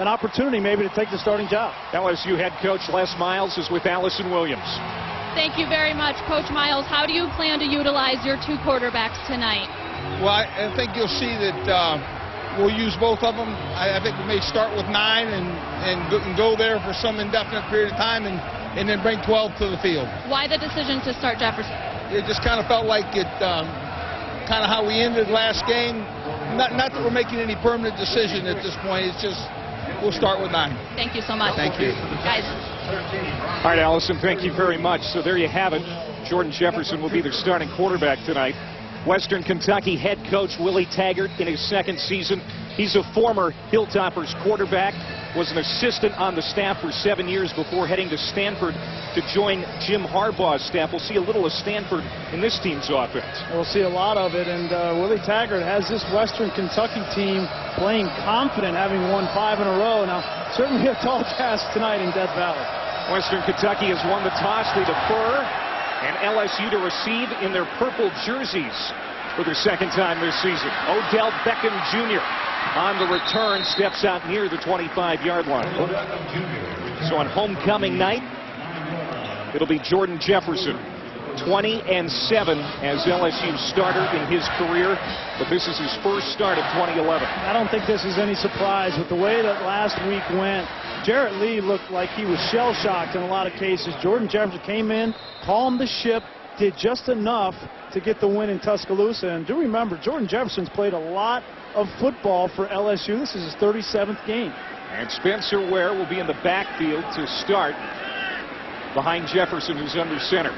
an opportunity maybe to take the starting job. LSU head coach Les Miles is with Allison Williams. Thank you very much, Coach Miles. How do you plan to utilize your two quarterbacks tonight? Well, I think you'll see that we'll use both of them. I think we may start with 9 and go there for some indefinite period of time and then bring 12 to the field. Why the decision to start Jefferson? It just kind of felt like it, kind of how we ended last game. Not that we're making any permanent decision at this point. It's just we'll start with 9. Thank you so much. Thank you. Guys. All right, Allison, thank you very much. So there you have it. Jordan Jefferson will be their starting quarterback tonight. Western Kentucky head coach Willie Taggart in his second season. He's a former Hilltoppers quarterback, was an assistant on the staff for 7 years before heading to Stanford to join Jim Harbaugh's staff. We'll see a little of Stanford in this team's offense. We'll see a lot of it, and Willie Taggart has this Western Kentucky team playing confident, having won 5 in a row. Now, certainly a tall task tonight in Death Valley. Western Kentucky has won the toss. They defer, and LSU to receive in their purple jerseys for their second time this season. Odell Beckham Jr. on the return, steps out near the 25-yard line. So on homecoming night, it'll be Jordan Jefferson, 20-7 as LSU starter in his career, but this is his first start of 2011. I don't think this is any surprise with the way that last week went. Jarrett Lee looked like he was shell-shocked in a lot of cases. Jordan Jefferson came in, calmed the ship, did just enough to get the win in Tuscaloosa. And do remember, Jordan Jefferson's played a lot of football for LSU. This is his 37th game. And Spencer Ware will be in the backfield to start behind Jefferson, who's under center.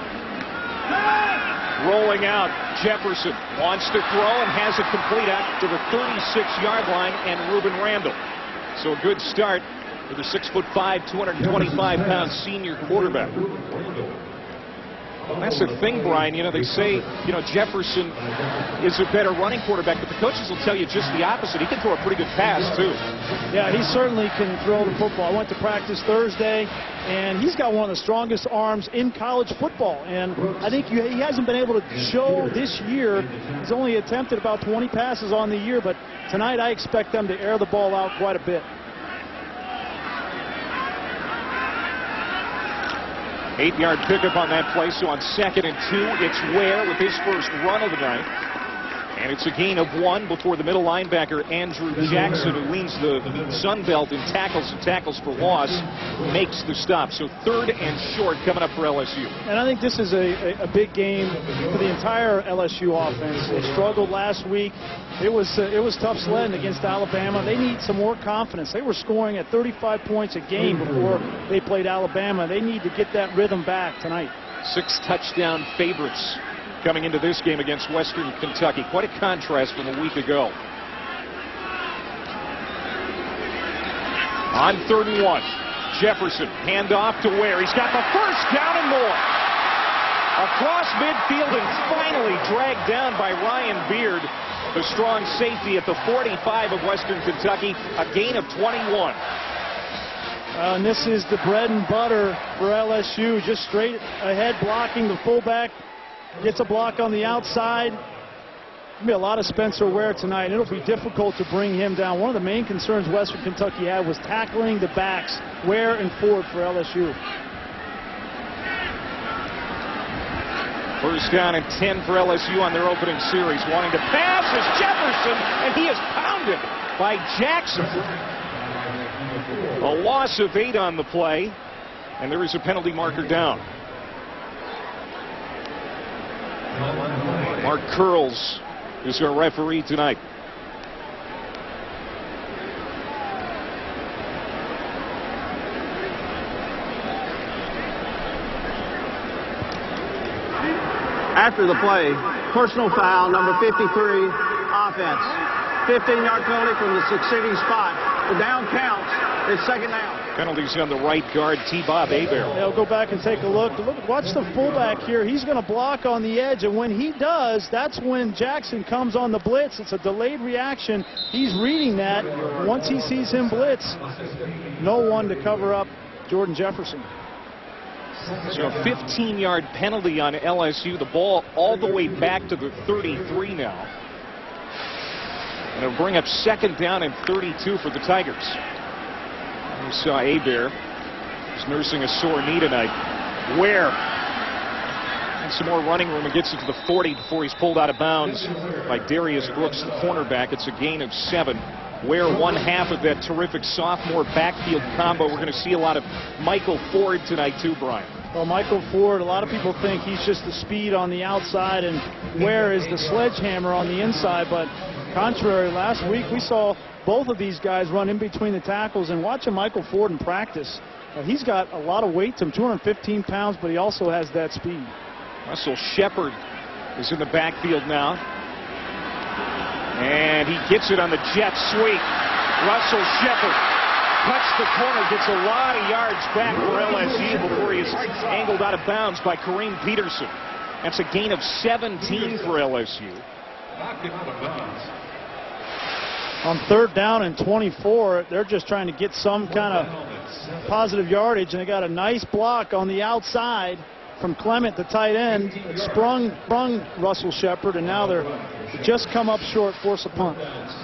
Rolling out, Jefferson wants to throw and has it complete out to the 36-yard line and Ruben Randall. So a good start for the 6'5", 225-pound senior quarterback. That's the thing, Brian. You know, they say, you know, Jefferson is a better running quarterback, but the coaches will tell you just the opposite. He can throw a pretty good pass, too. Yeah, he certainly can throw the football. I went to practice Thursday, and he's got one of the strongest arms in college football. And I think he hasn't been able to show this year. He's only attempted about 20 passes on the year, but tonight I expect them to air the ball out quite a bit. 8-yard pickup on that play, so on 2nd and 2, it's Ware with his first run of the night. And it's a gain of 1 before the middle linebacker, Andrew Jackson, who leads the Sun Belt in tackles and tackles for loss, makes the stop. So 3rd and short coming up for LSU. And I think this is a big game for the entire LSU offense. They struggled last week. It was tough sledding against Alabama. They need some more confidence. They were scoring at 35 points a game before they played Alabama. They need to get that rhythm back tonight. 6 touchdown favorites coming into this game against Western Kentucky. Quite a contrast from a week ago. On 3rd and 1, Jefferson, handoff to Ware. He's got the first down and more. Across midfield and finally dragged down by Ryan Beard, the strong safety at the 45 of Western Kentucky, a gain of 21. And this is the bread and butter for LSU, just straight ahead blocking. The fullback gets a block on the outside. There'll be a lot of Spencer Ware tonight. It'll be difficult to bring him down. One of the main concerns Western Kentucky had was tackling the backs, Ware and Ford for LSU. First down and 10 for LSU on their opening series. Wanting to pass is Jefferson, and he is pounded by Jackson. A loss of 8 on the play, and there is a penalty marker down. Mark Curls is our referee tonight. After the play, personal foul, number 53, offense. 15-yard penalty from the succeeding spot. The down counts. It's 2nd down. Penalties on the right guard, T-Bob Hebert. They'll go back and take a look. Watch the fullback here. He's going to block on the edge, and when he does, that's when Jackson comes on the blitz. It's a delayed reaction. He's reading that. Once he sees him blitz, no one to cover up Jordan Jefferson. So a 15-yard penalty on LSU. The ball all the way back to the 33 now. And it'll bring up 2nd down and 32 for the Tigers. You saw Abear. He's nursing a sore knee tonight. Ware. And some more running room and gets it to the 40 before he's pulled out of bounds by Darius Brooks, the cornerback. It's a gain of 7. Ware, one half of that terrific sophomore backfield combo. We're going to see a lot of Michael Ford tonight too, Brian. Well, Michael Ford, a lot of people think he's just the speed on the outside and Ware is the sledgehammer on the inside, but contrary, last week we saw both of these guys run in between the tackles, and watching Michael Ford in practice, he's got a lot of weight to him, 215 pounds, but he also has that speed. Russell Shepard is in the backfield now. And he gets it on the jet sweep. Russell Shepard cuts the corner, gets a lot of yards back for LSU before he is angled out of bounds by Kareem Peterson. That's a gain of 17 for LSU. On 3rd down and 24, they're just trying to get some kind of positive yardage, and they got a nice block on the outside from Clement, the tight end. It sprung Russell Shepard, and now they're just come up short, force a punt.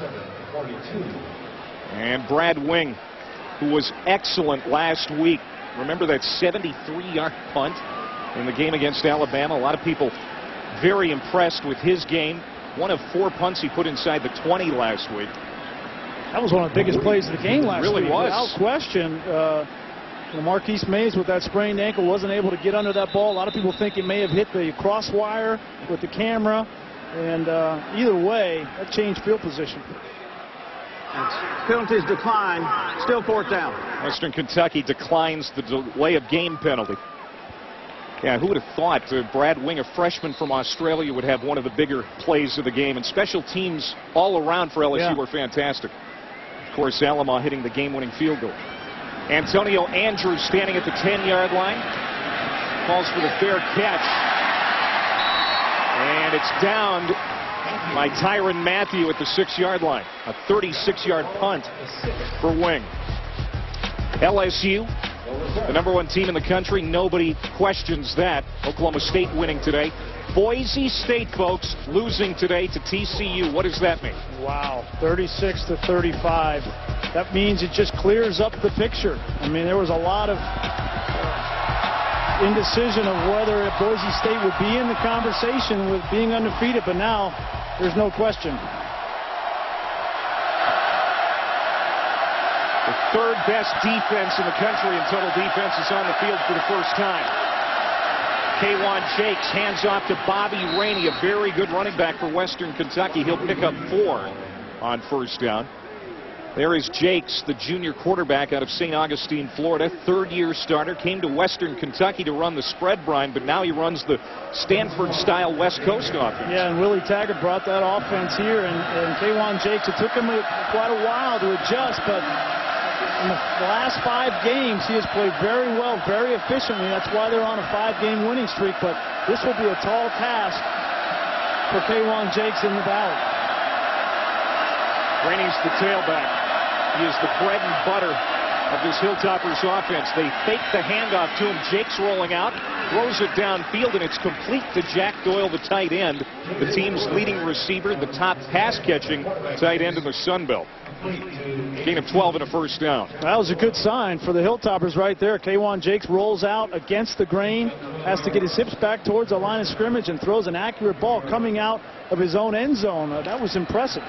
And Brad Wing, who was excellent last week. Remember that 73-yard punt in the game against Alabama? A lot of people very impressed with his game. One of 4 punts he put inside the 20 last week. That was one of the biggest plays of the game last week. It really was. Without question. Marquise Mays with that sprained ankle wasn't able to get under that ball. A lot of people think it may have hit the crosswire with the camera. And either way, that changed field position. Penalties decline. Still 4th down. Western Kentucky declines the delay of game penalty. Yeah, who would have thought Brad Wing, a freshman from Australia, would have one of the bigger plays of the game. And special teams all around for LSU were fantastic. Of course, Alamo hitting the game-winning field goal. Antonio Andrews standing at the 10-yard line. Calls for the fair catch. And it's downed by Tyrann Mathieu at the 6-yard line. A 36-yard punt for Wing. LSU, the #1 team in the country. Nobody questions that. Oklahoma State winning today. Boise State, folks, losing today to TCU. What does that mean? Wow, 36-35. That means it just clears up the picture. I mean, there was a lot of indecision of whether Boise State would be in the conversation with being undefeated, but now there's no question. The 3rd best defense in the country in total defense is on the field for the first time. K'Wan Jakes hands off to Bobby Rainey, a very good running back for Western Kentucky. He'll pick up 4 on 1st down. There is Jakes, the junior quarterback out of St. Augustine, Florida. 3rd-year starter. Came to Western Kentucky to run the spread, Brian, but now he runs the Stanford-style West Coast offense. Yeah, and Willie Taggart brought that offense here, and K'Wan Jakes, it took him quite a while to adjust, but in the last 5 games, he has played very well, very efficiently. That's why they're on a 5-game winning streak, but this will be a tall task for K'Wan Jakes in the Valley. Rainey's the tailback. He is the bread and butter of this Hilltoppers offense. They fake the handoff to him. Jake's rolling out, throws it downfield, and it's complete to Jack Doyle, the tight end, the team's leading receiver, the top pass-catching tight end in the Sun Belt. Gain of 12 and a 1st down. That was a good sign for the Hilltoppers right there. K'Wan Jakes rolls out against the grain, has to get his hips back towards the line of scrimmage, and throws an accurate ball coming out of his own end zone. That was impressive.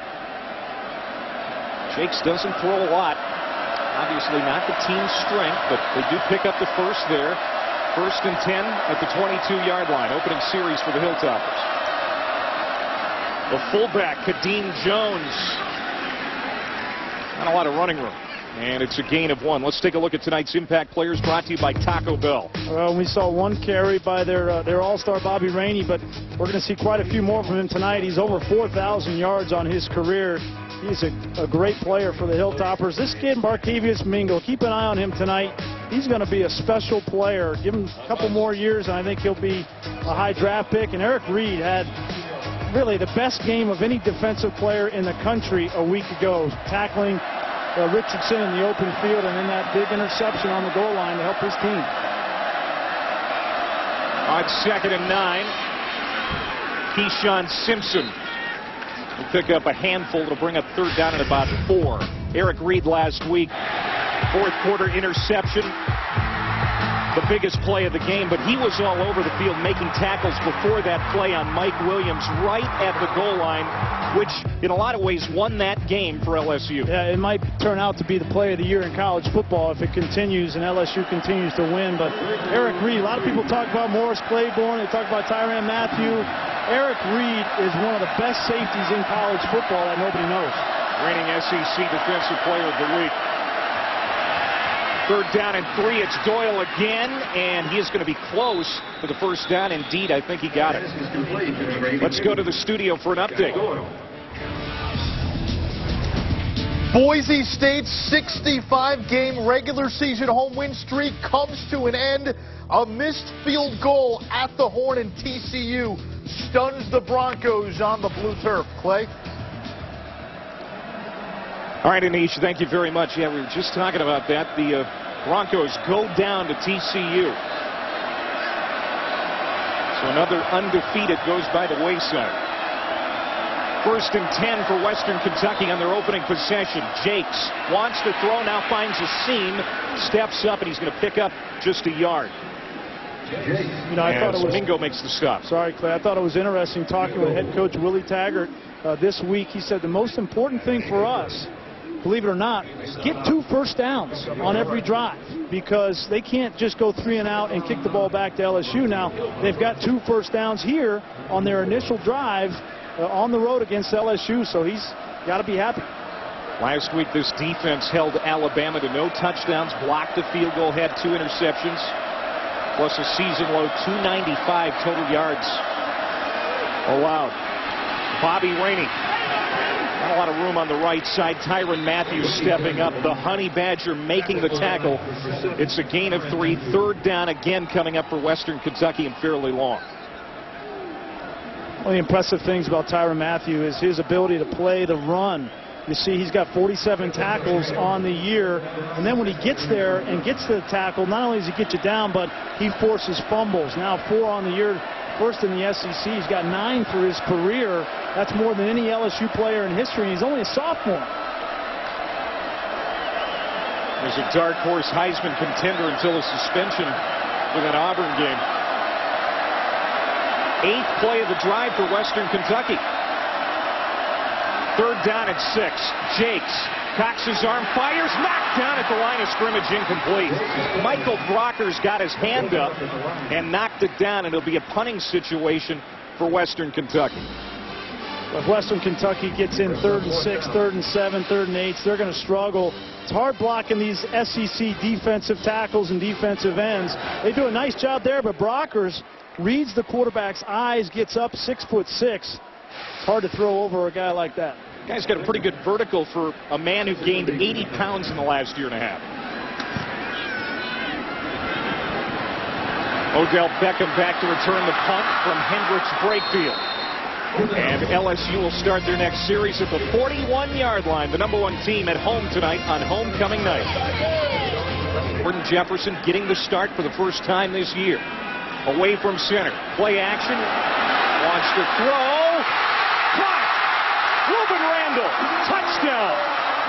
Jakes doesn't throw a lot. Obviously not the team's strength, but they do pick up the 1st there. 1st and 10 at the 22-yard line. Opening series for the Hilltoppers. The fullback, Kadeem Jones. Not a lot of running room. And it's a gain of 1. Let's take a look at tonight's impact players, brought to you by Taco Bell. Well, we saw 1 carry by their all-star Bobby Rainey, but we're going to see quite a few more from him tonight. He's over 4,000 yards on his career. He's a great player for the Hilltoppers. This kid, Markevius Mingo, keep an eye on him tonight. He's going to be a special player. Give him a couple more years, and I think he'll be a high draft pick. And Eric Reed had really the best game of any defensive player in the country a week ago, tackling Richardson in the open field and then that big interception on the goal line to help his team. On 2nd and 9, Keyshawn Simpson will pick up a handful to bring up 3rd down at about 4. Eric Reed last week Fourth quarter interception, the biggest play of the game, but he was all over the field making tackles before that play on Mike Williams right at the goal line, which in a lot of ways won that game for LSU. Yeah, it might turn out to be the play of the year in college football if it continues and LSU continues to win. But Eric Reed, a lot of people talk about Morris Claiborne, they talk about Tyrann Mathieu. Eric Reed is one of the best safeties in college football that nobody knows. Reigning SEC Defensive Player of the Week. Third down and 3. It's Doyle again, and he is going to be close to the first down. Indeed, I think he got it. Let's go to the studio for an update. Boise State's 65-game regular season home win streak comes to an end. A missed field goal at the Horn, and TCU stuns the Broncos on the blue turf. Clay? All right, Anish, thank you very much. Yeah, we were just talking about that. The Broncos go down to TCU. So another undefeated goes by the wayside. First and 10 for Western Kentucky on their opening possession. Jakes wants to throw, now finds a seam, steps up, and he's going to pick up just a yard. You know, I thought it was Mingo makes the stop. Sorry, Clay. I thought it was interesting talking with head coach Willie Taggart this week. He said the most important thing for us, believe it or not, get 2 first downs on every drive, because they can't just go 3 and out and kick the ball back to LSU. Now, they've got 2 first downs here on their initial drive on the road against LSU, so he's got to be happy. Last week, this defense held Alabama to no touchdowns, blocked a field goal, had 2 interceptions, plus a season-low 295 total yards allowed. Bobby Rainey. Not a lot of room on the right side. Tyrann Mathieu stepping up. The Honey Badger making the tackle. It's a gain of 3. Third down again coming up for Western Kentucky and fairly long. One of the impressive things about Tyrann Mathieu is his ability to play the run. You see, he's got 47 tackles on the year, and then when he gets there and gets to the tackle, not only does he get you down, but he forces fumbles. Now 4 on the year, first in the SEC. He's got 9 for his career. That's more than any LSU player in history, and he's only a sophomore. There's a dark horse Heisman contender until a suspension with an Auburn game. 8th play of the drive for Western Kentucky. Third down and 6. Jakes cocks his arm, fires, knocked down at the line of scrimmage, incomplete. Michael Brocker's got his hand up and knocked it down, and it'll be a punting situation for Western Kentucky. If Western Kentucky gets in 3rd and 6, 3rd and 7, 3rd and 8, they're going to struggle. It's hard blocking these SEC defensive tackles and defensive ends. They do a nice job there, but Brockers reads the quarterback's eyes, gets up 6'6". It's hard to throw over a guy like that. Guy's got a pretty good vertical for a man who gained 80 pounds in the last year and a half. Odell Beckham back to return the punt from Hendricks Brakefield. And LSU will start their next series at the 41-yard line. The #1 team at home tonight on homecoming night. Jordan Jefferson getting the start for the first time this year. Away from center. Play action. Wants to throw. Caught. Ruben Randall. Touchdown.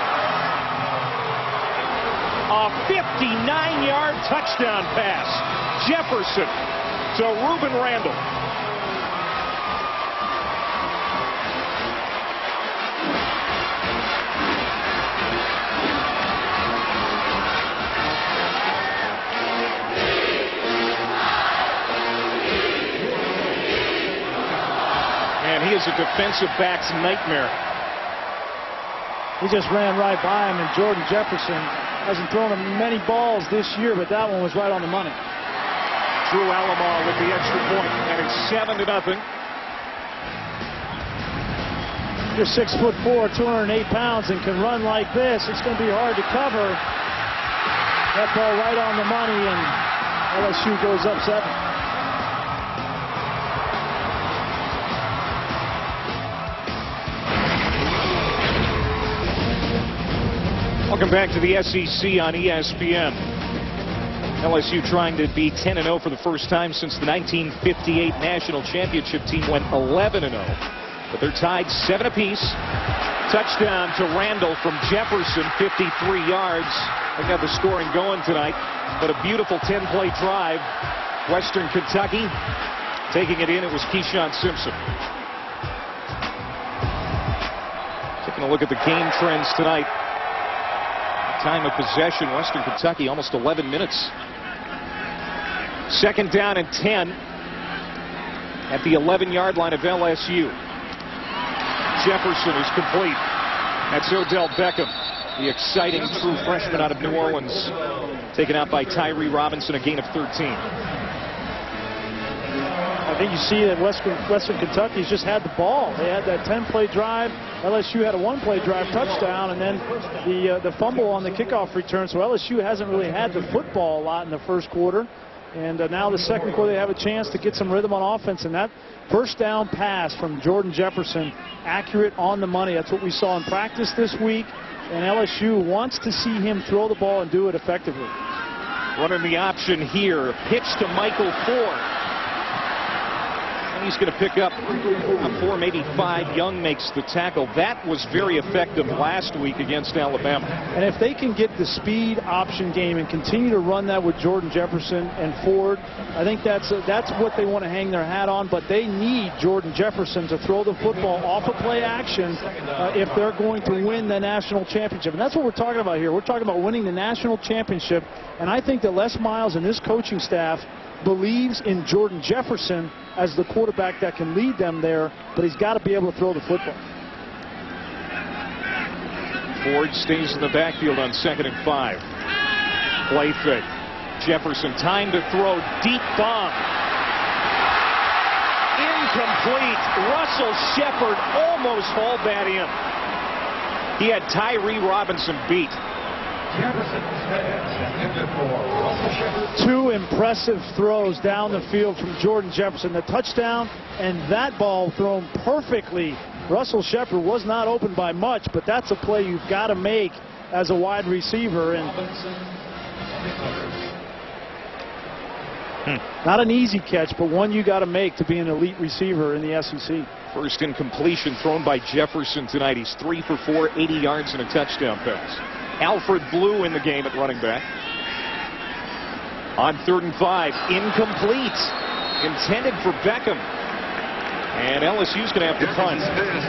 A 59-yard touchdown pass. Jefferson to Ruben Randall. He is a defensive back's nightmare. He just ran right by him, and Jordan Jefferson hasn't thrown him many balls this year, but that one was right on the money. Drew Alomar with the extra point, and it's 7-0. You're 6'4", 208 pounds, and can run like this. It's going to be hard to cover. That ball right on the money, and LSU goes up 7. Welcome back to the SEC on ESPN. LSU trying to be 10-0 for the first time since the 1958 National Championship team went 11-0. But they're tied 7 apiece. Touchdown to Randall from Jefferson, 53 yards. They got the scoring going tonight. But a beautiful 10-play drive. Western Kentucky taking it in. It was Keyshawn Simpson. Taking a look at the game trends tonight. Time of possession, Western Kentucky almost 11 minutes. 2nd down and 10 at the 11-yard line of LSU. Jefferson is complete. That's Odell Beckham, the exciting true freshman out of New Orleans, taken out by Tyree Robinson, a gain of 13. I think you see that Western Kentucky's just had the ball. They had that 10-play drive. LSU had a 1-play drive touchdown, and then the fumble on the kickoff return. So LSU hasn't really had the football a lot in the first quarter. And now the second quarter, they have a chance to get some rhythm on offense. And that first down pass from Jordan Jefferson, accurate on the money. That's what we saw in practice this week. And LSU wants to see him throw the ball and do it effectively. Running the option here. Pitch to Michael Ford. And he's going to pick up 4, maybe 5. Young makes the tackle. That was very effective last week against Alabama. And if they can get the speed option game and continue to run that with Jordan Jefferson and Ford, I think that's what they want to hang their hat on. But they need Jordan Jefferson to throw the football off of play action if they're going to win the national championship. And that's what we're talking about here. We're talking about winning the national championship. And I think that Les Miles and his coaching staff believes in Jordan Jefferson as the quarterback that can lead them there, but he's got to be able to throw the football. Ford stays in the backfield on 2nd and 5. Play fake. Jefferson, time to throw, deep bomb. Incomplete. Russell Shepard almost hauled that in. He had Tyree Robinson beat. 2 impressive throws down the field from Jordan Jefferson. The touchdown and that ball thrown perfectly. Russell Shepard was not open by much, but that's a play you've got to make as a wide receiver. And not an easy catch, but one you got to make to be an elite receiver in the SEC. First incompletion thrown by Jefferson tonight. He's 3 for 4, 80 yards and a touchdown pass. Alfred Blue in the game at running back. On 3rd and 5, incomplete. Intended for Beckham. And LSU's going to have to punt.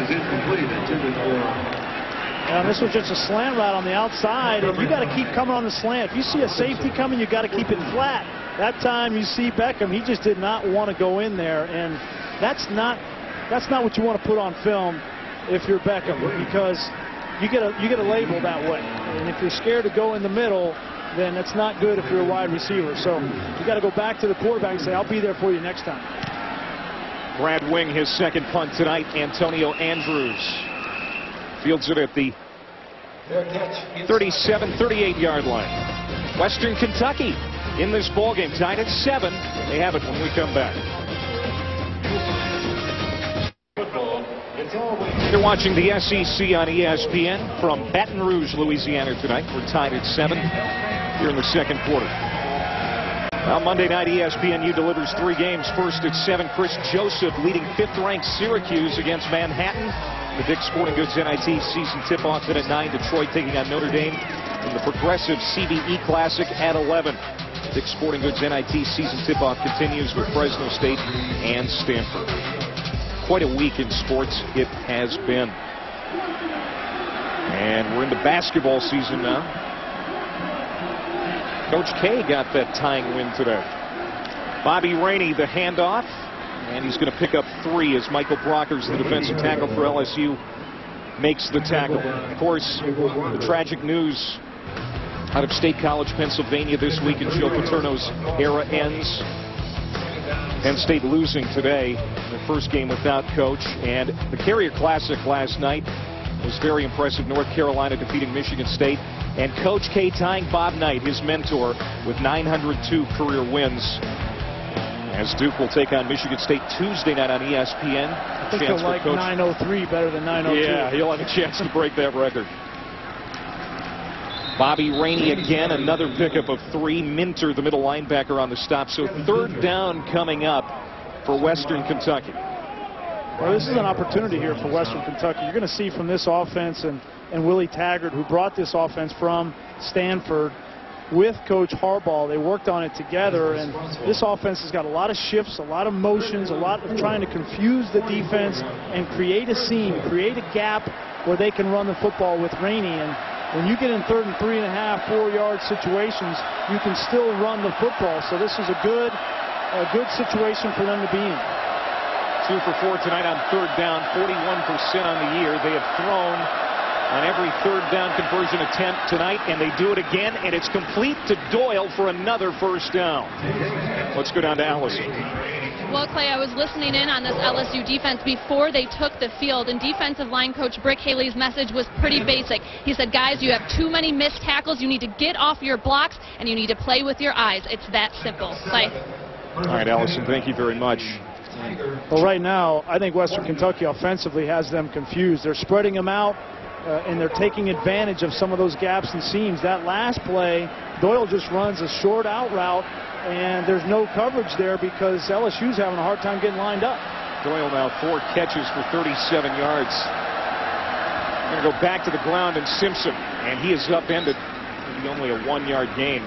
And this was just a slant route on the outside, and you got to keep coming on the slant. If you see a safety coming, you got to keep it flat. That time you see Beckham, he just did not want to go in there, and that's not what you want to put on film if you're Beckham, because you get a label that way. And if you're scared to go in the middle, then it's not good if you're a wide receiver. So you got to go back to the quarterback and say, I'll be there for you next time. Brad Wing, his second punt tonight. Antonio Andrews fields it at the 37-38-yard line. Western Kentucky in this ballgame, tied at 7. They have it when we come back. You're watching the SEC on ESPN from Baton Rouge, Louisiana tonight. We're tied at 7 here in the second quarter. Now Monday night, ESPNU delivers 3 games. First at 7, Chris Joseph leading 5th-ranked Syracuse against Manhattan. The Dick's Sporting Goods NIT season tip-off at 9. Detroit taking on Notre Dame in the Progressive CBE Classic at 11. Dick's Sporting Goods NIT season tip-off continues with Fresno State and Stanford. Quite a week in sports it has been. And we're in the basketball season now. Coach K got that tying win today. Bobby Rainey, the handoff, and he's going to pick up 3 as Michael Brockers, the defensive tackle for LSU, makes the tackle. Of course, the tragic news out of State College, Pennsylvania this week, and Joe Paterno's era ends. Penn State losing today, their first game without coach. And the Carrier Classic last night was very impressive. North Carolina defeating Michigan State. And Coach K tying Bob Knight, his mentor, with 902 career wins. As Duke will take on Michigan State Tuesday night on ESPN. I think he'll like 903 better than 902. Yeah, he'll have a chance to break that record. Bobby Rainey again, another pickup of 3. Minter, the middle linebacker, on the stop. So 3rd down coming up for Western Kentucky. Well, this is an opportunity here for Western Kentucky. You're going to see from this offense and Willie Taggart, who brought this offense from Stanford with Coach Harbaugh. They worked on it together, and this offense has got a lot of shifts, a lot of motions, a lot of trying to confuse the defense and create a seam, create a gap where they can run the football with Rainey. And when you get in 3rd and 3.5, 4-yard situations, you can still run the football. So this is a good situation for them to be in. 2 for 4 tonight on 3rd down, 41% on the year. They have thrown on every 3rd down conversion attempt tonight, and they do it again, and it's complete to Doyle for another 1st down. Let's go down to Allison. Well, Clay, I was listening in on this LSU defense before they took the field, and defensive line coach Brick Haley's message was pretty basic. He said, guys, you have too many missed tackles. You need to get off your blocks, and you need to play with your eyes. It's that simple. Clay. All right, Allison, thank you very much. Well, right now, I think Western Kentucky offensively has them confused. They're spreading them out, and they're taking advantage of some of those gaps and seams. That last play, Doyle just runs a short out route, and there's no coverage there because LSU's having a hard time getting lined up. Doyle now 4 catches for 37 yards. Going to go back to the ground, and Simpson, and he is upended. Maybe only a 1-yard gain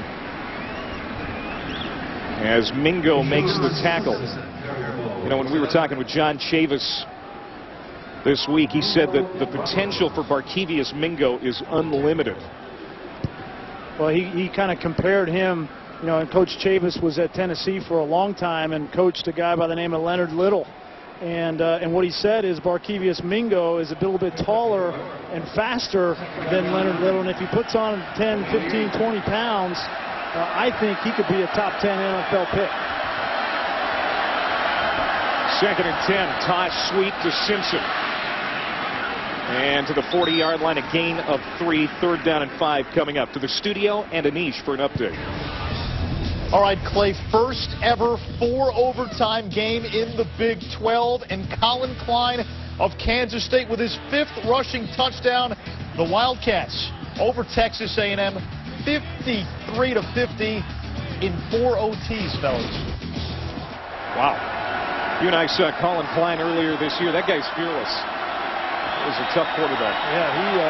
as Mingo makes the tackle. You know, when we were talking with John Chavis this week, he said that the potential for Barkevius Mingo is unlimited. Well, he kind of compared him, you know, and Coach Chavis was at Tennessee for a long time and coached a guy by the name of Leonard Little. And what he said is Barkevius Mingo is a little bit taller and faster than Leonard Little, and if he puts on 10, 15, 20 pounds, I think he could be a top 10 NFL pick. 2nd and 10, toss sweep to Simpson. And to the 40-yard line, a gain of 3, 3rd down and 5 coming up. To the studio and Anish for an update. All right, Clay, first ever 4-overtime game in the Big 12, and Colin Klein of Kansas State with his 5th rushing touchdown. The Wildcats over Texas A&M, 53-50 in 4 OTs, fellas. Wow. You and I saw Colin Klein earlier this year. That guy's fearless. He was a tough quarterback. Yeah,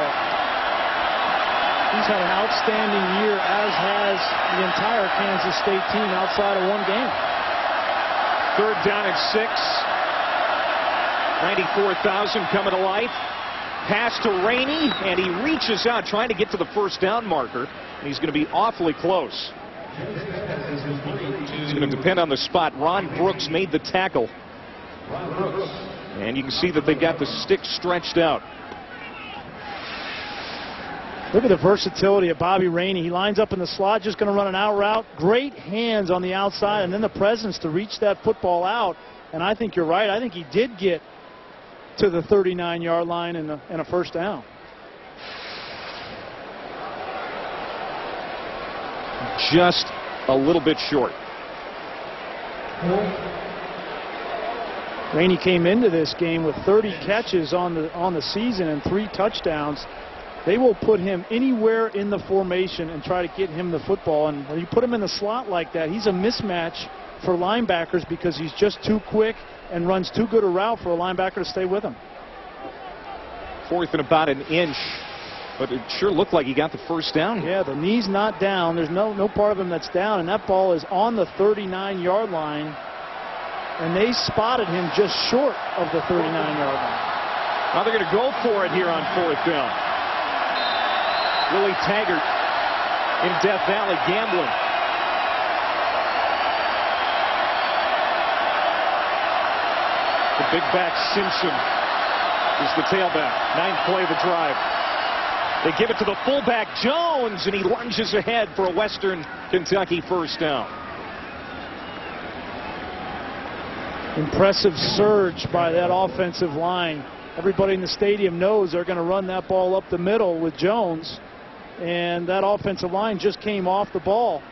he's had an outstanding year, as has the entire Kansas State team outside of 1 game. 3rd down and 6. 94,000 coming to life. Pass to Rainey, and he reaches out trying to get to the 1st down marker, and he's going to be awfully close. It's going to depend on the spot. Ron Brooks made the tackle. And you can see that they've got the stick stretched out. Look at the versatility of Bobby Rainey. He lines up in the slot, just going to run an out route. Great hands on the outside, and then the presence to reach that football out. And I think you're right. I think he did get to the 39-yard line in a 1st down. Just a little bit short. Rainey came into this game with 30 catches on the season and 3 touchdowns. They will put him anywhere in the formation and try to get him the football. And when you put him in the slot like that, he's a mismatch for linebackers because he's just too quick and runs too good a route for a linebacker to stay with him. 4th and about an inch. But it sure looked like he got the 1st down. Yeah, the knee's not down. There's no part of him that's down, and that ball is on the 39-yard line. And they spotted him just short of the 39-yard line. Now they're going to go for it here on 4th down. Willie Taggart in Death Valley gambling. The big back Simpson is the tailback. 9th play of the drive. They give it to the fullback Jones, and he lunges ahead for a Western Kentucky 1st down. Impressive surge by that offensive line. Everybody in the stadium knows they're going to run that ball up the middle with Jones, and that offensive line just came off the ball.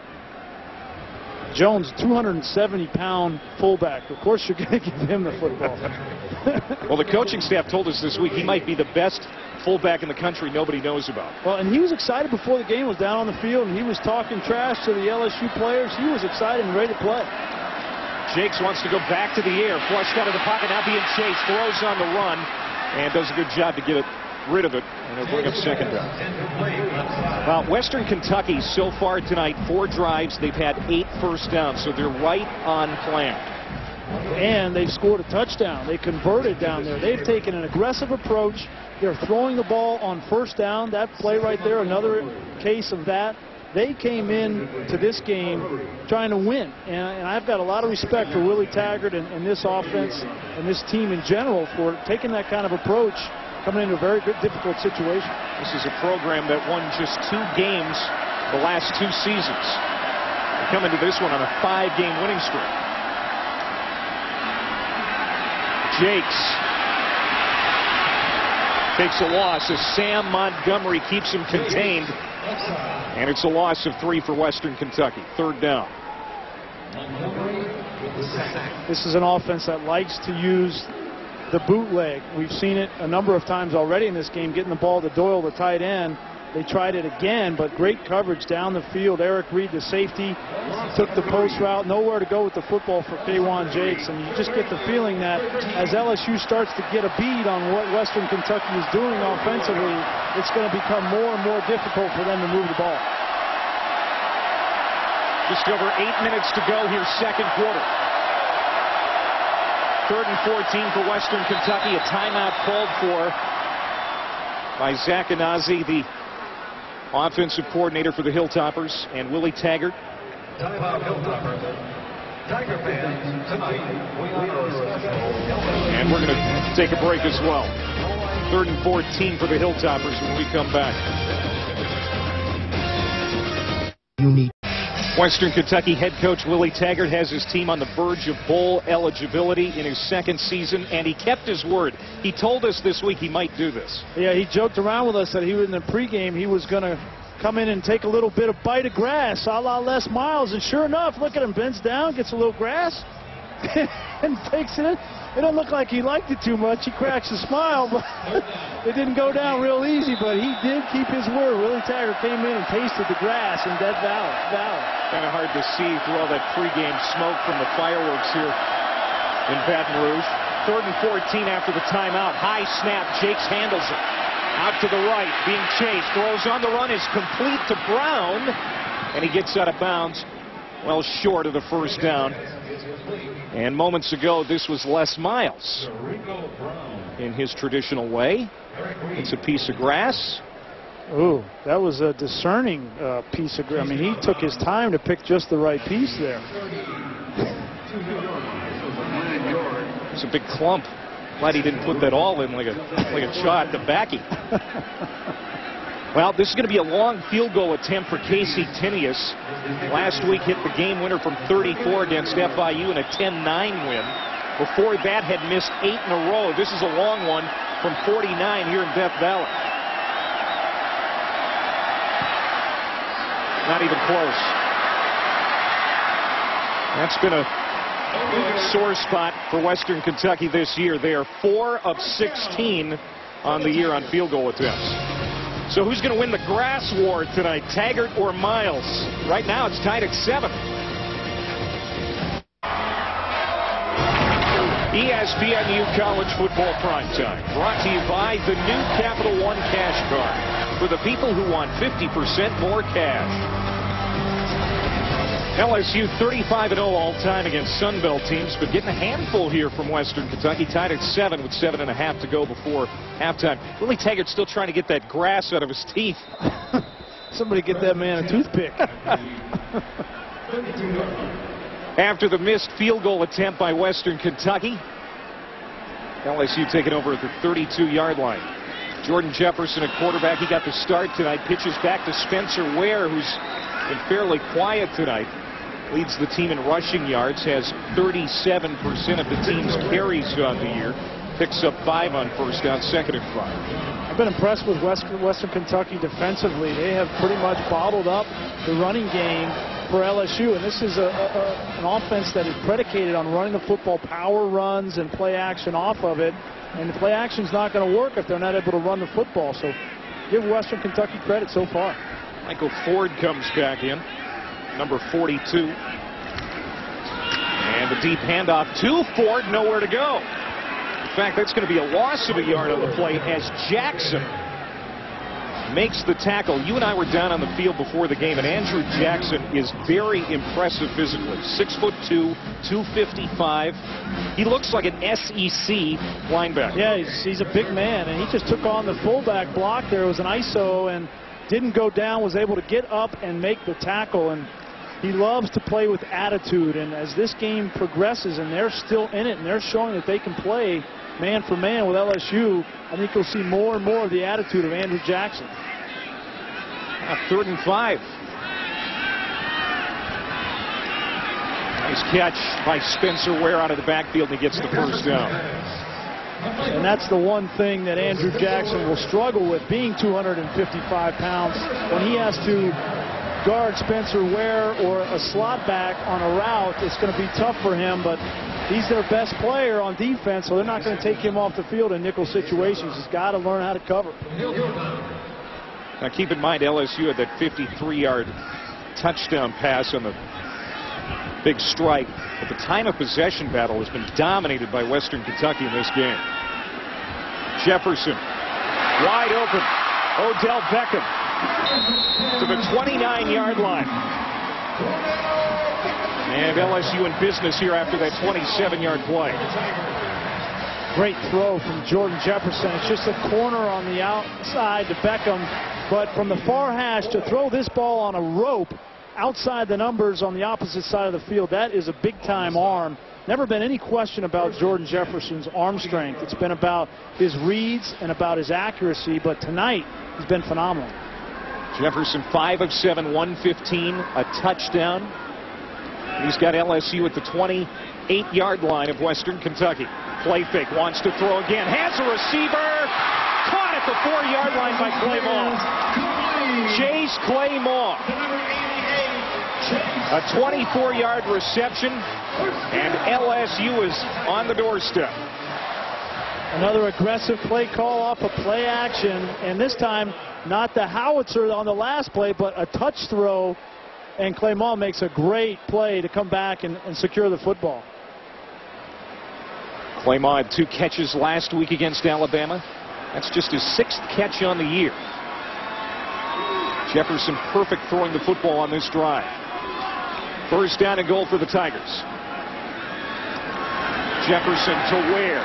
Jones, 270-pound fullback. Of course you're going to give him the football. Well, the coaching staff told us this week he might be the best fullback in the country nobody knows about. Well, and he was excited before the game was down on the field, and he was talking trash to the LSU players. He was excited and ready to play. Jakes wants to go back to the air. Flushed out of the pocket, now being chased. Throws on the run and does a good job to get rid of it. And they'll bring up second down. Well, Western Kentucky so far tonight, 4 drives. They've had 8 first downs, so they're right on plan. And they've scored a touchdown. They converted down there. They've taken an aggressive approach. They're throwing the ball on first down. That play right there, another case of that. They came in to this game trying to win. And I've got a lot of respect for Willie Taggart and this offense and this team in general for taking that kind of approach, coming into a very good, difficult situation. This is a program that won just 2 games the last 2 seasons. They come into this one on a 5-game winning streak. Jakes takes a loss as Sam Montgomery keeps him contained. And it's a loss of 3 for Western Kentucky. Third down. This is an offense that likes to use the bootleg. We've seen it a number of times already in this game, getting the ball to Doyle, the tight end. They tried it again, but great coverage down the field. Eric Reed, the safety, took the post route. Nowhere to go with the football for K1 Jakes. And you just get the feeling that as LSU starts to get a bead on what Western Kentucky is doing offensively, it's going to become more and more difficult for them to move the ball. Just over 8 minutes to go here, second quarter. 3rd and 14 for Western Kentucky. A timeout called for by Zach Anazi, the offensive coordinator for the Hilltoppers, and Willie Taggart. Timeout, Hilltoppers. Tiger fans, tonight we honor and we're going to take a break as well. 3rd and 14 for the Hilltoppers when we come back. Western Kentucky head coach Willie Taggart has his team on the verge of bowl eligibility in his 2nd season, and he kept his word. He told us this week he might do this. Yeah, he joked around with us that he was in the pregame. He was going to come in and take a little bit of bite of grass, a la Les Miles, and sure enough, look at him, bends down, gets a little grass, and takes it in. It don't look like he liked it too much. He cracks a smile, but it didn't go down real easy, but he did keep his word. Willie Taggart came in and tasted the grass in Death Valley. Kind of hard to see through all that pregame smoke from the fireworks here in Baton Rouge. 3rd and 14 after the timeout. High snap. Jakes handles it. Out to the right, being chased. Throws on the run, is complete to Brown, and he gets out of bounds, well short of the first down. And moments ago, this was Les Miles in his traditional way. It's a piece of grass. Ooh, that was a discerning piece of grass. I mean, he took his time to pick just the right piece there. It's a big clump. Glad he didn't put that all in like a shot to Backy. Well, this is going to be a long field goal attempt for Casey Tinius. Last week hit the game winner from 34 against FIU in a 10-9 win. Before that had missed 8 in a row. This is a long one from 49 here in Death Valley. Not even close. That's been a sore spot for Western Kentucky this year. They are 4 of 16 on the year on field goal attempts. So who's going to win the grass war tonight, Taggart or Miles? Right now it's tied at 7. ESPNU College Football Primetime, brought to you by the new Capital One Cash Card for the people who want 50% more cash. LSU 35-0 all-time against Sunbelt teams, but getting a handful here from Western Kentucky, tied at 7 with 7.5 to go before halftime. Willie Taggart still trying to get that grass out of his teeth. Somebody get that man a toothpick. After the missed field goal attempt by Western Kentucky, LSU taking over at the 32-yard line. Jordan Jefferson at quarterback. He got the start tonight. Pitches back to Spencer Ware, who's been fairly quiet tonight. Leads the team in rushing yards, has 37% of the team's carries on the year. Picks up 5 on first down, 2nd and 5. I've been impressed with Western Kentucky defensively. They have pretty much bottled up the running game for LSU, and this is an offense that is predicated on running the football, power runs and play action off of it, and the play action's not going to work if they're not able to run the football. So give Western Kentucky credit so far. Michael Ford comes back in, number 42. And And the deep handoff to Ford, nowhere to go. In fact, that's going to be a loss of a yard on the play as Jackson makes the tackle. You and I were down on the field before the game, and Andrew Jackson is very impressive physically. 6'2", 255. He looks like an SEC linebacker. Yeah, he's a big man, and he just took on the fullback block there. It was an ISO and didn't go down, was able to get up and make the tackle. And he loves to play with attitude. And as this game progresses and they're still in it and they're showing that they can play man for man with LSU, I think you'll see more and more of the attitude of Andrew Jackson. 3rd and 5. Nice catch by Spencer Ware out of the backfield, and he gets the first down. And that's the one thing that Andrew Jackson will struggle with, being 255 pounds. When he has to guard Spencer Ware or a slot back on a route, it's going to be tough for him, but he's their best player on defense, so they're not going to take him off the field in nickel situations. He's got to learn how to cover. Now keep in mind, LSU had that 53-yard touchdown pass on the big strike, but the time of possession battle has been dominated by Western Kentucky in this game. Jefferson, wide open. Odell Beckham to the 29-yard line. And LSU in business here after that 27-yard play. Great throw from Jordan Jefferson. It's just a corner on the outside to Beckham, but from the far hash to throw this ball on a rope outside the numbers on the opposite side of the field, that is a big-time arm. Never been any question about Jordan Jefferson's arm strength. It's been about his reads and about his accuracy, but tonight he's been phenomenal. Jefferson 5 of 7, 115, a touchdown. He's got LSU at the 28-yard line of Western Kentucky. Play fake, wants to throw again, has a receiver, caught at the 4-yard line by Claymore. Chase Claymore. A 24-yard reception, and LSU is on the doorstep. Another aggressive play call off a play action, and this time not the howitzer on the last play, but a touch throw, and Claymore makes a great play to come back and secure the football. Claymore had 2 catches last week against Alabama. That's just his 6th catch on the year. Jefferson perfect throwing the football on this drive. First down and goal for the Tigers. Jefferson to Ware.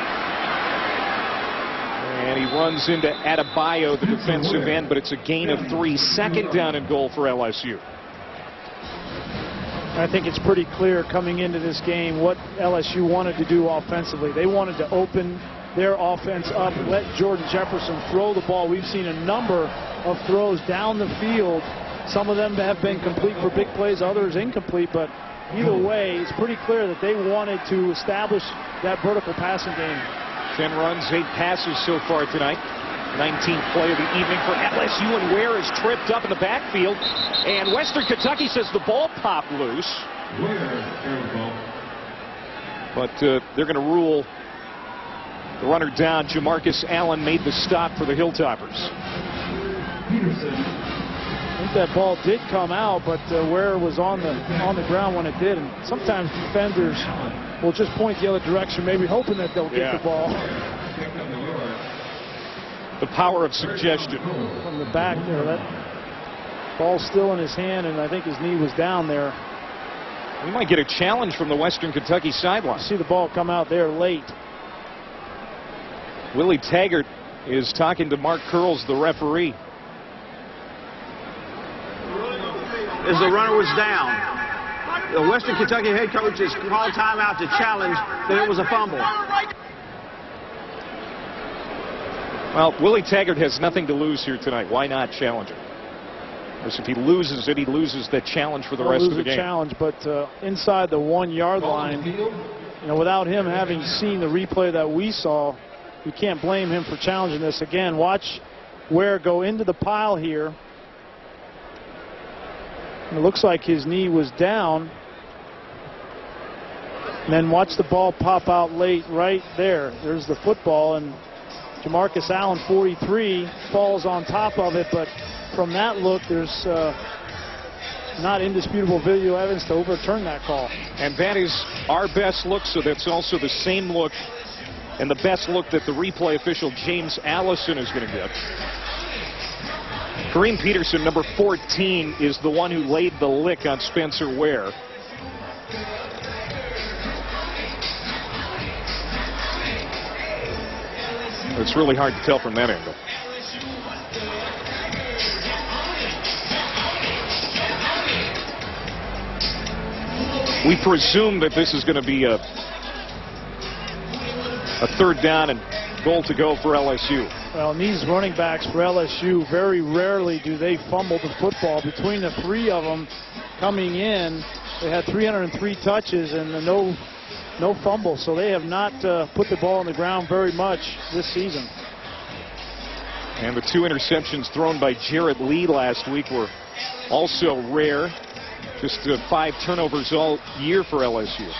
And he runs into Adebayo, the defensive end, but it's a gain of 3. Second down and goal for LSU. I think it's pretty clear coming into this game what LSU wanted to do offensively. They wanted to open their offense up, let Jordan Jefferson throw the ball. We've seen a number of throws down the field. Some of them have been complete for big plays, others incomplete, but either way, it's pretty clear that they wanted to establish that vertical passing game. 10 runs, 8 passes so far tonight. 19th play of the evening for LSU, and Ware is tripped up in the backfield, and Western Kentucky says the ball popped loose. But they're going to rule the runner down. Jamarcus Allen made the stop for the Hilltoppers. I think that ball did come out, but Ware was on the ground when it did, and sometimes defenders will just point the other direction, maybe hoping that they'll get the ball. The power of suggestion. From the back there, that ball's still in his hand, and I think his knee was down there. We might get a challenge from the Western Kentucky sideline. See the ball come out there late. Willie Taggart is talking to Mark Curls, the referee. As the runner was down, the Western Kentucky head coach has called timeout to challenge that it was a fumble. Well, Willie Taggart has nothing to lose here tonight. Why not challenge it? Because if he loses it, he loses that challenge for the rest of the game. Challenge, but inside the 1-yard line, without him having seen the replay that we saw, you can't blame him for challenging this. Again, watch Ware go into the pile here. It looks like his knee was down. And then watch the ball pop out late right there. There's the football, and Jamarcus Allen, 43, falls on top of it. But from that look, there's not indisputable video evidence to overturn that call. And that is our best look, so that's also the same look and the best look that the replay official James Allison is going to get. Kareem Peterson, number 14, is the one who laid the lick on Spencer Ware. It's really hard to tell from that angle. We presume that this is going to be a third down and goal to go for LSU. Well, and these running backs for LSU, very rarely do they fumble the football. Between the three of them coming in, they had 303 touches and no fumble, so they have not put the ball on the ground very much this season. And the 2 interceptions thrown by Jarrett Lee last week were also rare. Just 5 turnovers all year for LSU.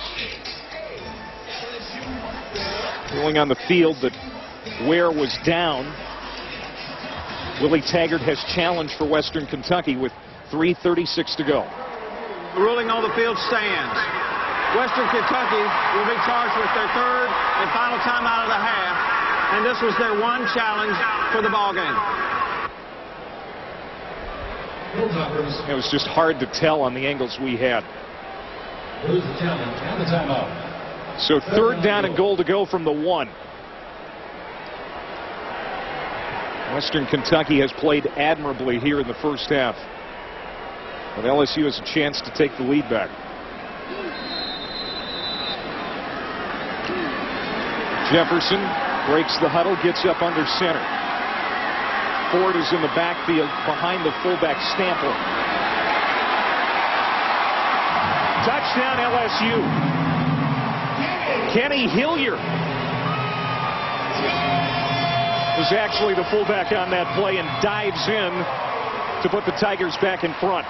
Going on the field that Ware was down. Willie Taggart has challenged for Western Kentucky with 3:36 to go. The ruling on the field stands. Western Kentucky will be charged with their third and final timeout of the half, and this was their one challenge for the ball game. It was just hard to tell on the angles we had. Here's the challenge and the timeout. So third down and goal to go from the 1. Western Kentucky has played admirably here in the first half. But LSU has a chance to take the lead back. Jefferson breaks the huddle, gets up under center. Ford is in the backfield behind the fullback Stamper. Touchdown LSU. Kenny Hilliard was actually the fullback on that play and dives in to put the Tigers back in front.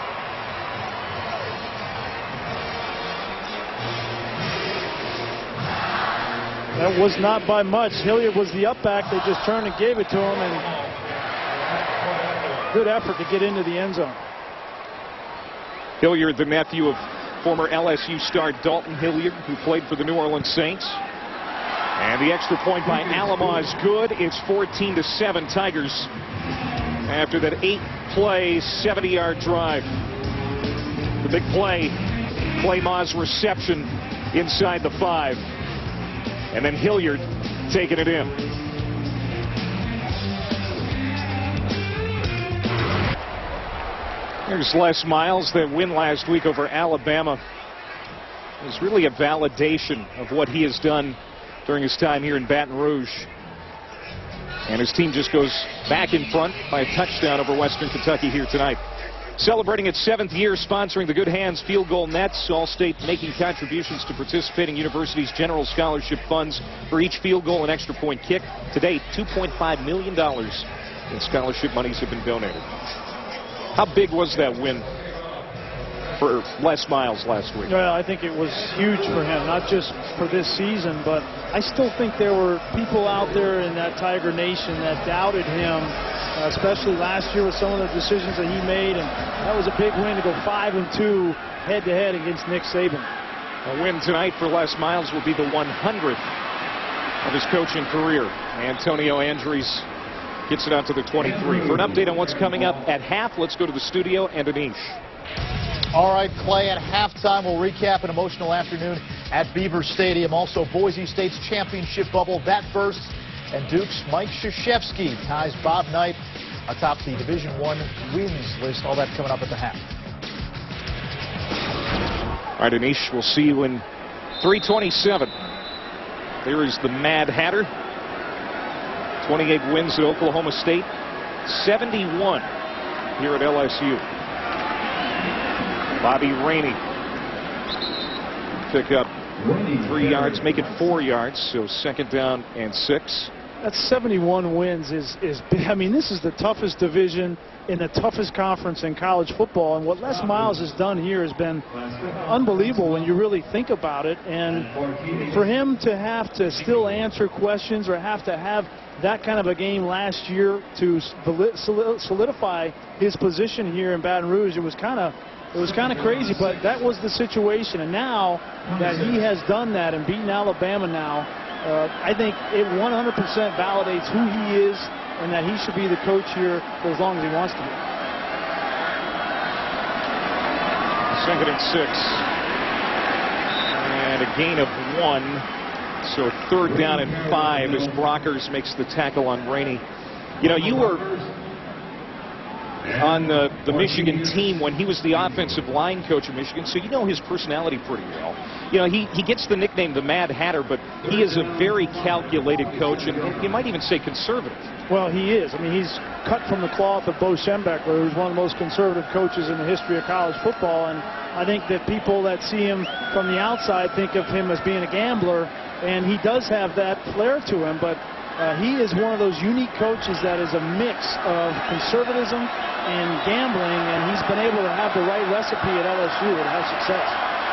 That was not by much. Hilliard was the up back. They just turned and gave it to him, and good effort to get into the end zone. Hilliard, the nephew of former LSU star Dalton Hilliard, who played for the New Orleans Saints. And the extra point by Alamo is good. It's 14-7 Tigers after that 8-play, 70-yard drive. The big play, Clay Ma's reception inside the 5. And then Hilliard taking it in. Here's Les Miles. That win last week over Alabama was really a validation of what he has done during his time here in Baton Rouge. And his team just goes back in front by a touchdown over Western Kentucky here tonight. Celebrating its 7th year sponsoring the Good Hands Field Goal Nets, All-State making contributions to participating universities' general scholarship funds for each field goal and extra point kick. To date, $2.5 million in scholarship monies have been donated. How big was that win for Les Miles last week? Well, I think it was huge for him, not just for this season, but I still think there were people out there in that Tiger Nation that doubted him, especially last year with some of the decisions that he made, and that was a big win to go 5-2 head-to-head against Nick Saban. A win tonight for Les Miles will be the 100th of his coaching career. Antonio Andrews gets it out to the 23. For an update on what's coming up at half, let's go to the studio and Anish. All right, Clay, at halftime, we'll recap an emotional afternoon at Beaver Stadium. Also, Boise State's championship bubble, that bursts, and Duke's Mike Krzyzewski ties Bob Knight atop the Division I wins list. All that coming up at the half. All right, Anish, we'll see you in 3:27. There is the Mad Hatter. 28 wins at Oklahoma State, 71 here at LSU. Bobby Rainey pick up 3 yards, make it 4 yards, so second down and 6. That's 71 wins is big. I mean, this is the toughest division in the toughest conference in college football, and what Les Miles has done here has been unbelievable when you really think about it. And for him to have to still answer questions or have to have that kind of a game last year to solidify his position here in Baton Rouge, it was kind of It was kind of crazy, but that was the situation. And now that he has done that and beaten Alabama now, I think it 100% validates who he is and that he should be the coach here for as long as he wants to be. 2nd and 6. And a gain of 1. So 3rd down and 5 as Brockers makes the tackle on Rainey. You know, you were on the Michigan team when he was the offensive line coach of Michigan, so you know his personality pretty well. You know, he gets the nickname the Mad Hatter, but he is a very calculated coach, and you might even say conservative. Well, he is. I mean, he's cut from the cloth of Bo Schembechler, who's one of the most conservative coaches in the history of college football, and I think that people that see him from the outside think of him as being a gambler, and he does have that flair to him, but he is one of those unique coaches that is a mix of conservatism and gambling, and he's been able to have the right recipe at LSU and have success.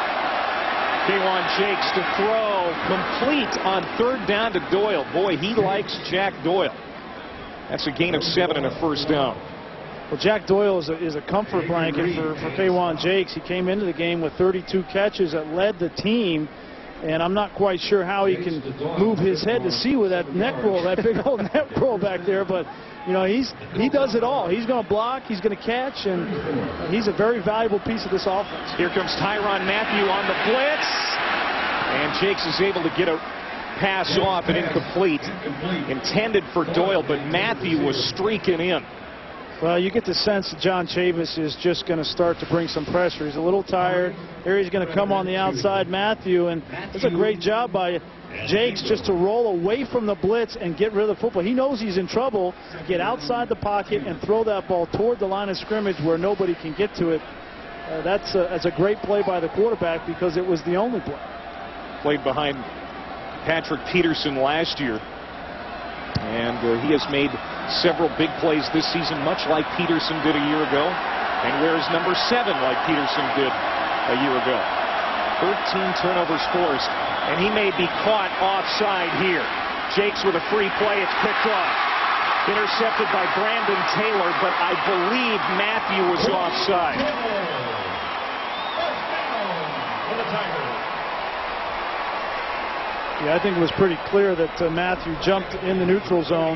K1 Jakes to throw, complete on 3rd down to Doyle. Boy, he likes Jack Doyle. That's a gain of 7 and a 1st down. Well, Jack Doyle is a comfort blanket for K1 Jakes. He came into the game with 32 catches that led the team. And I'm not quite sure how he can move his head to see with that neck roll, that big old neck roll back there. But, you know, he does it all. He's going to block, he's going to catch, and he's a very valuable piece of this offense. Here comes Tyrann Mathieu on the blitz. And Jakes is able to get a pass off and incomplete. Intended for Doyle, but Mathieu was streaking in. Well, you get the sense that John Chavis is just going to start to bring some pressure. He's a little tired. Here he's going to come on the outside, Mathieu, and it's a great job by Jakes just to roll away from the blitz and get rid of the football. He knows he's in trouble. Get outside the pocket and throw that ball toward the line of scrimmage where nobody can get to it. That's a great play by the quarterback because it was the only play. Played behind Patrick Peterson last year. And he has made several big plays this season, much like Peterson did a year ago, and wears number 7 like Peterson did a year ago. 13 turnovers forced, and he may be caught offside here. Jakes with a free play. It's picked off. Intercepted by Brandon Taylor, but I believe Mathieu was offside. Yeah, I think it was pretty clear that Mathieu jumped in the neutral zone.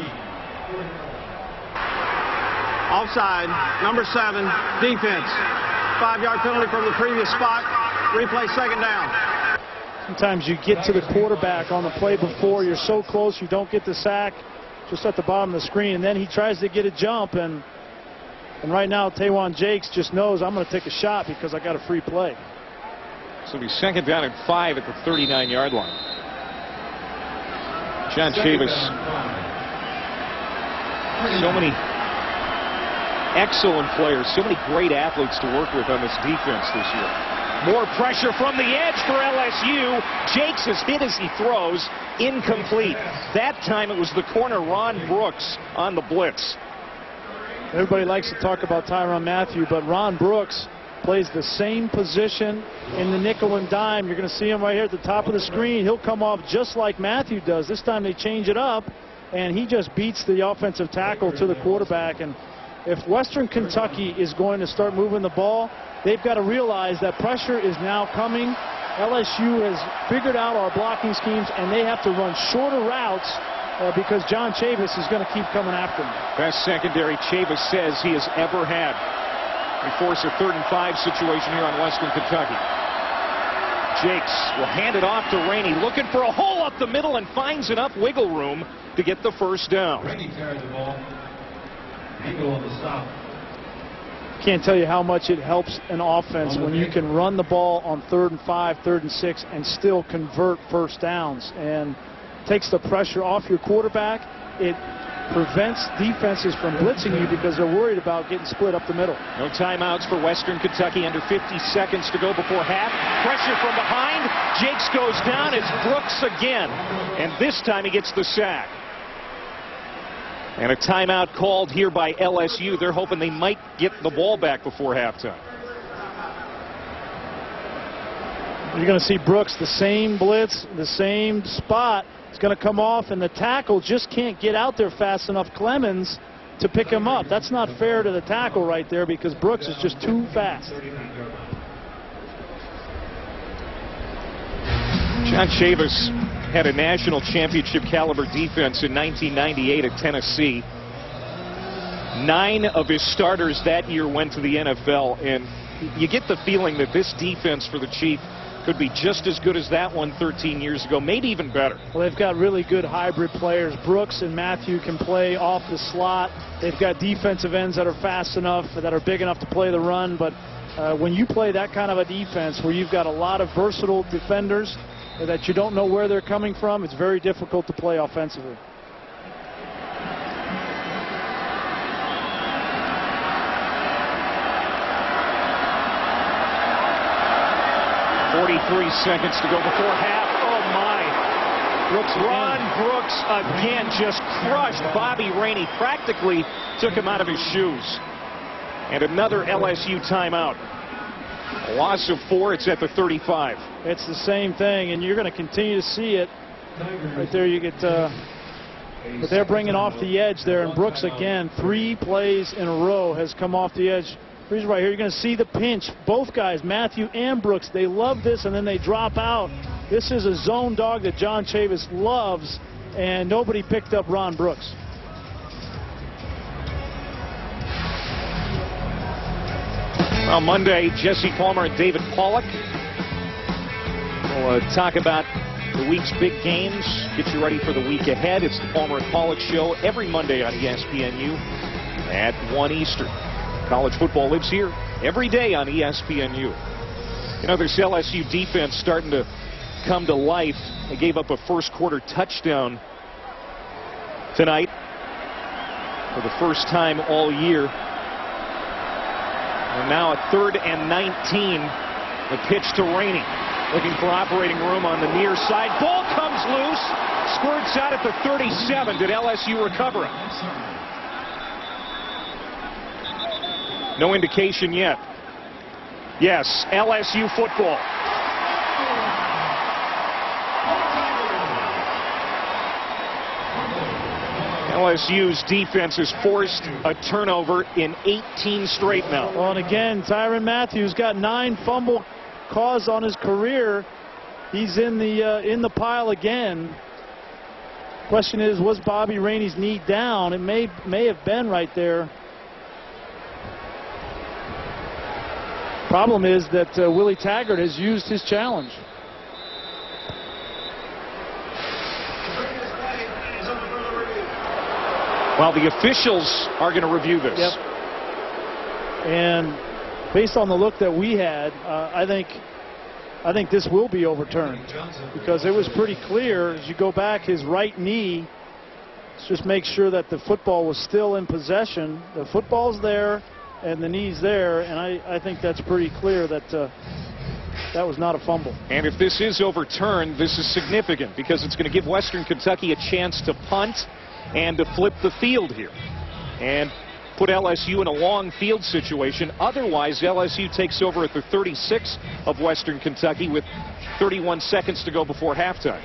Offside, number 7, defense. 5-yard penalty from the previous spot. Replay 2nd down. Sometimes you get to the quarterback on the play before. You're so close, you don't get the sack just at the bottom of the screen, and then he tries to get a jump, and right now K1 Jakes just knows I'm going to take a shot because I got a free play. So it'll be 2nd down and 5 at the 39-yard line. John Chavis. So many excellent players, so many great athletes to work with on this defense this year. More pressure from the edge for LSU. Jakes has hit as he throws. Incomplete. That time it was the corner, Ron Brooks, on the blitz. Everybody likes to talk about Tyrann Mathieu, but Ron Brooks plays the same position in the nickel and dime. You're going to see him right here at the top of the screen. He'll come off just like Mathieu does. This time they change it up, and he just beats the offensive tackle to the quarterback. And if Western Kentucky is going to start moving the ball, they've got to realize that pressure is now coming. LSU has figured out our blocking schemes, and they have to run shorter routes because John Chavis is going to keep coming after them. Best secondary Chavis says he has ever had. They force a 3rd and 5 situation here on Western Kentucky. Jakes will hand it off to Rainey, looking for a hole up the middle and finds enough wiggle room to get the 1st down. Rainey carried the ball. Eagle on the stop. Can't tell you how much it helps an offense when you can run the ball on 3rd and 5, 3rd and 6, and still convert 1st downs. And takes the pressure off your quarterback. It prevents defenses from blitzing you because they're worried about getting split up the middle. No timeouts for Western Kentucky. Under 50 seconds to go before half. Pressure from behind. Jakes goes down. It's Brooks again. And this time he gets the sack. And a timeout called here by LSU. They're hoping they might get the ball back before halftime. You're going to see Brooks, the same blitz, the same spot. It's going to come off, and the tackle just can't get out there fast enough. Clemens to pick him up. That's not fair to the tackle right there because Brooks is just too fast. John Chavis had a national championship caliber defense in 1998 at Tennessee. 9 of his starters that year went to the NFL, and you get the feeling that this defense for the Chief could be just as good as that one 13 years ago, maybe even better. Well, they've got really good hybrid players. Brooks and Matthew can play off the slot. They've got defensive ends that are fast enough, that are big enough to play the run. But when you play that kind of a defense where you've got a lot of versatile defenders that you don't know where they're coming from, it's very difficult to play offensively. 43 seconds to go before half. Oh, my. Brooks again just crushed Bobby Rainey. Practically took him out of his shoes. And another LSU timeout. A loss of 4. It's at the 35. It's the same thing, and you're going to continue to see it. Right there you get... but they're bringing off the edge there, and Brooks again, 3 plays in a row has come off the edge. Right here, you're going to see the pinch. Both guys, Matthew and Brooks, they love this, and then they drop out. This is a zone dog that John Chavis loves, and nobody picked up Ron Brooks. Well, Monday, Jesse Palmer and David Pollock will talk about the week's big games, get you ready for the week ahead. It's the Palmer and Pollock Show every Monday on ESPNU at 1 Eastern. College football lives here every day on ESPNU. You know, this LSU defense starting to come to life. They gave up a first quarter touchdown tonight for the first time all year. And now a 3rd and 19. The pitch to Rainey. Looking for operating room on the near side. Ball comes loose. Squirts out at the 37. Did LSU recover it? No indication yet. Yes, LSU football. LSU's defense has forced a turnover in 18 straight now. Well, and again, Tyrann Mathieu got 9 fumble calls on his career. He's in the pile again. Question is, was Bobby Rainey's knee down? It may have been right there. Problem is that Willie Taggart has used his challenge. Well, the officials are going to review this. Yep. And based on the look that we had, I think this will be overturned because it was pretty clear as you go back, his right knee. Let's just make sure that the football was still in possession. The football's there and the knee's there, and I think that's pretty clear that that was not a fumble. And if this is overturned, this is significant because it's going to give Western Kentucky a chance to punt and to flip the field here and put LSU in a long field situation. Otherwise, LSU takes over at the 36 of Western Kentucky with 31 seconds to go before halftime.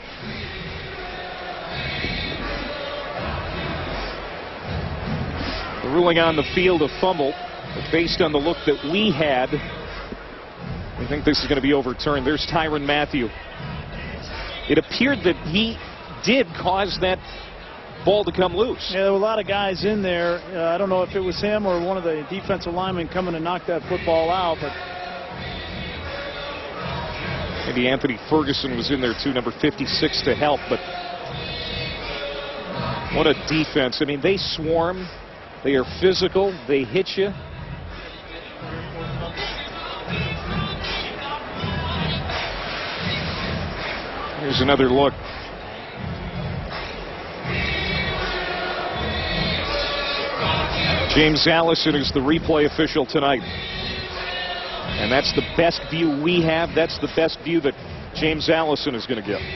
The ruling on the field, a fumble, but based on the look that we had, I think this is going to be overturned. There's Tyrann Mathieu. It appeared that he did cause that ball to come loose. Yeah, there were a lot of guys in there. I don't know if it was him or one of the defensive linemen coming to knock that football out, but maybe Anthony Ferguson was in there too, number 56, to help. But what a defense. I mean, they swarm. They are physical. They hit you. Here's another look. James Allison is the replay official tonight. And that's the best view we have. That's the best view that James Allison is going to give.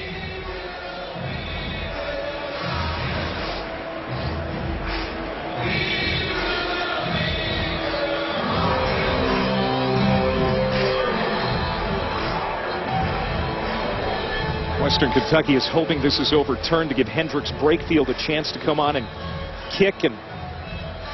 Western Kentucky is hoping this is overturned to give Hendricks Brakefield a chance to come on and kick and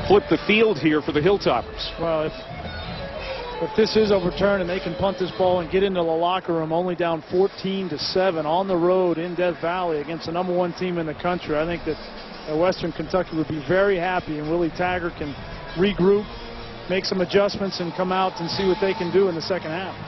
flip the field here for the Hilltoppers. Well, if this is overturned and they can punt this ball and get into the locker room only down 14-7 on the road in Death Valley against the #1 team in the country, I think that Western Kentucky would be very happy, and Willie Taggart can regroup, make some adjustments, and come out and see what they can do in the second half.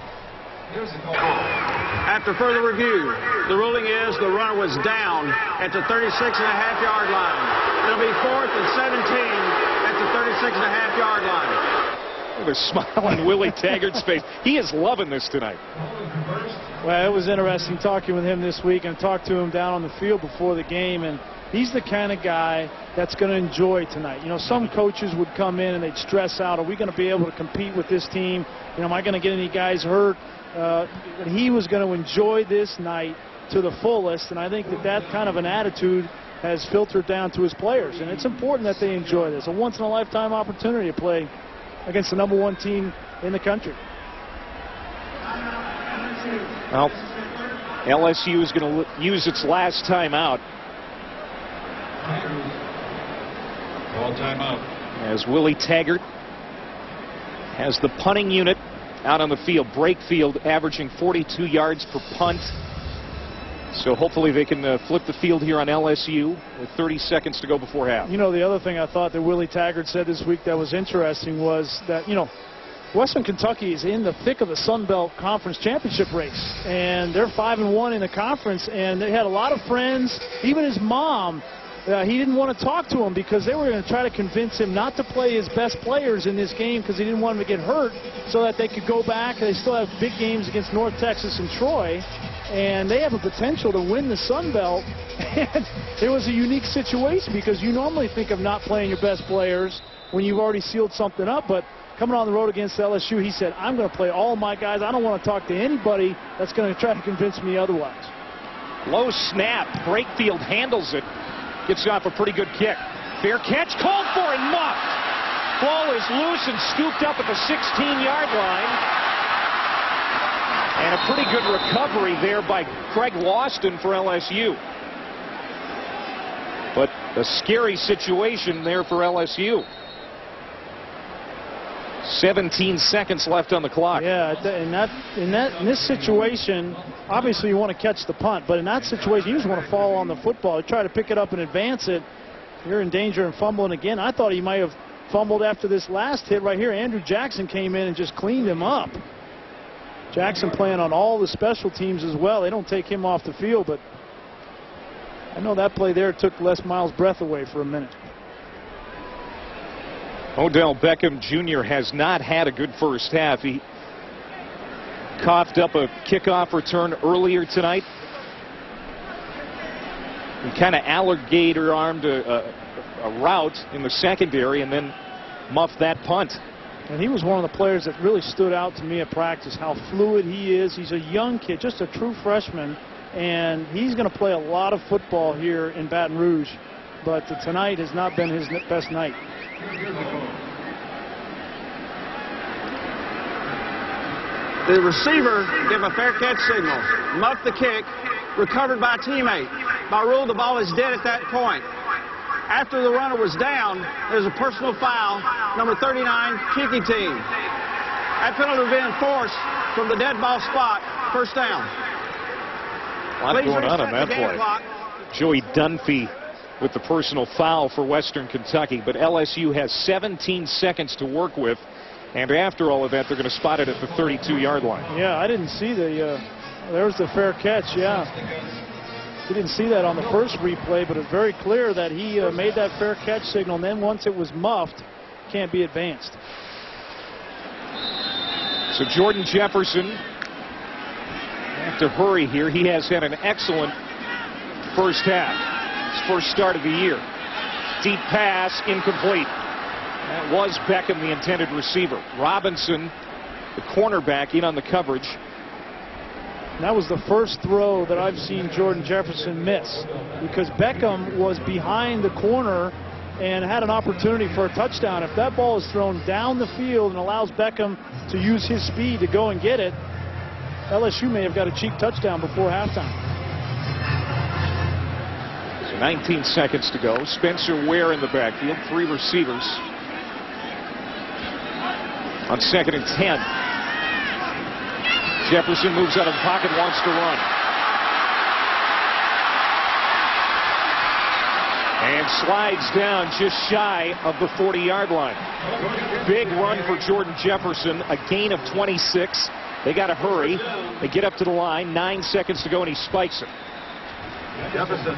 After further review, the ruling is the runner was down at the 36.5-yard line. It'll be 4th and 17 at the 36.5-yard line. There's a smile on Willie Taggart's face. He is loving this tonight. Well, it was interesting talking with him this week, and talked to him down on the field before the game, and he's the kind of guy that's going to enjoy tonight. You know, some coaches would come in and they'd stress out, are we going to be able to compete with this team? You know, am I going to get any guys hurt? But he was going to enjoy this night to the fullest, and I think that kind of an attitude has filtered down to his players, and it's important that they enjoy this. A once-in-a-lifetime opportunity to play against the #1 team in the country. Well, LSU is going to use its last timeout. Ball timeout. As Willie Taggart has the punting unit out on the field. Brakefield averaging 42 yards per punt. So hopefully they can flip the field here on LSU with 30 seconds to go before half. You know, the other thing I thought that Willie Taggart said this week that was interesting was that, you know, Western Kentucky is in the thick of the Sun Belt Conference Championship race, and they're 5-1 in the conference, and they had a lot of friends. Even his mom, he didn't want to talk to him because they were going to try to convince him not to play his best players in this game because he didn't want him to get hurt, so that they could go back. They still have big games against North Texas and Troy, and they have a potential to win the Sun Belt. And it was a unique situation because you normally think of not playing your best players when you've already sealed something up, but coming on the road against LSU, he said, I'm going to play all my guys. I don't want to talk to anybody that's going to try to convince me otherwise. Low snap. Brakefield handles it. Gets off a pretty good kick. Fair catch called for and muffed. Ball is loose and scooped up at the 16-yard line. And a pretty good recovery there by Craig Lawston for LSU. But a scary situation there for LSU. 17 seconds left on the clock. Yeah, in this situation, obviously you want to catch the punt, but in that situation you just want to fall on the football. You try to pick it up and advance it. You're in danger of fumbling again. I thought he might have fumbled after this last hit right here. Andrew Jackson came in and just cleaned him up. Jackson playing on all the special teams as well. They don't take him off the field, but I know that play there took Les Miles' breath away for a minute. Odell Beckham Jr. has not had a good first half. He coughed up a kickoff return earlier tonight. He kind of alligator-armed a route in the secondary and then muffed that punt. And he was one of the players that really stood out to me at practice, how fluid he is. He's a young kid, just a true freshman, and he's going to play a lot of football here in Baton Rouge. But tonight has not been his best night. The receiver gave a fair catch signal. Muffed the kick, recovered by a teammate. By rule, the ball is dead at that point. After the runner was down, there's a personal foul, number 39, kicking team. That penalty will be enforced from the dead ball spot, first down. A lot going on that play. Joey Dunphy with the personal foul for Western Kentucky, but LSU has 17 seconds to work with, and after all of that, they're going to spot it at the 32-yard line. Yeah, I didn't see there's the fair catch, yeah. We didn't see that on the first replay, but it's very clear that he made that fair catch signal, and then once it was muffed, can't be advanced. So Jordan Jefferson have to hurry here. He has had an excellent first half. His first start of the year. Deep pass, incomplete. That was Beckham, the intended receiver. Robinson, the cornerback, in on the coverage. And that was the first throw that I've seen Jordan Jefferson miss, because Beckham was behind the corner and had an opportunity for a touchdown. If that ball is thrown down the field and allows Beckham to use his speed to go and get it, LSU may have got a cheap touchdown before halftime. So 19 seconds to go. Spencer Ware in the backfield. 3 receivers. On 2nd and 10. Jefferson moves out of the pocket, wants to run. And slides down just shy of the 40-yard line. Big run for Jordan Jefferson, a gain of 26. They got to hurry. They get up to the line, 9 seconds to go, and he spikes it. Jefferson.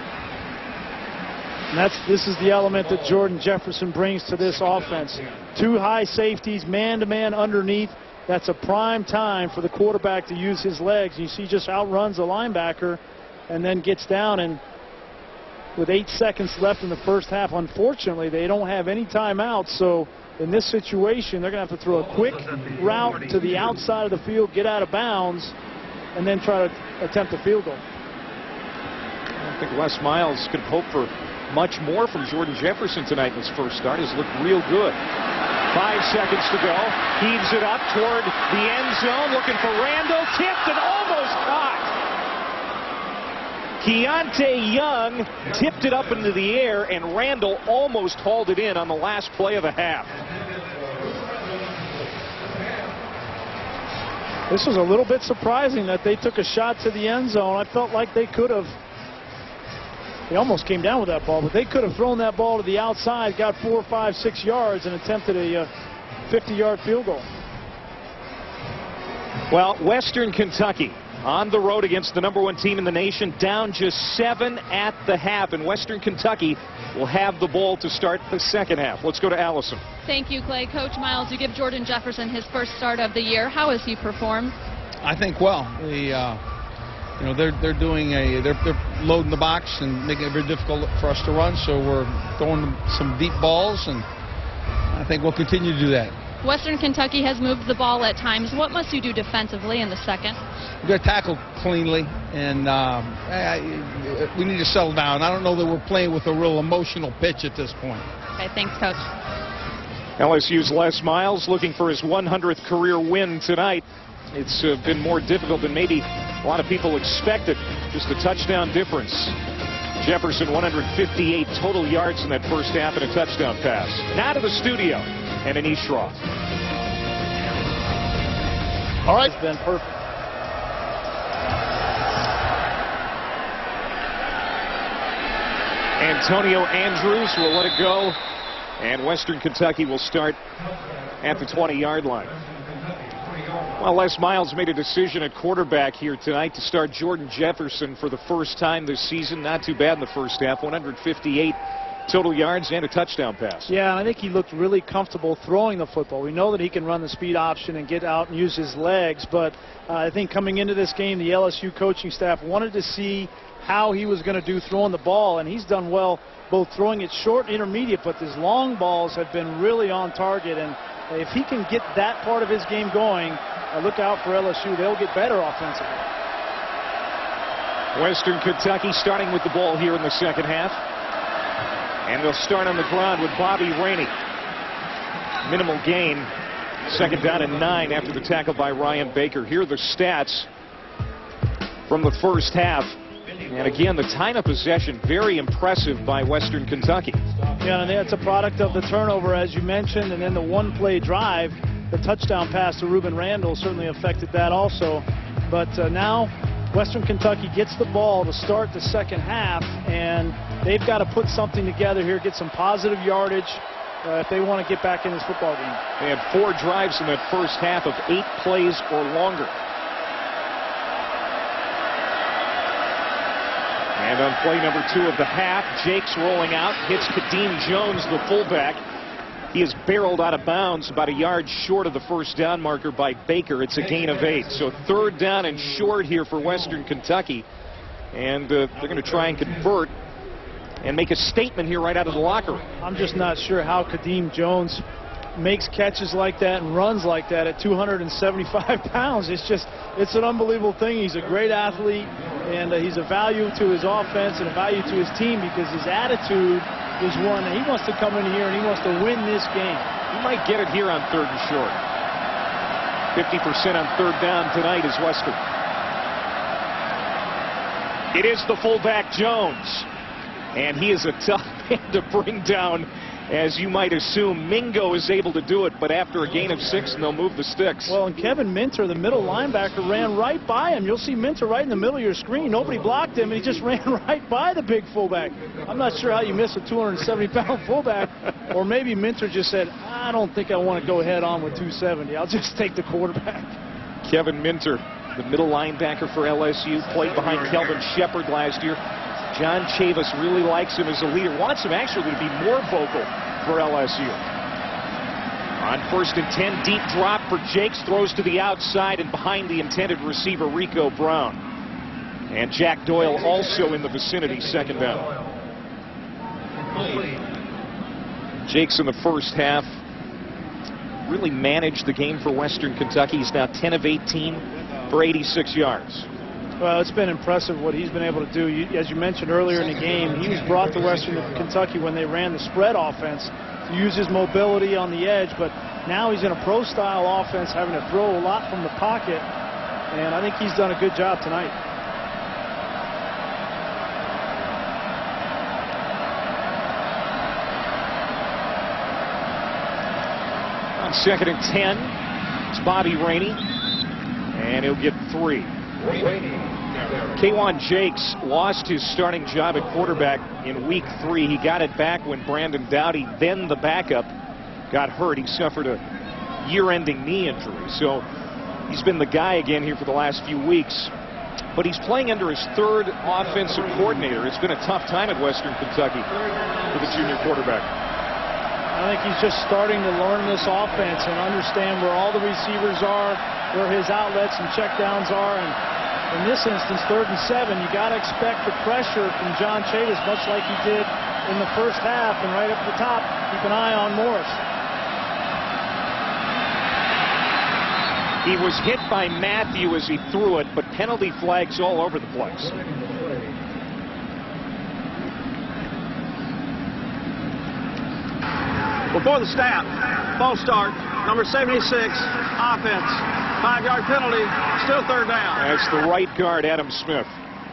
And this is the element that Jordan Jefferson brings to this offense. 2 high safeties, man-to-man underneath. That's a prime time for the quarterback to use his legs. You see, just outruns the linebacker and then gets down. And with 8 seconds left in the first half, unfortunately, they don't have any timeouts. So in this situation, they're going to have to throw a quick route to the outside of the field, get out of bounds, and then try to attempt a field goal. I think Les Miles could hope for much more from Jordan Jefferson tonight in his first start. He's looked real good. 5 seconds to go. Heaves it up toward the end zone, looking for Randall. Tipped and almost caught. Keontae Young tipped it up into the air, and Randall almost hauled it in on the last play of the half. This was a little bit surprising that they took a shot to the end zone. I felt like they could have. They almost came down with that ball, but they could have thrown that ball to the outside, got 4, 5, 6 yards, and attempted a 50-yard field goal. Well, Western Kentucky on the road against the #1 team in the nation, down just 7 at the half, and Western Kentucky will have the ball to start the second half. Let's go to Allison. Thank you, Clay. Coach Miles, you give Jordan Jefferson his first start of the year. How has he performed? I think well. You know, they're loading the box and making it very difficult for us to run, so we're throwing some deep balls, and I think we'll continue to do that. Western Kentucky has moved the ball at times. What must you do defensively in the second? We've got to tackle cleanly, and we need to settle down. I don't know that we're playing with a real emotional pitch at this point. Okay, thanks, Coach. LSU's Les Miles looking for his 100th career win tonight. It's been more difficult than maybe a lot of people expected. Just a touchdown difference. Jefferson 158 total yards in that first half and a touchdown pass. Now to the studio and Anish Roth. All right. It's been perfect. Antonio Andrews will let it go, and Western Kentucky will start at the 20-yard line. Well, Les Miles made a decision at quarterback here tonight to start Jordan Jefferson for the first time this season. Not too bad in the first half. 158 total yards and a touchdown pass. Yeah, I think he looked really comfortable throwing the football. We know that he can run the speed option and get out and use his legs, but I think coming into this game, the LSU coaching staff wanted to see how he was going to do throwing the ball, and he's done well both throwing it short and intermediate, but his long balls have been really on target, and if he can get that part of his game going, look out for LSU. They'll get better offensively. Western Kentucky starting with the ball here in the second half. And they'll start on the ground with Bobby Rainey. Minimal gain. Second down and 9 after the tackle by Ryan Baker. Here are the stats from the first half. And again, the time of possession, very impressive by Western Kentucky. Yeah, and that's a product of the turnover, as you mentioned, and then the one-play drive. The touchdown pass to Ruben Randall certainly affected that also. But now Western Kentucky gets the ball to start the second half, and they've got to put something together here, get some positive yardage if they want to get back in this football game. They had 4 drives in that first half of 8 plays or longer. And on play number 2 of the half, Jake's rolling out, hits Kadeem Jones, the fullback. He is barreled out of bounds about a yard short of the first down marker by Baker. It's a gain of 8. So third down and short here for Western Kentucky. And they're going to try and convert and make a statement here right out of the locker room. I'm just not sure how Kadeem Jones makes catches like that and runs like that at 275 pounds. It's an unbelievable thing. He's a great athlete, and he's a value to his offense and a value to his team because his attitude is one that he wants to come in here and he wants to win this game. He might get it here on third and short. 50% on third down tonight is Western. It is the fullback Jones. And he is a tough man to bring down, as you might assume. Mingo is able to do it, but after a gain of 6, and they'll move the sticks. Well, and Kevin Minter, the middle linebacker, ran right by him. You'll see Minter right in the middle of your screen. Nobody blocked him, and he just ran right by the big fullback. I'm not sure how you miss a 270-pound fullback, or maybe Minter just said, I don't think I want to go head on with 270. I'll just take the quarterback. Kevin Minter, the middle linebacker for LSU, played behind Kelvin Shepard last year. John Chavis really likes him as a leader, wants him actually to be more vocal for LSU. On 1st and 10, deep drop for Jakes, throws to the outside and behind the intended receiver, Rico Brown. And Jack Doyle also in the vicinity, 2nd down. Jakes in the first half really managed the game for Western Kentucky. He's now 10 of 18 for 86 yards. Well, it's been impressive what he's been able to do. As you mentioned earlier in the game, he was brought to Western Kentucky when they ran the spread offense to use his mobility on the edge, but now he's in a pro-style offense, having to throw a lot from the pocket, and I think he's done a good job tonight. On 2nd and 10, it's Bobby Rainey, and he'll get 3. K1 Jakes lost his starting job at quarterback in week 3. He got it back when Brandon Dowdy, then the backup, got hurt. He suffered a year-ending knee injury. So he's been the guy again here for the last few weeks. But he's playing under his 3rd offensive coordinator. It's been a tough time at Western Kentucky for the junior quarterback. I think he's just starting to learn this offense and understand where all the receivers are, where his outlets and checkdowns are. And in this instance, 3rd and 7, you got to expect the pressure from John Chavis, much like he did in the first half. And right up at the top, keep an eye on Morris. He was hit by Matthew as he threw it, but penalty flags all over the place. Before the snap, false start, number 76, offense. 5-yard penalty, still 3rd down. That's the right guard, Adam Smith.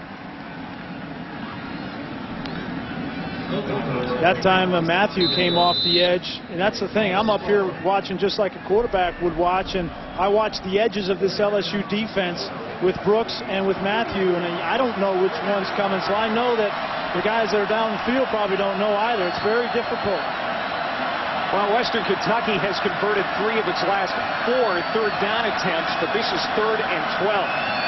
That time Matthew came off the edge, and that's the thing. I'm up here watching just like a quarterback would watch, and I watch the edges of this LSU defense with Brooks and with Matthew, and I don't know which one's coming, so I know that the guys that are down the field probably don't know either. It's very difficult. Well, Western Kentucky has converted 3 of its last 4 third down attempts, but this is 3rd and 12.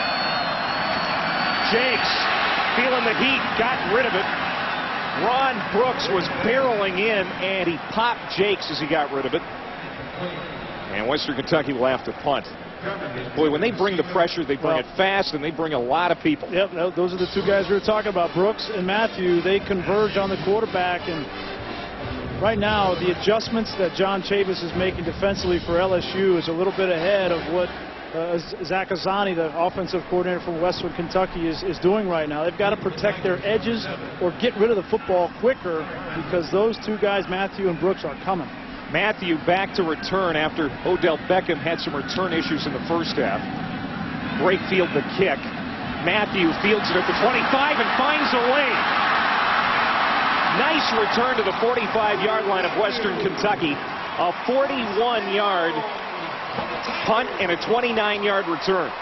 Jakes feeling the heat, got rid of it. Ron Brooks was barreling in, and he popped Jakes as he got rid of it. And Western Kentucky will have to punt. Boy, when they bring the pressure, they bring it fast, and they bring a lot of people. Yep, those are the 2 guys we were talking about, Brooks and Matthew. They converge on the quarterback, and right now, the adjustments that John Chavis is making defensively for LSU is a little bit ahead of what Zach Azzani, the offensive coordinator from Western Kentucky, is doing right now. They've got to protect their edges or get rid of the football quicker, because those 2 guys, Matthew and Brooks, are coming. Matthew back to return after Odell Beckham had some return issues in the first half. Brakefield the kick. Matthew fields it at the 25 and finds a lane. Nice return to the 45-yard line of Western Kentucky. A 41-yard punt and a 29-yard return.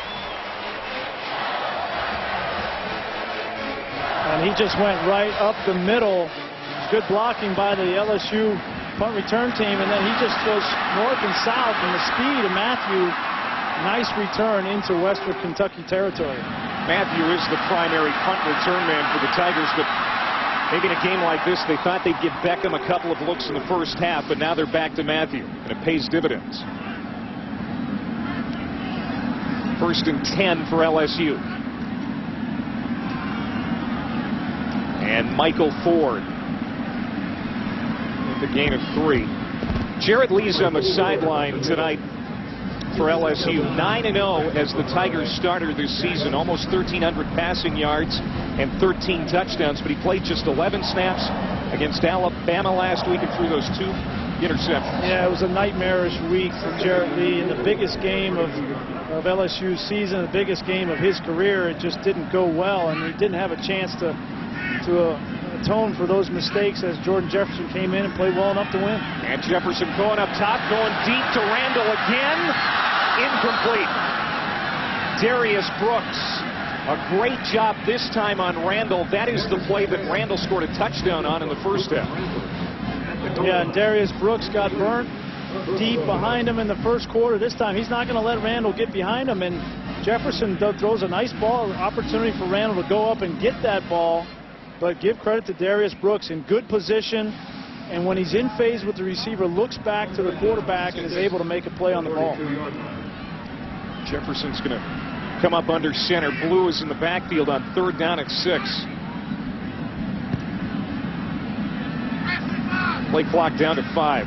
And he just went right up the middle. Good blocking by the LSU punt return team, and then he just goes north and south, and the speed of Matthew, nice return into Western Kentucky territory. Matthew is the primary punt return man for the Tigers, but maybe in a game like this, they thought they'd give Beckham a couple of looks in the first half, but now they're back to Matthew, and it pays dividends. 1st and 10 for LSU. And Michael Ford with the gain of 3. Jarrett Lee's on the sideline tonight for LSU. 9-0 as the Tigers starter this season. Almost 1,300 passing yards and 13 touchdowns, but he played just 11 snaps against Alabama last week and threw those 2 interceptions. Yeah, it was a nightmarish week for Jarrett Lee in the biggest game of LSU's season, the biggest game of his career. It just didn't go well, and he didn't have a chance to atone for those mistakes as Jordan Jefferson came in and played well enough to win. And Jefferson going up top, going deep to Randall again. Incomplete. Darius Brooks, a great job this time on Randall. That is the play that Randall scored a touchdown on in the first half. Yeah, and Darius Brooks got burnt deep behind him in the first quarter. This time he's not going to let Randall get behind him, and Jefferson throws a nice ball, opportunity for Randall to go up and get that ball. But give credit to Darius Brooks, in good position, and when he's in phase with the receiver, looks back to the quarterback and is able to make a play on the ball. Jefferson's going to come up under center. Blue is in the backfield on 3rd down at 6. Play clock down to 5.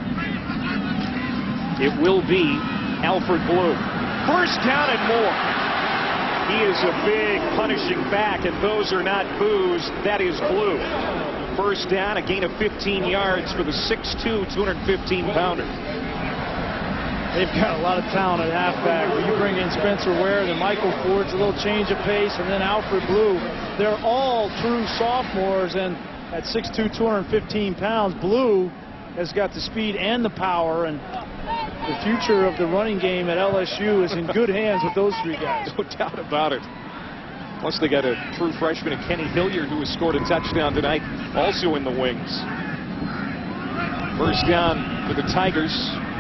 It will be Alfred Blue. 1st down and more. He is a big punishing back, and those are not boos. That is Blue. 1st down, a gain of 15 yards for the 6'2", 215-pounder. They've got a lot of talent at halfback. When you bring in Spencer Ware, then Michael Ford's a little change of pace, and then Alfred Blue. They're all true sophomores, and at 6'2", 215 pounds, Blue has got the speed and the power, and the future of the running game at LSU is in good hands with those 3 guys. No doubt about it. Plus, they got a true freshman, Kenny Hilliard, who has scored a touchdown tonight, also in the wings. 1st down for the Tigers.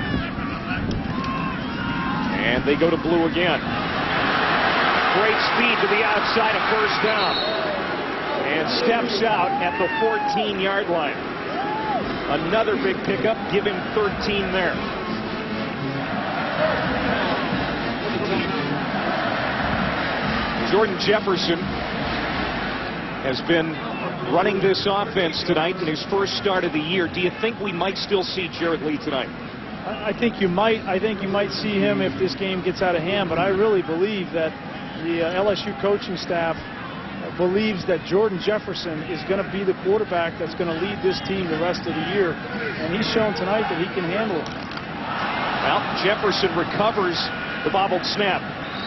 And they go to Blue again. Great speed to the outside of 1st down. And steps out at the 14-yard line. Another big pickup. Give him 13 there. Jordan Jefferson has been running this offense tonight in his first start of the year. Do you think we might still see Jarrett Lee tonight? I think you might. I think you might see him if this game gets out of hand. But I really believe that the LSU coaching staff believes that Jordan Jefferson is going to be the quarterback that's going to lead this team the rest of the year. And he's shown tonight that he can handle it. Well, Jefferson recovers the bobbled snap.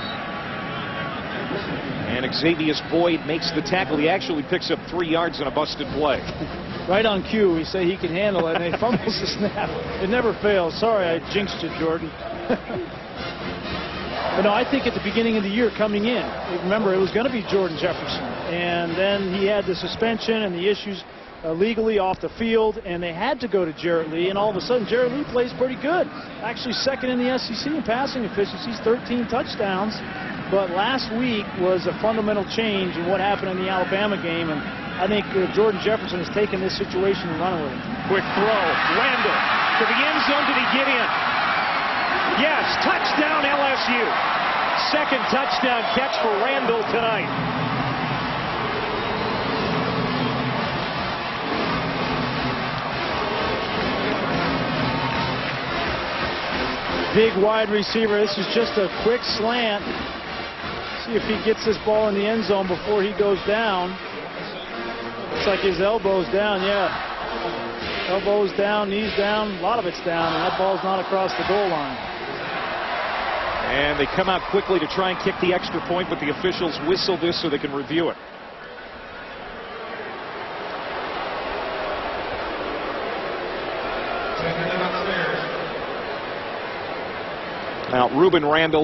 And Xavier Boyd makes the tackle. He actually picks up 3 yards on a busted play. Right on cue, he said he can handle it, and he fumbles the snap. It never fails. Sorry, I jinxed you, Jordan. But no, I think at the beginning of the year coming in, remember, it was going to be Jordan Jefferson. And then he had the suspension and the issues legally off the field, and they had to go to Jarrett Lee, and all of a sudden Jarrett Lee plays pretty good. Actually 2nd in the SEC in passing efficiencies, 13 touchdowns. But last week was a fundamental change in what happened in the Alabama game, and I think Jordan Jefferson has taken this situation and run with it. Quick throw. Randall to the end zone. Did he get in? Yes. Touchdown LSU. 2nd touchdown catch for Randall tonight. Big wide receiver. This is just a quick slant. See if he gets this ball in the end zone before he goes down. Looks like his elbow's down, yeah. Elbow's down, knees down, a lot of it's down, and that ball's not across the goal line. And they come out quickly to try and kick the extra point, but the officials whistle this so they can review it. Now, Ruben Randall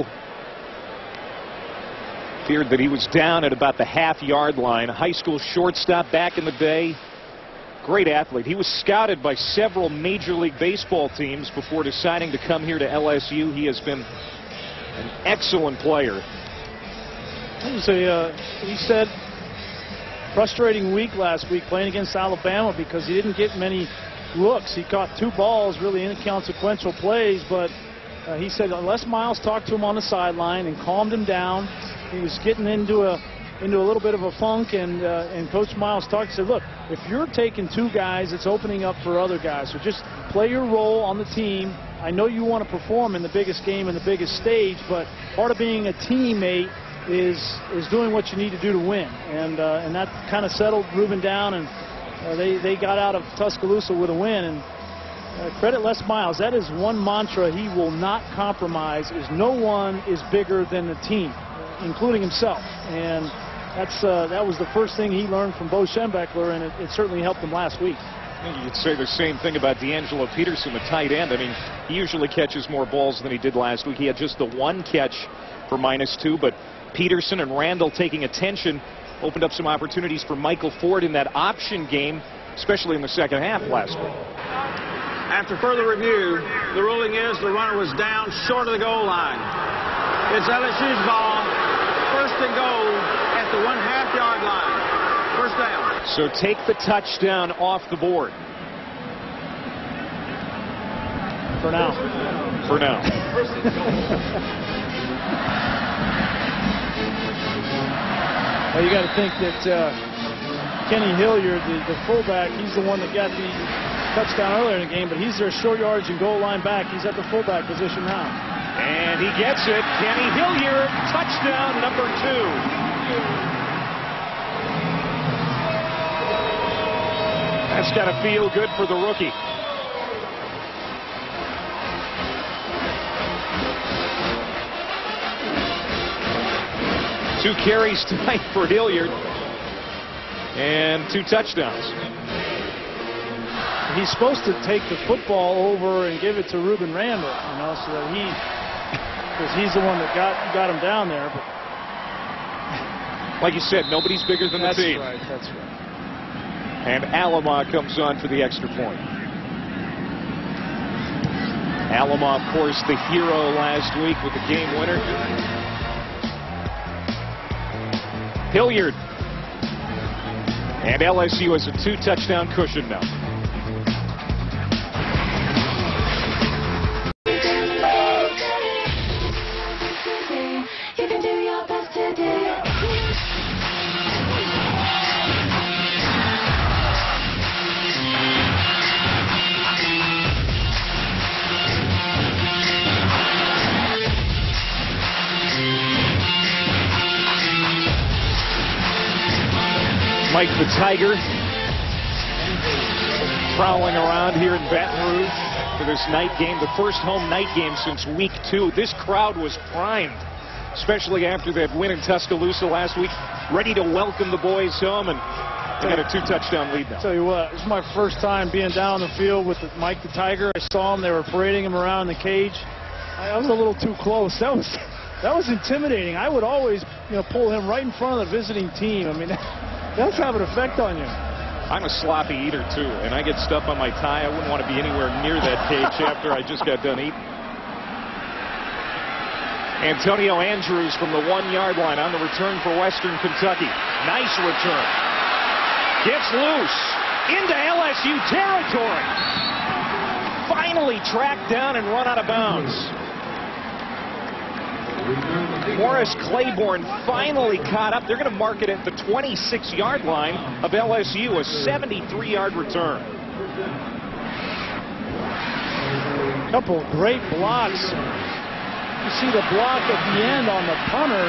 feared that he was down at about the half-yard line. A high school shortstop back in the day. Great athlete. He was scouted by several Major League Baseball teams before deciding to come here to LSU. He has been an excellent player. It was he said, frustrating week last week playing against Alabama because he didn't get many looks. He caught 2 balls, really inconsequential plays, but he said Les Miles talked to him on the sideline and calmed him down. He was getting into a little bit of a funk, and Coach Miles talked and said, look, if you're taking 2 guys, it's opening up for other guys. So just play your role on the team. I know you want to perform in the biggest game and the biggest stage, but part of being a teammate is doing what you need to do to win. And that kind of settled Ruben down, and they got out of Tuscaloosa with a win. And credit Les Miles. That is one mantra he will not compromise, is no one is bigger than the team, including himself. And That was the first thing he learned from Bo Schembechler, and it certainly helped him last week. You could say the same thing about D'Angelo Peterson, the tight end. I mean, he usually catches more balls than he did last week. He had just the one catch for -2, but Peterson and Randall taking attention opened up some opportunities for Michael Ford in that option game, especially in the second half last week. After further review, the ruling is the runner was down short of the goal line. It's LSU's ball, first and goal at the 1/2 yard line. First down. So take the touchdown off the board. For now. For now. Well, you got to think that Kenny Hilliard, the fullback, he's the one that got the touchdown earlier in the game, but he's their short yards and goal line back. He's at the fullback position now. And he gets it. Kenny Hilliard, touchdown number 2. That's got to feel good for the rookie. Two carries tonight for Hilliard and 2 touchdowns. He's supposed to take the football over and give it to Ruben Randall, you know, so that because he's the one that got him down there. But like you said, nobody's bigger than the team. That's right. That's right. And Alama comes on for the extra point. Alama, of course, the hero last week with the game winner. Hilliard. And LSU has a 2-touchdown cushion now. Mike the Tiger prowling around here in Baton Rouge for this night game, the first home night game since week 2. This crowd was primed, especially after that win in Tuscaloosa last week, ready to welcome the boys home, and they got a 2-touchdown lead now. Tell you what, this is my first time being down the field with Mike the Tiger. I saw him; they were parading him around the cage. I was a little too close. That was intimidating. I would always, pull him right in front of the visiting team. I mean, that's have an effect on you. I'm a sloppy eater, too, and I get stuff on my tie. I wouldn't want to be anywhere near that cage after I just got done eating. Antonio Andrews from the 1-yard line on the return for Western Kentucky. Nice return. Gets loose into LSU territory. Finally tracked down and run out of bounds. Morris Claiborne finally caught up. They're going to mark it at the 26-yard line of LSU, a 73-yard return. Couple of great blocks. You see the block at the end on the punter.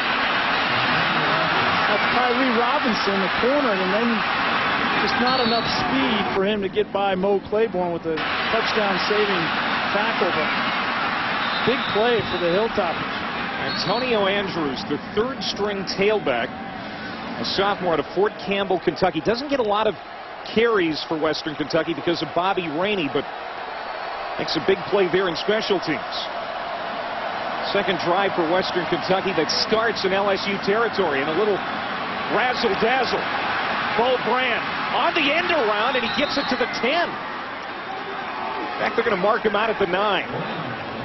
That's Tyree Robinson, the corner, and then just not enough speed for him to get by Mo Claiborne with a touchdown-saving tackle. But big play for the Hilltoppers. Antonio Andrews, the 3rd-string tailback, a sophomore out of Fort Campbell, Kentucky. Doesn't get a lot of carries for Western Kentucky because of Bobby Rainey, but makes a big play there in special teams. Second drive for Western Kentucky that starts in LSU territory, and a little razzle-dazzle. Bo Brand on the end around, and he gets it to the 10. In fact, they're going to mark him out at the 9.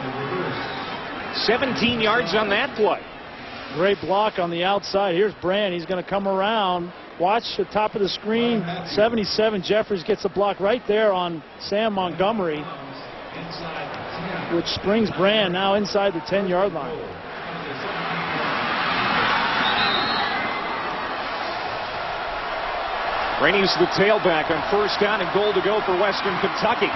17 yards on that play. Great block on the outside. Here's Brand. He's going to come around. Watch the top of the screen. 77 Jeffries gets a block right there on Sam Montgomery, which brings Brand now inside the 10-yard line. Rainey's the tailback on first down and goal to go for Western Kentucky.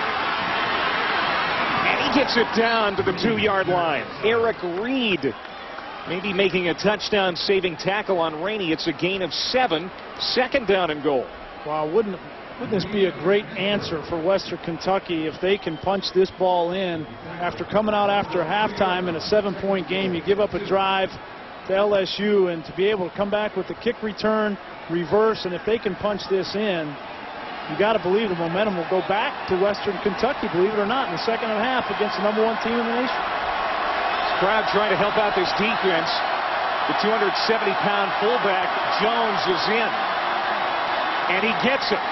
Gets it down to the 2-yard line. Eric Reed maybe making a touchdown-saving tackle on Rainey. It's a gain of 7. Second down and goal. Wow, wouldn't this be a great answer for Western Kentucky if they can punch this ball in after coming out after halftime in a 7-point game? You give up a drive, to LSU, and to be able to come back with the kick return, reverse, and if they can punch this in, you got to believe the momentum will go back to Western Kentucky, believe it or not, in the second half against the #1 team in the nation. This crowd trying to help out this defense. The 270-pound fullback, Jones, is in. And he gets it.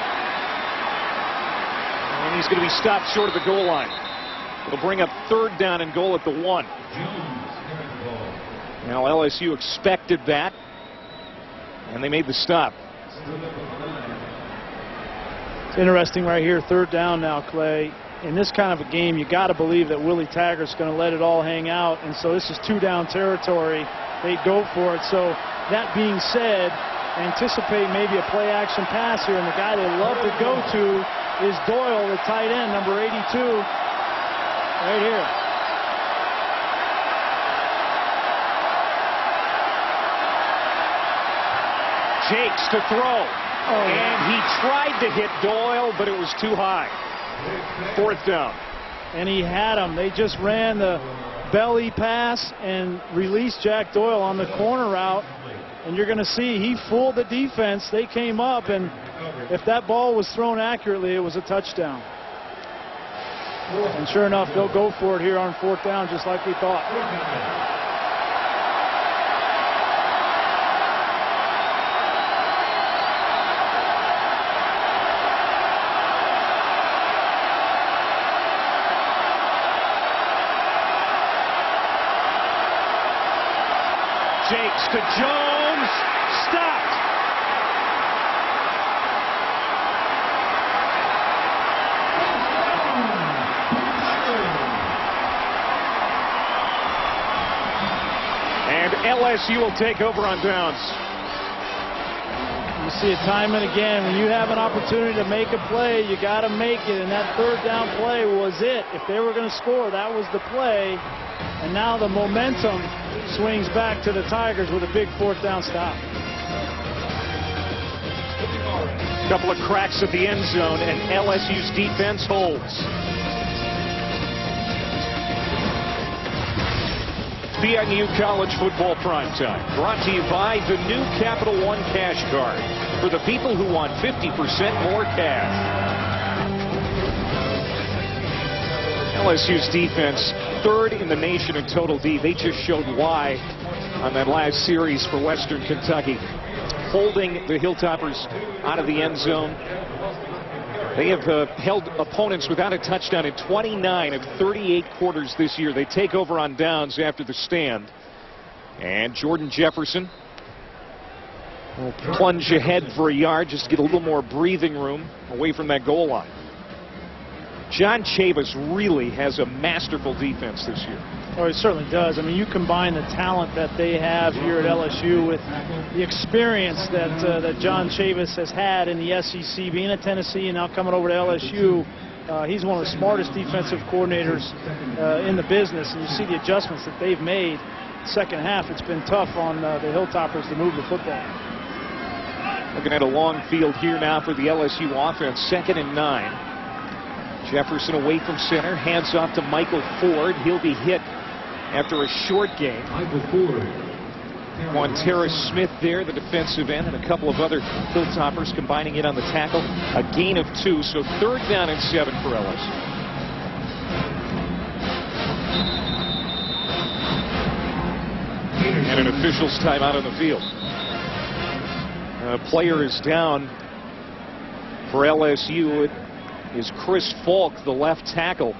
And he's going to be stopped short of the goal line. It'll bring up 3rd down and goal at the 1. Now LSU expected that, and they made the stop. It's interesting right here, 3rd down now, Clay. In this kind of a game, you got to believe that Willie Taggart's going to let it all hang out, and so this is 2-down territory. They go for it. So that being said, anticipate maybe a play-action pass here, and the guy they love to go to is Doyle, the tight end, number 82, right here. Jakes to throw. And he tried to hit Doyle, but it was too high. 4th down. And he had him. They just ran the belly pass and released Jack Doyle on the corner route. And you're going to see he fooled the defense. They came up, and if that ball was thrown accurately, it was a touchdown. And sure enough, they'll go for it here on 4th down, just like we thought. Jakes to Jones, stopped. And LSU will take over on downs. You see it time and again. When you have an opportunity to make a play, you got to make it. And that 3rd down play was it. If they were going to score, that was the play. And now the momentum swings back to the Tigers with a big 4th down stop. A couple of cracks at the end zone, and LSU's defense holds. BYU College Football Primetime, brought to you by the new Capital One Cash Card for the people who want 50% more cash. LSU's defense, 3rd in the nation in total D. They just showed why on that last series for Western Kentucky, holding the Hilltoppers out of the end zone. They have held opponents without a touchdown in 29 of 38 quarters this year. They take over on downs after the stand. And Jordan Jefferson will plunge ahead for a yard just to get a little more breathing room away from that goal line. John Chavis really has a masterful defense this year. Oh, he certainly does. I mean, you combine the talent that they have here at LSU with the experience that John Chavis has had in the SEC, being at Tennessee and now coming over to LSU. He's one of the smartest defensive coordinators in the business, and you see the adjustments that they've made. Second half, it's been tough on the Hilltoppers to move the football. Looking at a long field here now for the LSU offense, 2nd and 9. Jefferson away from center, hands off to Michael Ford. He'll be hit after a short game. Michael Ford. Quantera Smith there, the defensive end, and a couple of other Hilltoppers combining it on the tackle. A gain of 2, so 3rd down and 7 for LSU. And an official's timeout on the field. A player is down for LSU. It is Chris Falk, the left tackle.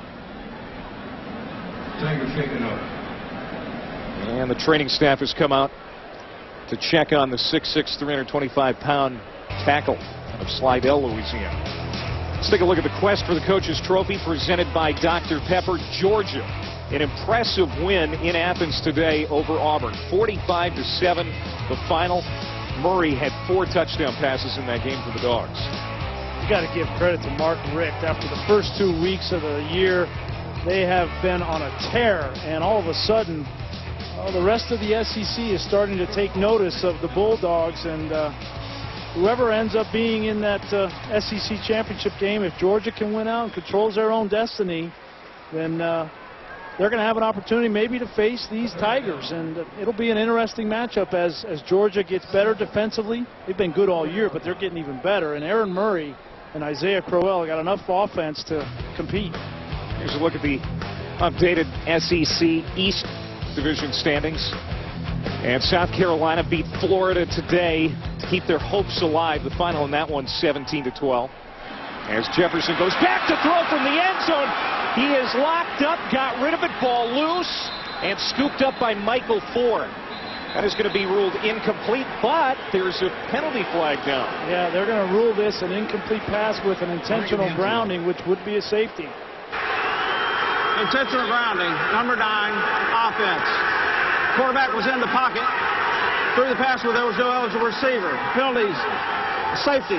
Tiger shaken up. And the training staff has come out to check on the 6'6", 325-pound tackle of Slidell, Louisiana. Let's take a look at the quest for the Coach's Trophy presented by Dr. Pepper. Georgia, an impressive win in Athens today over Auburn. 45-7, the final. Murray had 4 touchdown passes in that game for the Dogs. You got to give credit to Mark Richt. After the first 2 weeks of the year, they have been on a tear, and all of a sudden, the rest of the SEC is starting to take notice of the Bulldogs, and whoever ends up being in that SEC championship game, if Georgia can win out and controls their own destiny, then they're going to have an opportunity maybe to face these Tigers, and it'll be an interesting matchup as Georgia gets better defensively. They've been good all year, but they're getting even better. And Aaron Murray and Isaiah Crowell got enough offense to compete. Here's a look at the updated SEC East Division standings. And South Carolina beat Florida today to keep their hopes alive. The final in that one, 17-12. As Jefferson goes back to throw from the end zone. He is locked up, got rid of it, ball loose, and scooped up by Michael Ford. That is going to be ruled incomplete, but there's a penalty flag down. Yeah, they're going to rule this an incomplete pass with an intentional grounding, which would be a safety. Intentional grounding, number 9, offense. Quarterback was in the pocket. Threw the pass where there was no eligible receiver. Penalties, safety.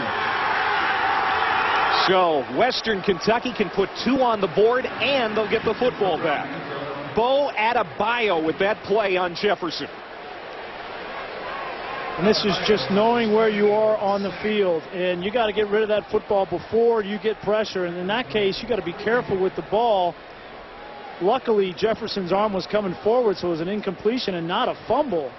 So Western Kentucky can put 2 on the board, and they'll get the football back. Bo Adebayo with that play on Jefferson. And this is just knowing where you are on the field, and you got to get rid of that football before you get pressure. And in that case, you got to be careful with the ball. Luckily, Jefferson's arm was coming forward, so it was an incompletion and not a fumble.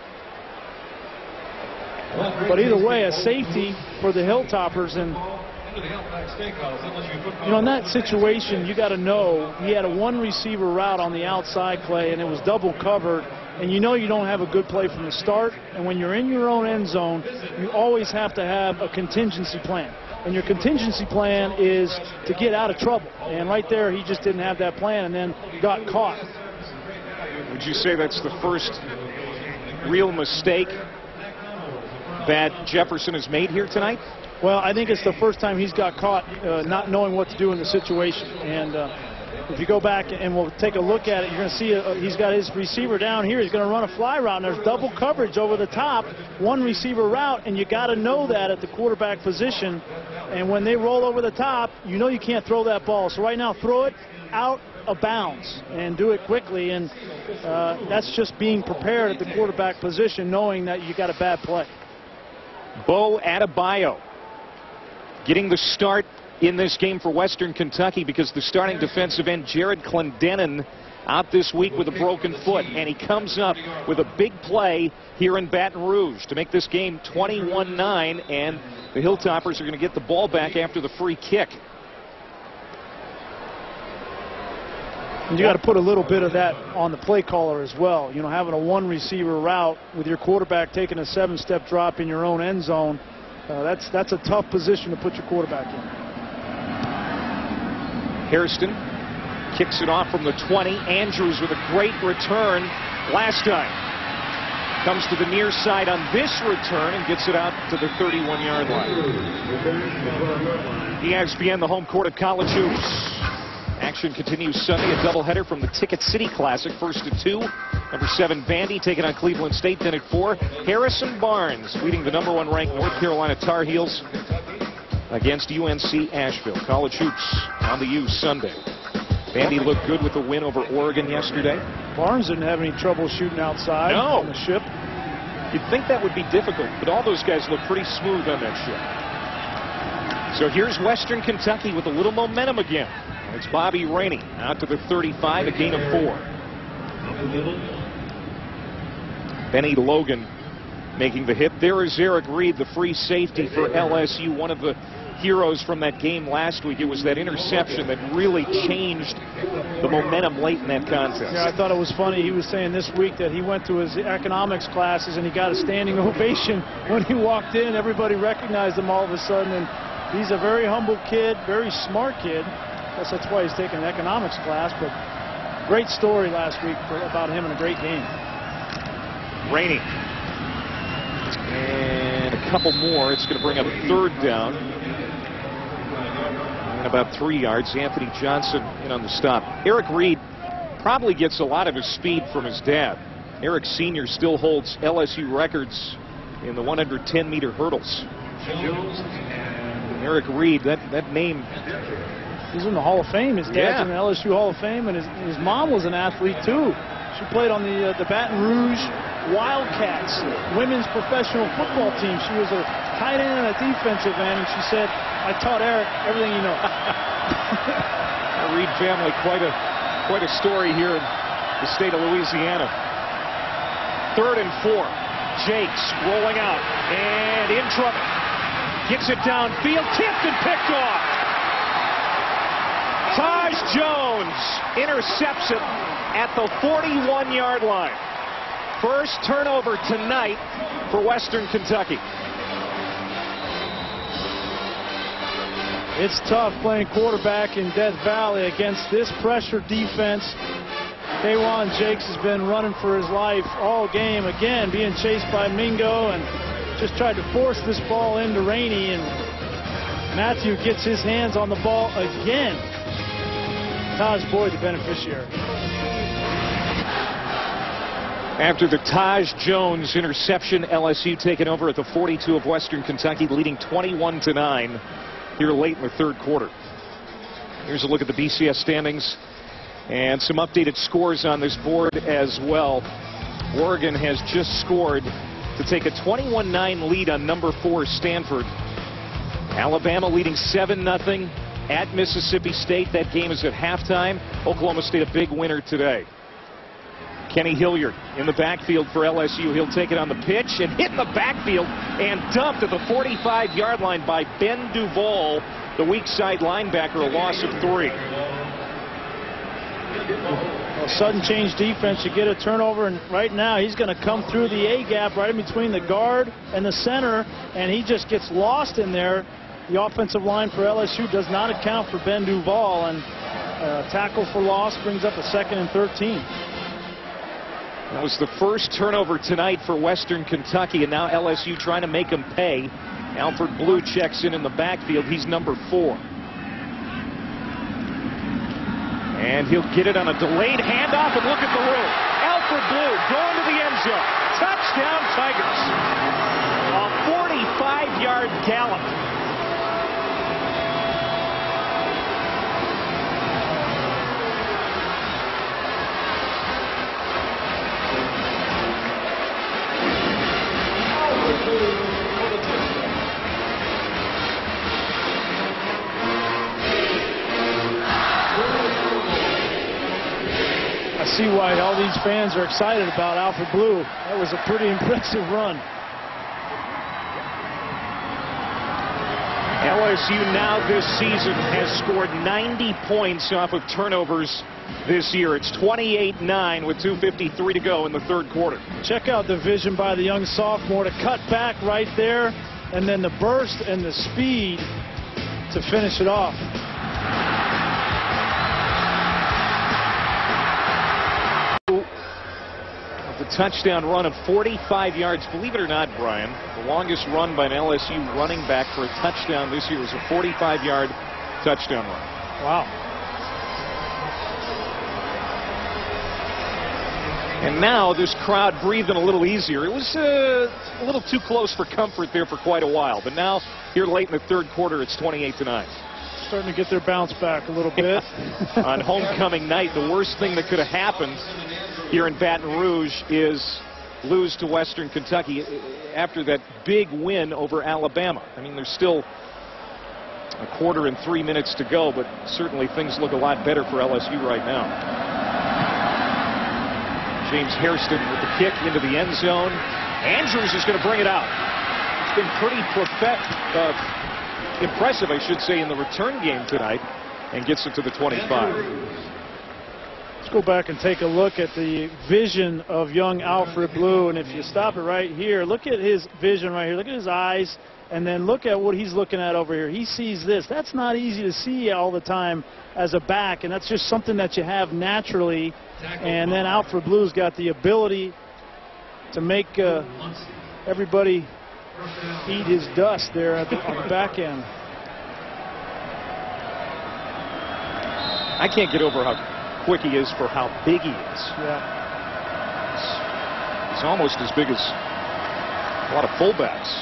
But either way, a safety for the Hilltoppers. And you know, in that situation, you got to know he had a 1 receiver route on the outside, Clay, and it was double covered. And you know you don't have a good play from the start. And when you're in your own end zone, you always have to have a contingency plan. And your contingency plan is to get out of trouble. And right there, he just didn't have that plan and then got caught. Would you say that's the first real mistake that Jefferson has made here tonight? Well, I think it's the first time he's got caught not knowing what to do in the situation. And if you go back and we'll take a look at it, you're going to see he's got his receiver down here. He's going to run a fly route, and there's double coverage over the top, 1 receiver route, and you got to know that at the quarterback position. And when they roll over the top, you know you can't throw that ball. So right now, throw it out of bounds and do it quickly. And that's just being prepared at the quarterback position, knowing that you got a bad play. Bo Adebayo getting the start in this game for Western Kentucky because the starting defensive end Jared Clendenin out this week with a broken foot, and he comes up with a big play here in Baton Rouge to make this game 21-9, and the Hilltoppers are going to get the ball back after the free kick. And you got to put a little bit of that on the play caller as well. You know, having a 1 receiver route with your quarterback taking a 7-step drop in your own end zone, that's a tough position to put your quarterback in. Hairston kicks it off from the 20. Andrews with a great return last time. Comes to the near side on this return and gets it out to the 31-yard line. ESPN, the home court of college hoops. Action continues Sunday, a doubleheader from the Ticket City Classic. First at 2. Number 7, Vandy taking on Cleveland State. Then at 4, Harrison Barnes leading the number 1 ranked North Carolina Tar Heels against UNC Asheville. College hoops on the U Sunday. Vandy looked good with the win over Oregon yesterday. Barnes didn't have any trouble shooting outside on the ship. You'd think that would be difficult, but all those guys look pretty smooth on that ship. So here's Western Kentucky with a little momentum again. It's Bobby Rainey out to the 35, a gain of 4. Benny Logan making the hit. There is Eric Reed, the free safety for LSU, one of the heroes from that game last week. It was that interception that really changed the momentum late in that contest. Yeah, I thought it was funny. He was saying this week that he went to his economics classes and he got a standing ovation when he walked in. Everybody recognized him all of a sudden, and he's a very humble kid, very smart kid. I guess that's why he's taking an economics class, but great story last week about him and a great game. Rainey. And a couple more. It's going to bring up 3rd down. And about 3 yards. Anthony Johnson in on the stop. Eric Reed probably gets a lot of his speed from his dad. Eric Sr. still holds LSU records in the 110-meter hurdles. Eric Reed, that name. He's in the Hall of Fame. His dad's in the LSU Hall of Fame, and his mom was an athlete, too. She played on the Baton Rouge Wildcats women's professional football team. She was a tight end and a defensive end, and she said, I taught Eric everything you know. The Reed family, quite Quite a story here in the state of Louisiana. 3rd and 4. Jakes rolling out and in trouble. Gets it downfield, tipped and picked off. Taj Jones intercepts it at the 41-yard line. First turnover tonight for Western Kentucky. It's tough playing quarterback in Death Valley against this pressure defense. K'Wan Jakes has been running for his life all game, again being chased by Mingo, and just tried to force this ball into Rainey, and Matthew gets his hands on the ball again. Taj Boyd the beneficiary. After the Taj Jones interception, LSU taking over at the 42 of Western Kentucky, leading 21-9 here late in the 3rd quarter. Here's a look at the BCS standings and some updated scores on this board as well. Oregon has just scored to take a 21-9 lead on number 4 Stanford. Alabama leading 7-0 at Mississippi State. That game is at halftime. Oklahoma State a big winner today. Kenny Hilliard in the backfield for LSU. He'll take it on the pitch and hit in the backfield and dumped at the 45-yard line by Ben Duval, the weak side linebacker, a loss of 3. Well, sudden change defense, you get a turnover, and right now he's going to come through the A-gap right in between the guard and the center, and he just gets lost in there. The offensive line for LSU does not account for Ben Duval, and tackle for loss brings up a 2nd and 13. That was the first turnover tonight for Western Kentucky, and now LSU trying to make them pay. Alfred Blue checks in the backfield. He's number 4. And he'll get it on a delayed handoff, and look at the room. Alfred Blue going to the end zone. Touchdown Tigers. A 45-yard gallop. I see why all these fans are excited about Alfred Blue. That was a pretty impressive run. LSU now this season has scored 90 points off of turnovers this year. It's 28-9 with 2:53 to go in the 3rd quarter. Check out the vision by the young sophomore to cut back right there, and then the burst and the speed to finish it off. The touchdown run of 45 yards. Believe it or not, Brian, the longest run by an LSU running back for a touchdown this year was a 45-yard touchdown run. Wow. And now this crowd breathing a little easier. It was a little too close for comfort there for quite a while. But now, here late in the 3rd quarter, it's 28-9. Starting to get their bounce back a little bit. On homecoming night, the worst thing that could have happened here in Baton Rouge is lose to Western Kentucky after that big win over Alabama. I mean, there's still a quarter and 3 minutes to go, but certainly things look a lot better for LSU right now. James Hairston with the kick into the end zone. Andrews is going to bring it out. It's been pretty impressive, I should say, in the return game tonight, and gets it to the 25. Let's go back and take a look at the vision of young Alfred Blue, and if you stop it right here, look at his vision right here. Look at his eyes, and then look at what he's looking at over here. He sees this. That's not easy to see all the time as a back, and that's just something that you have naturally. And then Alfred Blue's got the ability to make everybody eat his dust there on the back end. I can't get over how quick he is for how big he is. Yeah. He's almost as big as a lot of fullbacks.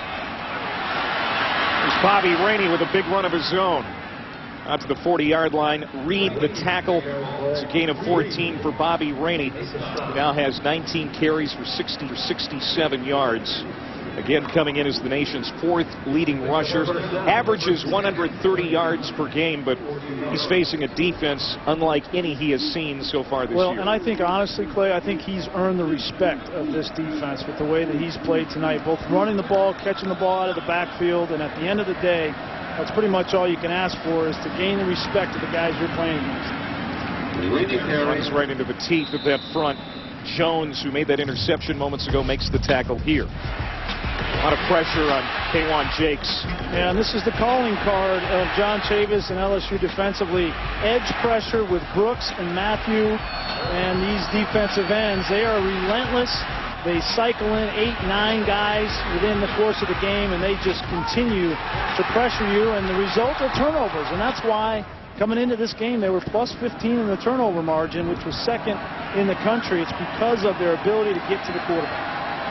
There's Bobby Rainey with a big run of his own. Out to the 40-yard line. Reed, the tackle. It's a gain of 14 for Bobby Rainey. He now has 19 carries for 67 yards. Again, coming in as the nation's 4th leading rusher. Averages 130 yards per game, but he's facing a defense unlike any he has seen so far this year. Well, and I think, honestly, Clay, I think he's earned the respect of this defense with the way that he's played tonight, both running the ball, catching the ball out of the backfield, and at the end of the day, that's pretty much all you can ask for, is to gain the respect of the guys you're playing against. Runs right into the teeth of that front. Jones, who made that interception moments ago, makes the tackle here. A lot of pressure on K1 Jakes. Yeah, and this is the calling card of John Chavis and LSU defensively. Edge pressure with Brooks and Matthew, and these defensive ends, they are relentless. They cycle in 8, 9 guys within the course of the game, and they just continue to pressure you, and the result are turnovers. And that's why coming into this game, they were plus 15 in the turnover margin, which was 2nd in the country. It's because of their ability to get to the quarterback.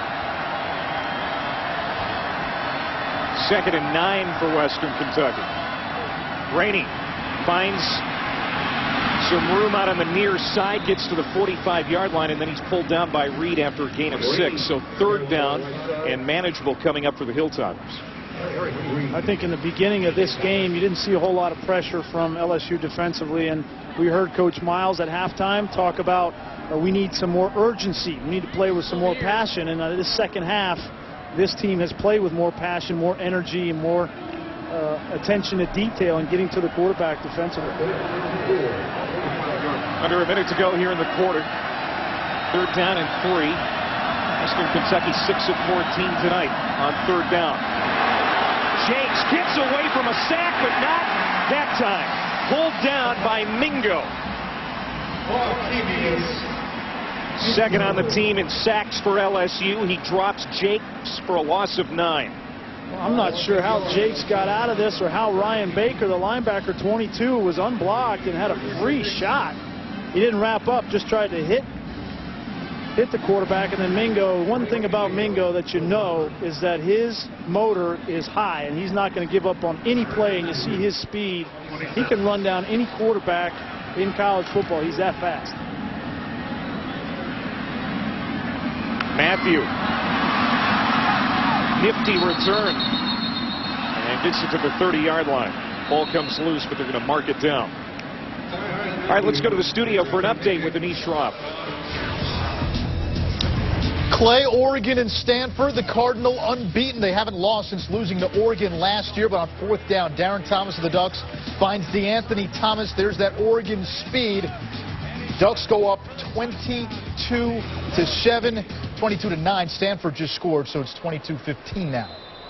2nd and 9 for Western Kentucky. Rainey finds some room out on the near side, gets to the 45-yard line, and then he's pulled down by Reed after a gain of 6. So 3rd down and manageable coming up for the Hilltoppers. I think in the beginning of this game, you didn't see a whole lot of pressure from LSU defensively, and we heard Coach Miles at halftime talk about we need some more urgency. We need to play with some more passion, and this second half, this team has played with more passion, more energy, and more attention to detail in getting to the quarterback defensively. Under a minute to go here in the quarter. 3rd down and 3. Western Kentucky 6 of 14 tonight on 3rd down. Jakes gets away from a sack, but not that time. Pulled down by Mingo. 2nd on the team in sacks for LSU. He drops Jakes for a loss of 9. Well, I'm not sure how Jakes got out of this or how Ryan Baker, the linebacker 22, was unblocked and had a free shot. He didn't wrap up, just tried to hit the quarterback, and then Mingo, one thing about Mingo that you know is that his motor is high, and he's not going to give up on any play, and you see his speed. He can run down any quarterback in college football. He's that fast. Matthew. Nifty return. And gets it to the 30-yard line. Ball comes loose, but they're going to mark it down. All right, let's go to the studio for an update with Anish Shroff. Clay, Oregon, and Stanford, the Cardinal unbeaten. They haven't lost since losing to Oregon last year, but on 4th down, Darren Thomas of the Ducks finds DeAnthony Thomas. There's that Oregon speed. Ducks go up 22-7, 22-9. Stanford just scored, so it's 22-15 now.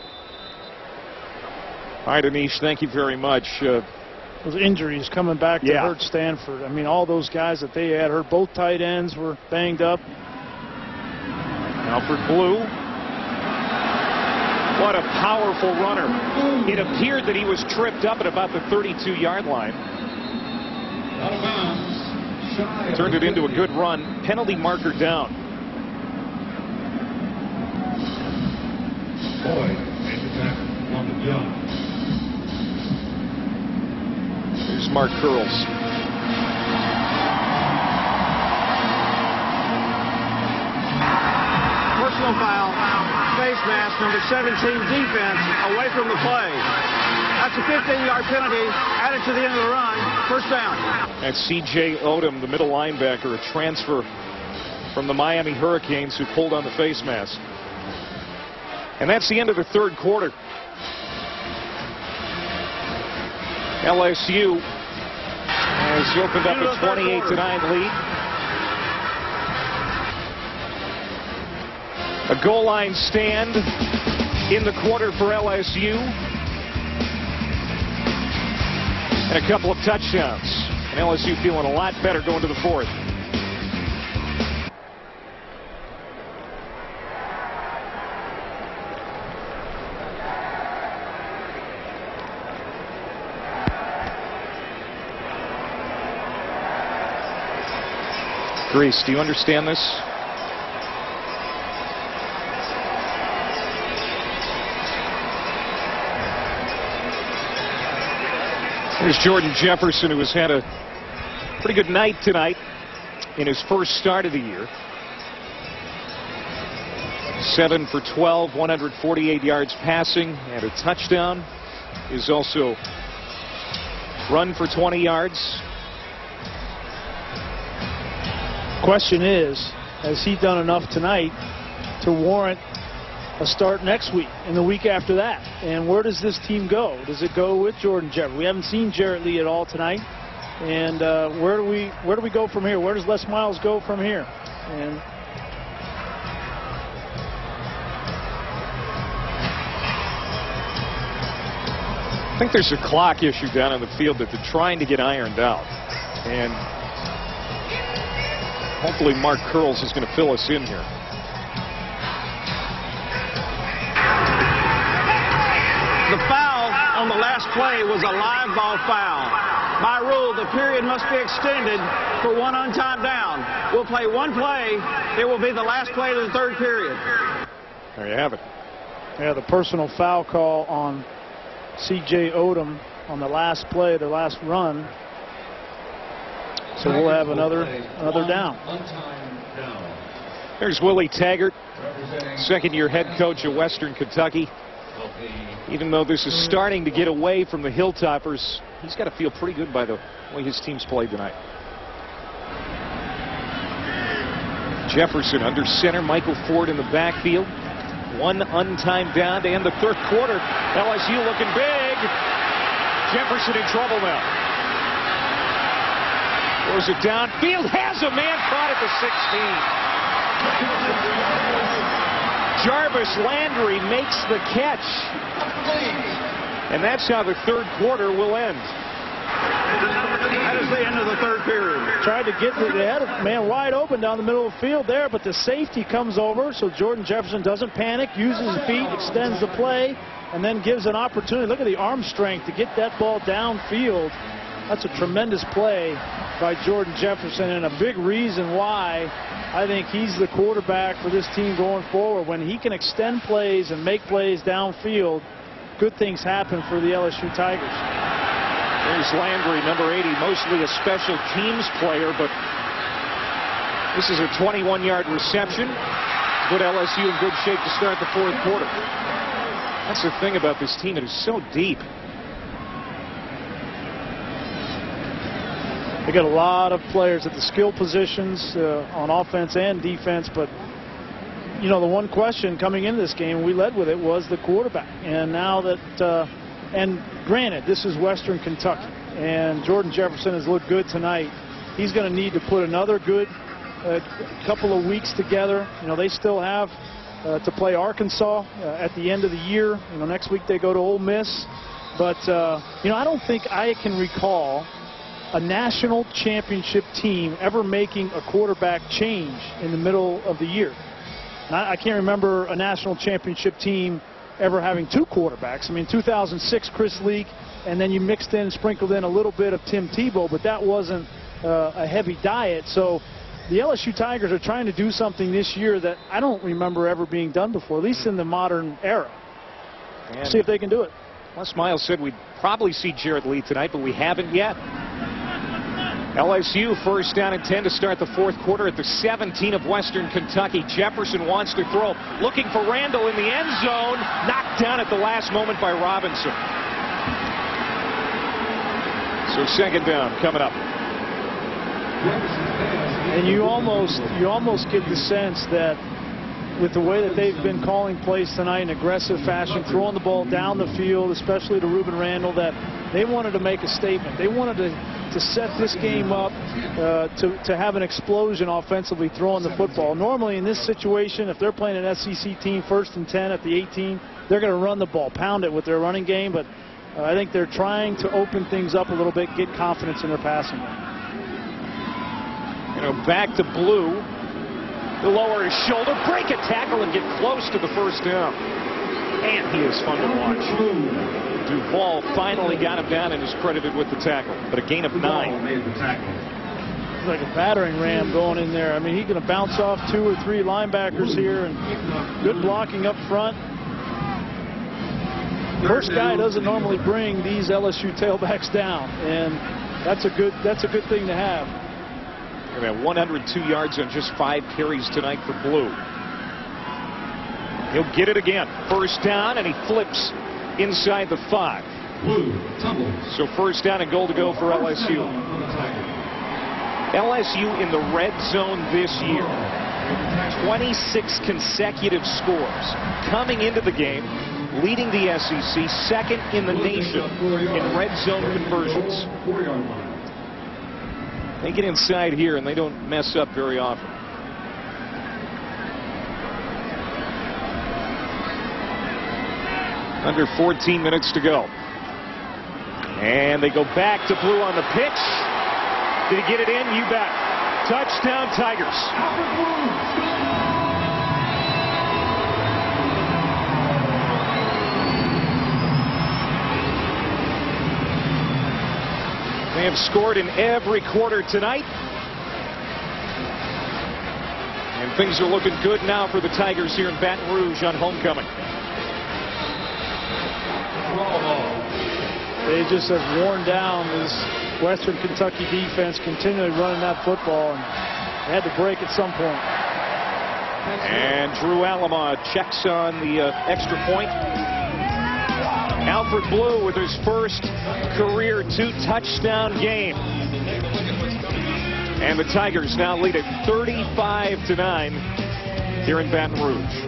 All right, Anish, thank you very much. Those injuries coming back to hurt Stanford. I mean, all those guys that they had hurt, both tight ends were banged up. Alfred Blue. What a powerful runner. It appeared that he was tripped up at about the 32-yard line. Turned it into a good run. Penalty marker down. Here's Mark Curls. Personal foul, face mask, number 17 defense, away from the play. That's a 15-yard penalty, added to the end of the run, 1st down. That's C.J. Odom, the middle linebacker, a transfer from the Miami Hurricanes, who pulled on the face mask. And that's the end of the 3rd quarter. LSU has opened up a 28-9 lead. A goal line stand in the quarter for LSU. And a couple of touchdowns. And LSU feeling a lot better going to the 4th. Grease, do you understand this? Here's Jordan Jefferson, who has had a pretty good night tonight in his first start of the year. 7 for 12, 148 yards passing, and a touchdown. Is also run for 20 yards. Question is, has he done enough tonight to warrant a start next week and the week after that? And where does this team go? Does it go with Jordan Jefferson? We haven't seen Jarrett Lee at all tonight. And where do we go from here? Where does Les Miles go from here? And I think there's a clock issue down on the field that they're trying to get ironed out. And hopefully Mark Curls is going to fill us in here. The foul on the last play was a live ball foul. By rule, the period must be extended for one on-time down. We'll play one play. It will be the last play of the third period. There you have it. Yeah, the personal foul call on C.J. Odom on the last play, the last run. So we'll have another down. There's Willie Taggart, second-year head coach of Western Kentucky. Even though this is starting to get away from the Hilltoppers, he's got to feel pretty good by the way his team's played tonight. Jefferson under center, Michael Ford in the backfield. One untimed down to end the third quarter. LSU looking big. Jefferson in trouble now. Throws it downfield. Has a man caught at the 16. Jarvis Landry makes the catch. And that's how the third quarter will end. That is the end of the third period. Tried to get the head of man wide open down the middle of the field there, but the safety comes over, so Jordan Jefferson doesn't panic, uses his feet, extends the play, and then gives an opportunity. Look at the arm strength to get that ball downfield. That's a tremendous play by Jordan Jefferson, and a big reason why I think he's the quarterback for this team going forward. When he can extend plays and make plays downfield, good things happen for the LSU Tigers. There's Landry, number 80, mostly a special teams player, but this is a 21-yard reception. Put LSU in good shape to start the fourth quarter. That's the thing about this team. It is so deep. They got a lot of players at the skill positions on offense and defense, but you know, the one question coming into this game, we led with it, was the quarterback. And now that and granted, this is Western Kentucky, and Jordan Jefferson has looked good tonight. He's going to need to put another good couple of weeks together. You know, they still have to play Arkansas at the end of the year. You know, next week they go to Ole Miss. But, you know, I don't think I can recall a national championship team ever making a quarterback change in the middle of the year. I can't remember a national championship team ever having two quarterbacks. I mean, 2006, Chris Leak, and then you mixed in, sprinkled in a little bit of Tim Tebow, but that wasn't a heavy diet. So the LSU Tigers are trying to do something this year that I don't remember ever being done before, at least in the modern era. And see if they can do it. Les Miles said we'd probably see Jarrett Lee tonight, but we haven't yet. LSU first down and 10 to start the fourth quarter at the 17 of Western Kentucky. Jefferson wants to throw, looking for Randall in the end zone, knocked down at the last moment by Robinson. So second down coming up. And you almost get the sense that with the way that they've been calling plays tonight in aggressive fashion, throwing the ball down the field, especially to Ruben Randall, that they wanted to make a statement. They wanted to set this game up to have an explosion offensively throwing the football. Normally in this situation, if they're playing an SEC team first and 10 at the 18, they're going to run the ball, pound it with their running game, but I think they're trying to open things up a little bit, get confidence in their passing game. You know, back to Blue. He'll lower his shoulder, break a tackle, and get close to the first down. And he is fun to watch. Duvall finally got him down and is credited with the tackle, but a gain of 9. It's like a battering ram going in there. I mean, he's going to bounce off 2 or 3 linebackers here, and good blocking up front. First guy doesn't normally bring these LSU tailbacks down, and that's a good thing to have. And 102 yards on just 5 carries tonight for Blue. He'll get it again. First down, and he flips inside the 5. So first down and goal to go for LSU. LSU in the red zone this year. 26 consecutive scores. Coming into the game, leading the SEC, second in the nation in red zone conversions. They get inside here and they don't mess up very often. Under 14 minutes to go. And they go back to Blue on the pitch. Did he get it in? You bet. Touchdown, Tigers. They have scored in every quarter tonight. And things are looking good now for the Tigers here in Baton Rouge on homecoming. They just have worn down this Western Kentucky defense, continually running that football, and they had to break at some point. And Drew Alama checks on the extra point. Alfred Blue with his first career 2-touchdown game. And the Tigers now lead it 35-9 here in Baton Rouge.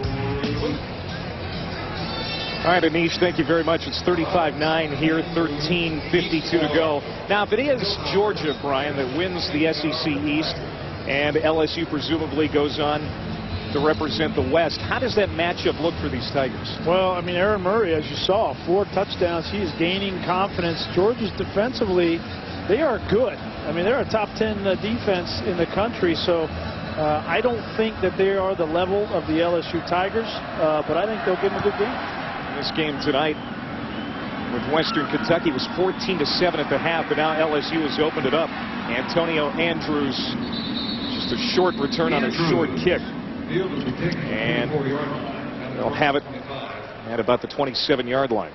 All right, Anish, thank you very much. It's 35-9 here, 13:52 to go. Now, if it is Georgia, Brian, that wins the SEC East and LSU presumably goes on to represent the West, how does that matchup look for these Tigers? Well, I mean, Aaron Murray, as you saw, 4 touchdowns. He is gaining confidence. Georgia's defensively, they are good. I mean, they're a top 10 defense in the country, so I don't think that they are the level of the LSU Tigers, but I think they'll give them a good game. This game tonight with Western Kentucky was 14-7 at the half, but now LSU has opened it up. Antonio Andrews, just a short return on a short kick. And they'll have it at about the 27-yard line.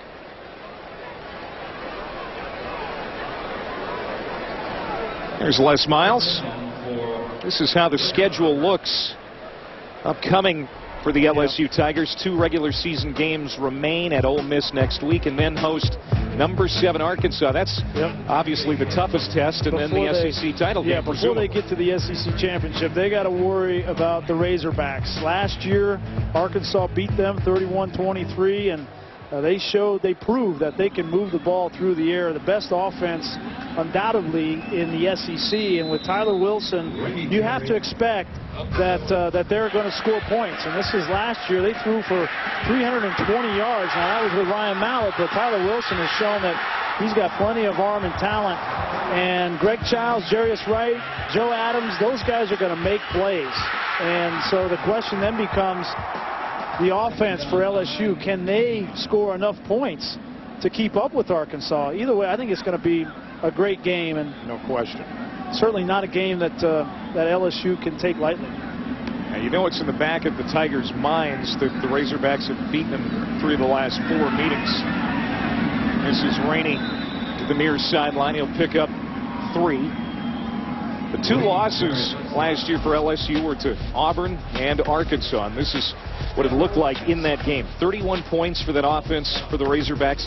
There's Les Miles. This is how the schedule looks upcoming for the LSU Tigers. 2 regular season games remain at Ole Miss next week, and then host number 7 Arkansas. That's obviously the toughest test, and then the SEC title game. Yeah, before they get to the SEC championship, they got to worry about the Razorbacks. Last year, Arkansas beat them 31-23, and they proved that they can move the ball through the air. The best offense undoubtedly in the SEC, and with Tyler Wilson, you have to expect that they're going to score points. And this is last year. They threw for 320 yards. Now, that was with Ryan Mallett, but Tyler Wilson has shown that he's got plenty of arm and talent. And Greg Childs, Jarius Wright, Joe Adams, those guys are going to make plays. And so the question then becomes the offense for LSU. Can they score enough points to keep up with Arkansas? Either way, I think it's going to be a great game, and no question. Certainly not a game that LSU can take lightly. And you know it's in the back of the Tigers' minds that the Razorbacks have beaten them 3 of the last 4 meetings. This is Rainey to the near sideline. He'll pick up 3. The 2 losses last year for LSU were to Auburn and Arkansas, and this is what it looked like in that game. 31 points for that offense for the Razorbacks,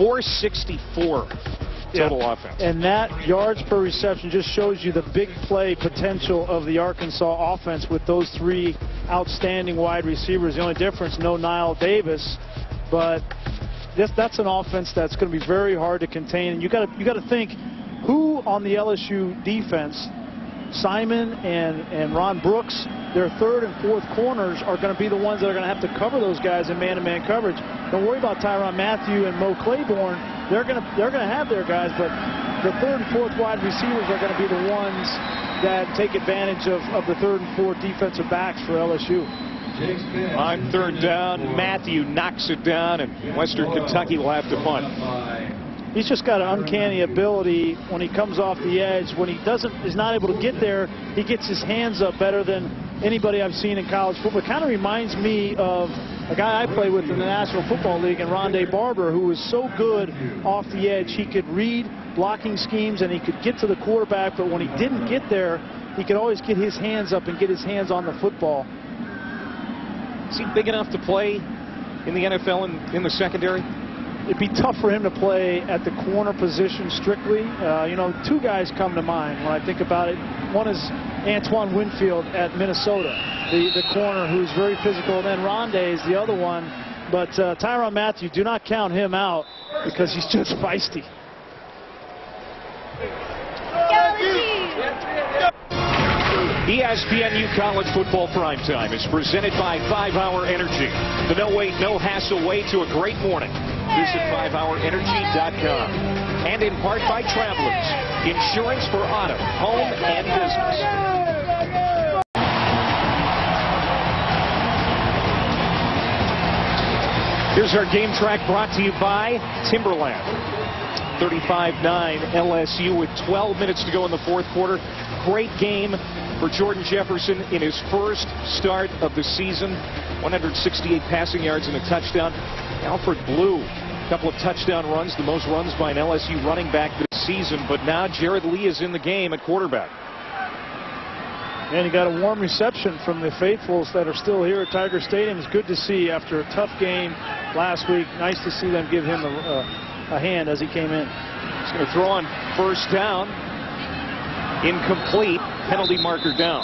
464 total offense. And that yards per reception just shows you the big play potential of the Arkansas offense with those 3 outstanding wide receivers. The only difference, no Niall Davis, but that's an offense that's going to be very hard to contain. And you got to think who on the LSU defense, Simon and Ron Brooks, their 3rd and 4th corners are going to be the ones that are going to have to cover those guys in man-to-man coverage. Don't worry about Tyrann Mathieu and Mo Claiborne. They're going to have their guys, but the 3rd and 4th wide receivers are going to be the ones that take advantage of the 3rd and 4th defensive backs for LSU. On 3rd down, Mathieu knocks it down, and Western Kentucky will have to punt. He's just got an uncanny ability when he comes off the edge. When he is not able to get there, he gets his hands up better than anybody I've seen in college football. It kind of reminds me of a guy I played with in the National Football League, and Rondé Barber, who was so good off the edge. He could read blocking schemes and he could get to the quarterback, but when he didn't get there, he could always get his hands up and get his hands on the football. Is he big enough to play in the NFL in the secondary? It'd be tough for him to play at the corner position strictly. You know, two guys come to mind when I think about it. One is Antoine Winfield at Minnesota, the corner who's very physical. And then Rondé is the other one. But Tyrann Mathieu, do not count him out because he's just feisty. ESPNU College Football Primetime is presented by 5-Hour Energy. The no-wait, no-hassle way to a great morning. Visit 5hourenergy.com. And in part by Travelers. Insurance for auto, home, and business. Here's our game track brought to you by Timberland. 35-9 LSU with 12 minutes to go in the fourth quarter. Great game for Jordan Jefferson in his first start of the season. 168 passing yards and a touchdown. Alfred Blue, a couple of touchdown runs, the most runs by an LSU running back this season. But now Jared Lee is in the game at quarterback. And he got a warm reception from the faithfuls that are still here at Tiger Stadium. It's good to see after a tough game last week. Nice to see them give him a hand as he came in. He's going to throw on first down. Incomplete. Penalty marker down.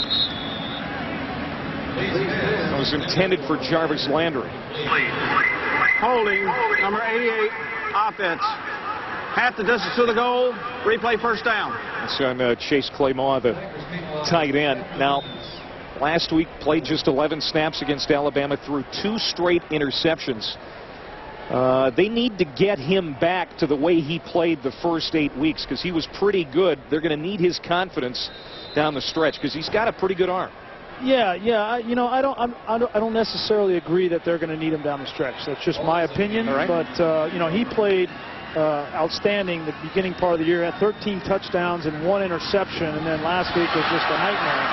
That was intended for Jarvis Landry. Holding, number 88, offense. Half the distance to the goal. Replay first down. It's on Chase Claymaugh, the tight end. Now, last week played just 11 snaps against Alabama, threw 2 straight interceptions. They need to get him back to the way he played the first 8 weeks because he was pretty good. They're going to need his confidence down the stretch because he's got a pretty good arm. Yeah. You know, I don't necessarily agree that they're going to need him down the stretch. That's just my opinion. All right. But you know, he played outstanding the beginning part of the year. Had 13 touchdowns and 1 interception, and then last week was just a nightmare.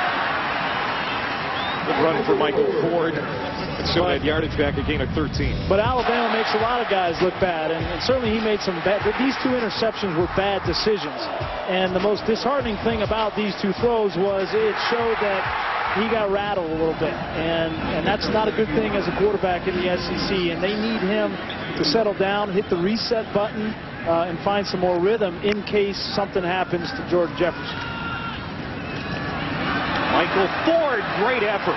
Good run for Michael Ford. And so that yardage back, a gain of 13. But Alabama makes a lot of guys look bad, and certainly he made some bad. These 2 interceptions were bad decisions. And the most disheartening thing about these 2 throws was it showed that he got rattled a little bit. And that's not a good thing as a quarterback in the SEC. And they need him to settle down, hit the reset button, and find some more rhythm in case something happens to Jordan Jefferson. Michael Ford, great effort.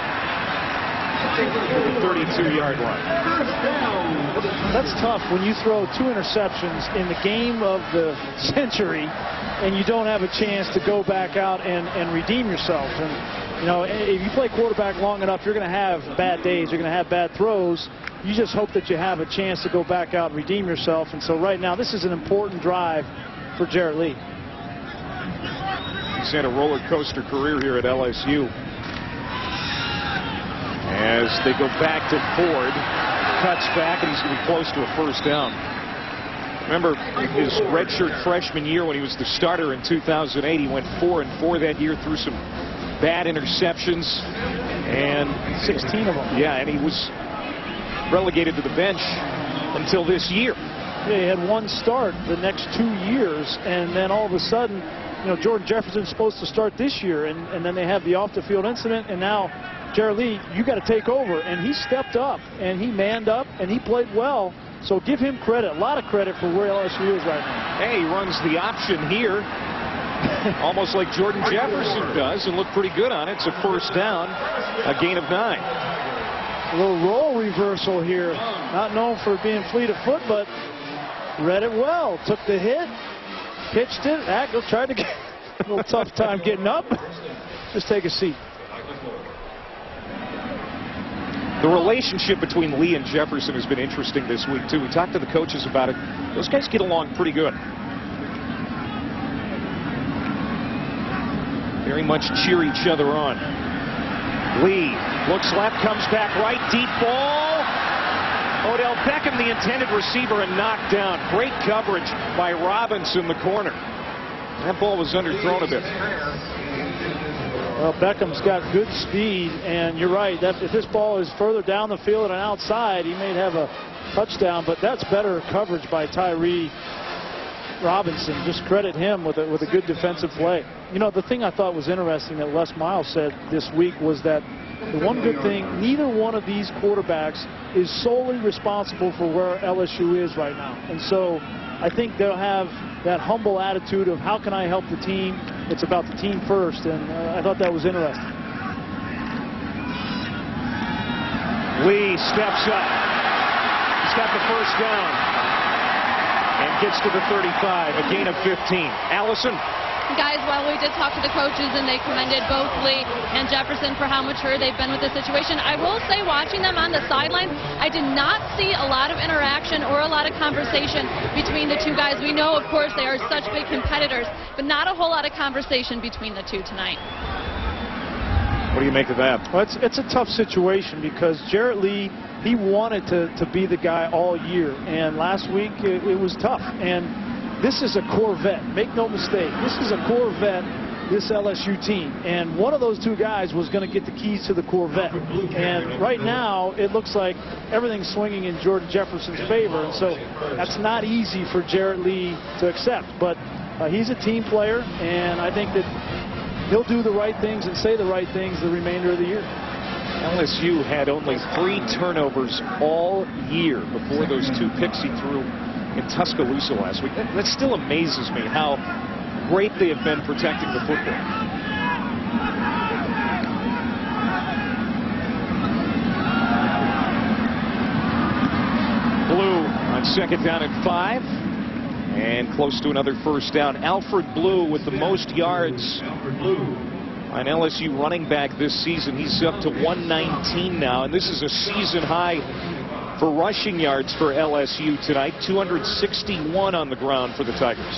32-yard line. That's tough when you throw 2 interceptions in the game of the century and you don't have a chance to go back out and redeem yourself. And, you know, if you play quarterback long enough, you're going to have bad days. You're going to have bad throws. You just hope that you have a chance to go back out and redeem yourself. And so right now, this is an important drive for Jared Lee. He's had a roller coaster career here at LSU. As they go back to Ford, cuts back, and he's going to be close to a first down. Remember his redshirt freshman year when he was the starter in 2008. He went 4-4 that year, threw some bad interceptions, and 16 of them. Yeah, and he was relegated to the bench until this year. Yeah, he had 1 start the next 2 years, and then all of a sudden, you know, Jordan Jefferson's supposed to start this year, and then they have the off-the-field incident, and now Jared Lee, you got to take over. And he stepped up, and he manned up, and he played well. So give him credit, a lot of credit for where LSU is right now. Hey, he runs the option here, almost like Jordan Jefferson does, and looked pretty good on it. It's a first down, a gain of 9. A little role reversal here. Not known for being fleet of foot, but read it well. Took the hit, pitched it. Ackles tried to get a little tough time getting up. Just take a seat. The relationship between Lee and Jefferson has been interesting this week, too. We talked to the coaches about it. Those guys get along pretty good. Very much cheer each other on. Lee looks left, comes back right, deep ball. Odell Beckham, the intended receiver, and knocked down. Great coverage by Robinson, the corner. That ball was underthrown a bit. Well, Beckham's got good speed, and you're right. If this ball is further down the field and outside, he may have a touchdown, but that's better coverage by Tyree Robinson. Just credit him with a good defensive play. You know, the thing I thought was interesting that Les Miles said this week was that the one good thing, neither one of these quarterbacks is solely responsible for where LSU is right now. And so I think they'll have that humble attitude of how can I help the team? It's about the team first, and I thought that was interesting. Lee steps up. He's got the first down and gets to the 35, a gain of 15. Allison. Guys, while we did talk to the coaches and they commended both Lee and Jefferson for how mature they've been with the situation, I will say watching them on the sidelines, I did not see a lot of interaction or a lot of conversation between the two guys. We know, of course, they are such big competitors, but not a whole lot of conversation between the two tonight. What do you make of that? Well, it's a tough situation because Jarrett Lee, he wanted to be the guy all year, and last week it was tough. And this is a Corvette. Make no mistake. This is a Corvette, this LSU team. And one of those two guys was going to get the keys to the Corvette. And right now, it looks like everything's swinging in Jordan Jefferson's favor. And so that's not easy for Jarrett Lee to accept. But he's a team player, and I think that he'll do the right things and say the right things the remainder of the year. LSU had only 3 turnovers all year before those 2 picks he threw in Tuscaloosa last week. That still amazes me how great they have been protecting the football. Blue on 2nd down and 5 and close to another first down. Alfred Blue with the most yards on LSU running back this season. He's up to 119 now, and this is a season high for rushing yards for LSU tonight. 261 on the ground for the Tigers.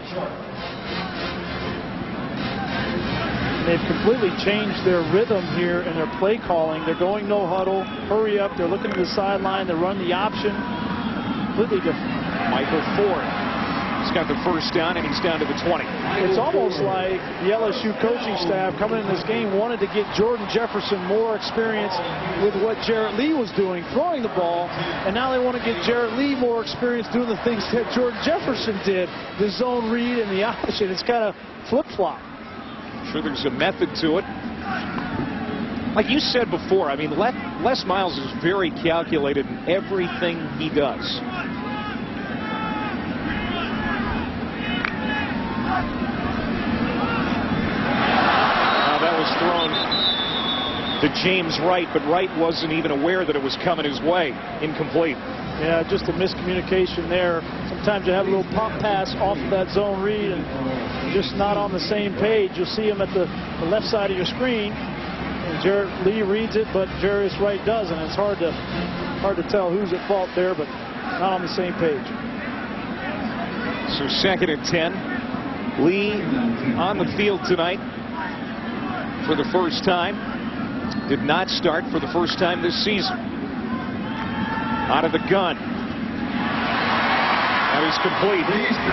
They've completely changed their rhythm here in their play calling. They're going no huddle, hurry up. They're looking to the sideline. They run the option. Completely different. Michael Ford. He's got the first down, and he's down to the 20. It's almost like the LSU coaching staff coming in this game wanted to get Jordan Jefferson more experience with what Jarrett Lee was doing, throwing the ball, and now they want to get Jarrett Lee more experience doing the things that Jordan Jefferson did, the zone read and the option. It's kind of flip-flop. I'm sure there's a method to it. Like you said before, I mean, Les Miles is very calculated in everything he does. Thrown to James Wright, but Wright wasn't even aware that it was coming his way. Incomplete. Yeah, just a miscommunication there. Sometimes you have a little pop pass off of that zone read and just not on the same page. You'll see him at the left side of your screen, and Jarrett Lee reads it, but Jarius Wright doesn't. It's hard to tell who's at fault there, but not on the same page. So 2nd and 10. Lee on the field tonight for the first time. Did not start for the first time this season. Out of the gun. That is complete.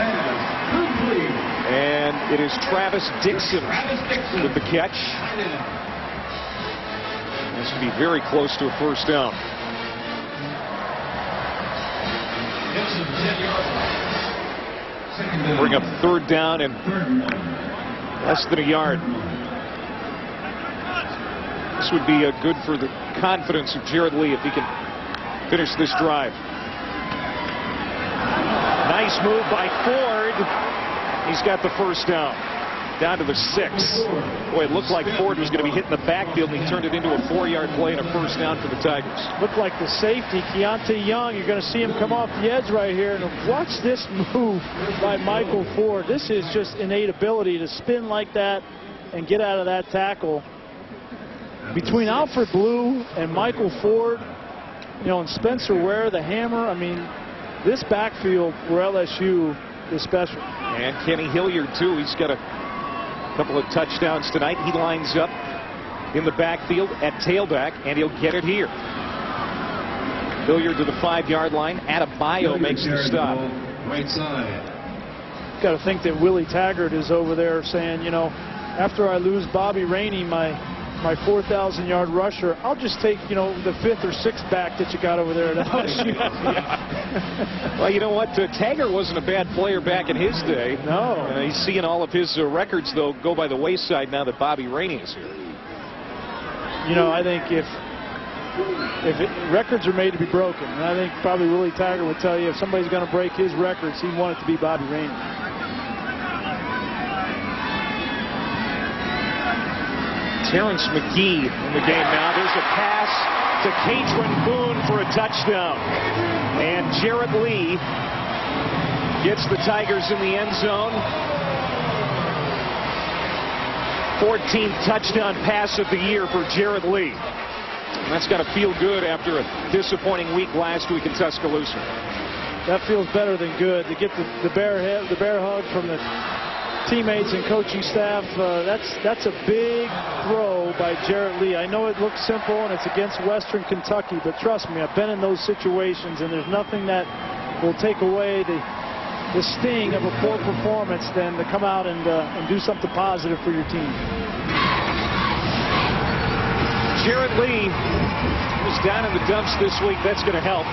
And it is Travis Dixon with the catch. This should be very close to a first down. Bring up 3rd down and less than a yard. This would be good for the confidence of Jarrett Lee if he can finish this drive. Nice move by Ford. He's got the first down. Down to the 6. Boy, it looked like Ford was going to be hitting the backfield, and he turned it into a 4-yard play and a first down for the Tigers. Looked like the safety, Keontae Young. You're going to see him come off the edge right here. And watch this move by Michael Ford. This is just innate ability to spin like that and get out of that tackle. Between Alfred Blue and Michael Ford, you know, and Spencer Ware, the hammer, I mean, this backfield for LSU is special. And Kenny Hilliard, too. He's got a couple of touchdowns tonight. He lines up in the backfield at tailback, and he'll get it here. Hilliard to the 5-yard line. Adebayo makes the stop. Right side. Got to think that Willie Taggart is over there saying, you know, after I lose Bobby Rainey, my 4,000-yard rusher, I'll just take, you know, the 5th or 6th back that you got over there at LSU. Well, you know what? Taggart wasn't a bad player back in his day. No. He's seeing all of his records, though, go by the wayside now that Bobby Rainey is here. you know, I think if records are made to be broken, and I think probably Willie Taggart would tell you if somebody's going to break his records, he'd want it to be Bobby Rainey. Terrence McGee in the game now. There's a pass to Katrin Boone for a touchdown. And Jarrett Lee gets the Tigers in the end zone. 14th touchdown pass of the year for Jarrett Lee. And that's got to feel good after a disappointing week last week in Tuscaloosa. That feels better than good. To get the bear hug from the teammates and coaching staff, that's a big throw by Jarrett Lee. I know it looks simple and it's against Western Kentucky, but trust me, I've been in those situations, and there's nothing that will take away the sting of a poor performance than to come out and do something positive for your team. Jarrett Lee was down in the dumps this week. That's going to help.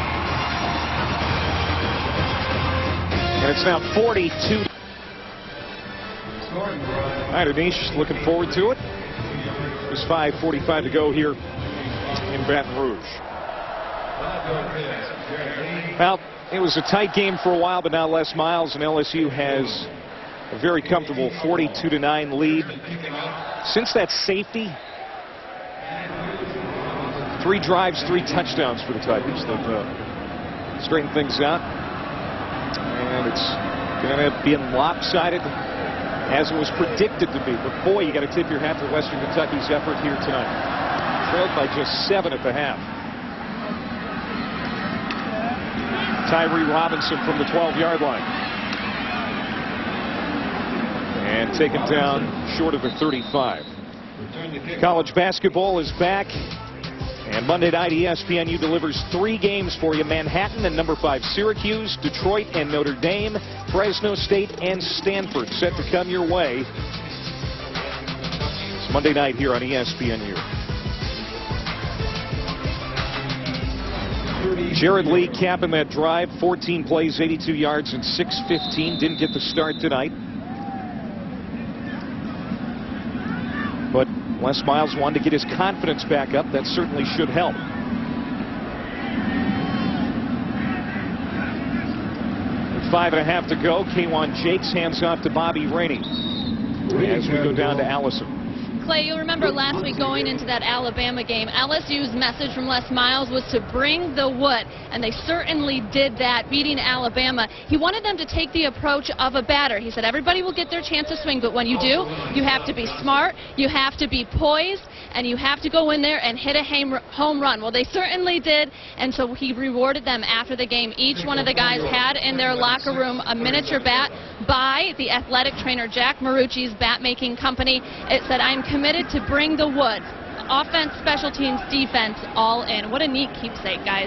And it's now 42. All right, Anish, looking forward to it. There's 5:45 to go here in Baton Rouge. Well, it was a tight game for a while, but now Les Miles and LSU has a very comfortable 42-9 lead. Since that safety, 3 drives, 3 touchdowns for the Tigers. They've straightened things out, and it's going to be lopsided as it was predicted to be. But boy, you got to tip your hat to Western Kentucky's effort here tonight. Trailed by just 7 at the half. Tyree Robinson from the 12-yard line. And taken down short of the 35. College basketball is back. And Monday night, ESPNU delivers 3 games for you. Manhattan and number 5 Syracuse, Detroit and Notre Dame, Fresno State and Stanford set to come your way. It's Monday night here on ESPNU. Jarrett Lee capping that drive. 14 plays, 82 yards, and 6:15. Didn't get the start tonight. But Les Miles wanted to get his confidence back up. That certainly should help. With 5.5 to go, Kwan Jakes hands off to Bobby Rainey as we go down to Allison. Clay, you'll remember last week going into that Alabama game, LSU's message from Les Miles was to bring the wood, and they certainly did that, beating Alabama. He wanted them to take the approach of a batter. He said everybody will get their chance to swing, but when you do, you have to be smart, you have to be poised, and you have to go in there and hit a home run. Well, they certainly did, and so he rewarded them after the game. Each one of the guys had in their locker room a miniature bat by the athletic trainer Jack Marucci's bat-making company. It said, "I'm committed to bring the wood." Offense, special teams, defense, all in. What a neat keepsake, guys.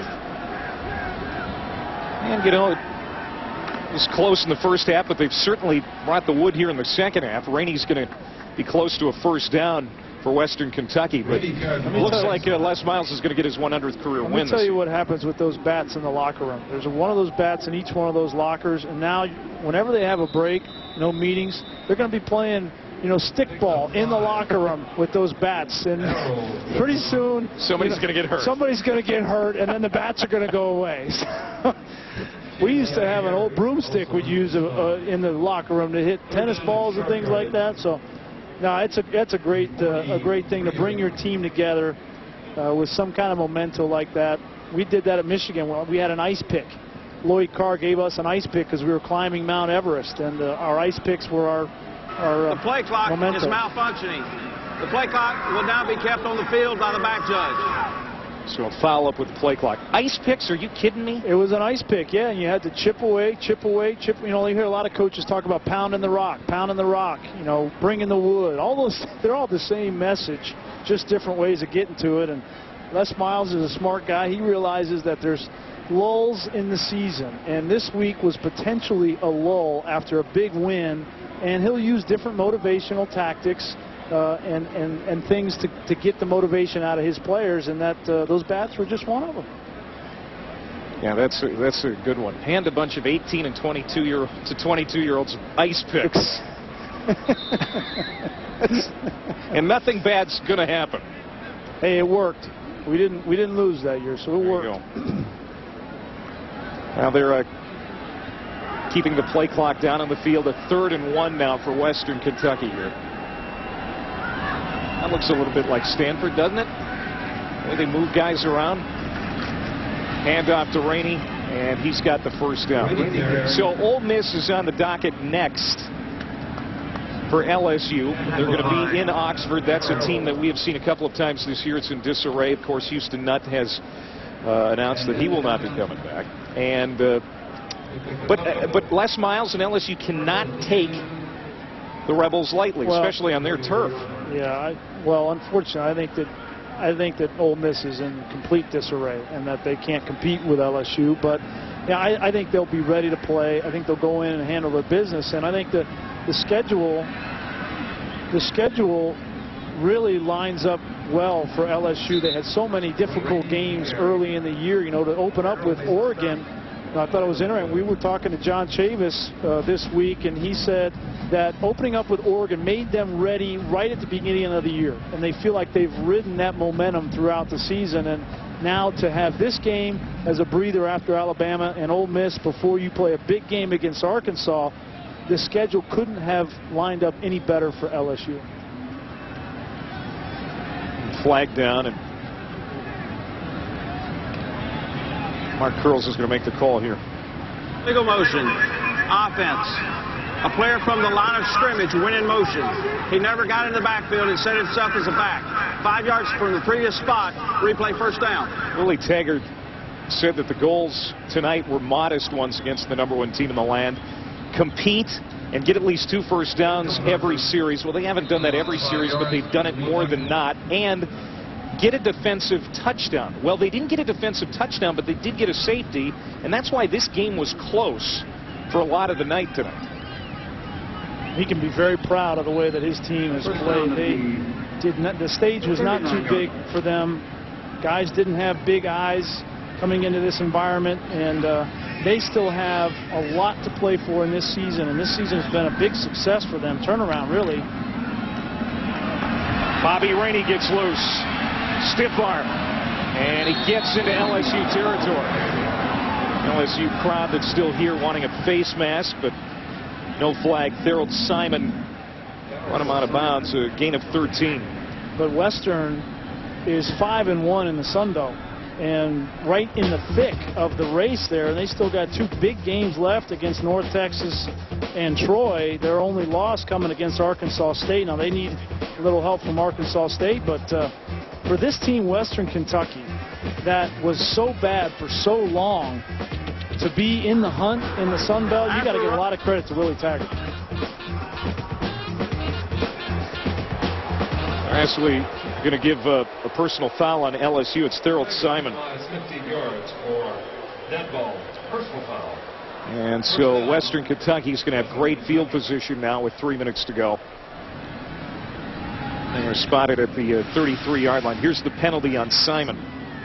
And, you know, it was close in the first half, but they've certainly brought the wood here in the second half. Rainey's going to be close to a first down for Western Kentucky, but it looks like Les Miles is going to get his 100th career win. Let me tell you what happens with those bats in the locker room. There's one of those bats in each one of those lockers, and now whenever they have a break, no meetings, they're going to be playing, you know, stickball in the locker room with those bats, and pretty soon somebody's going to get hurt. Somebody's going to get hurt, and then the bats are going to go away. We used to have an old broomstick we'd use in the locker room to hit tennis balls and things like that. So, no, that's a great thing to bring your team together with some kind of memento like that. We did that at Michigan. We had an ice pick. Lloyd Carr gave us an ice pick because we were climbing Mount Everest, and our ice picks were our the play clock memento. Is malfunctioning. The play clock will now be kept on the field by the back judge. So a foul up with the play clock. Ice picks? Are you kidding me? It was an ice pick, yeah, and you had to chip away, chip away, chip. You know, you hear a lot of coaches talk about pounding the rock, you know, bringing the wood. All those, they're all the same message, just different ways of getting to it. And Les Miles is a smart guy. He realizes that there's lulls in the season, and this week was potentially a lull after a big win, and he'll use different motivational tactics and things to get the motivation out of his players, and that those bats were just one of them. Yeah, that's a good one. Hand a bunch of 18 and 22-year-olds ice picks, and nothing bad's going to happen. Hey, it worked. We didn't lose that year, so it worked. Now they're keeping the play clock down on the field. A 3rd and 1 now for Western Kentucky here. That looks a little bit like Stanford, doesn't it? The way they move guys around. Hand off to Rainey, and he's got the first down. So Ole Miss is on the docket next for LSU. They're going to be in Oxford. That's a team that we have seen a couple of times this year. It's in disarray. Of course, Houston Nutt has announced that he will not be coming back. And but Les Miles and LSU cannot take the Rebels lightly, especially on their turf. Yeah, well, unfortunately, I think that Ole Miss is in complete disarray and that they can't compete with LSU. But yeah, I think they'll be ready to play. I think they'll go in and handle their business. And I think that the schedule really lines up well for LSU. They had so many difficult games early in the year, you know, to open up with Oregon. I thought it was interesting. We were talking to John Chavis this week, and he said that opening up with Oregon made them ready right at the beginning of the year. And they feel like they've ridden that momentum throughout the season. And now to have this game as a breather after Alabama and Ole Miss before you play a big game against Arkansas, the schedule couldn't have lined up any better for LSU. Flag down, and Mark Curls is going to make the call here. Legal motion, offense. A player from the line of scrimmage went in motion. He never got in the backfield and set himself as a back. 5 yards from the previous spot, replay first down. Willie Taggart said that the goals tonight were modest ones against the #1 team in the land. Compete and get at least 2 first downs every series. Well, they haven't done that every series, but they've done it more than not. And get a defensive touchdown. Well, they didn't get a defensive touchdown, but they did get a safety, and that's why this game was close for a lot of the night tonight. He can be very proud of the way that his team has played. The stage was not too big for them. Guys didn't have big eyes coming into this environment, and they still have a lot to play for in this season, and this season has been a big success for them. Turnaround, really. Bobby Rainey gets loose. Stiff arm, and he gets into LSU territory. LSU crowd that's still here wanting a face mask, but no flag. Thorold Simon run him out of bounds, a gain of 13. But Western is 5-1 in the Sun Belt, and right in the thick of the race there. And they still got 2 big games left against North Texas and Troy. Their only loss coming against Arkansas State. Now they need a little help from Arkansas State, but for this team, Western Kentucky, that was so bad for so long, to be in the hunt in the Sun Belt, you got to give a lot of credit to Willie Taggart. They're actually going to give a personal foul on LSU. It's Thorold Simon. 15 yards for that ball. Personal foul. And so Western Kentucky is going to have great field position now with 3 minutes to go. They were spotted at the 33-yard line. Here's the penalty on Simon.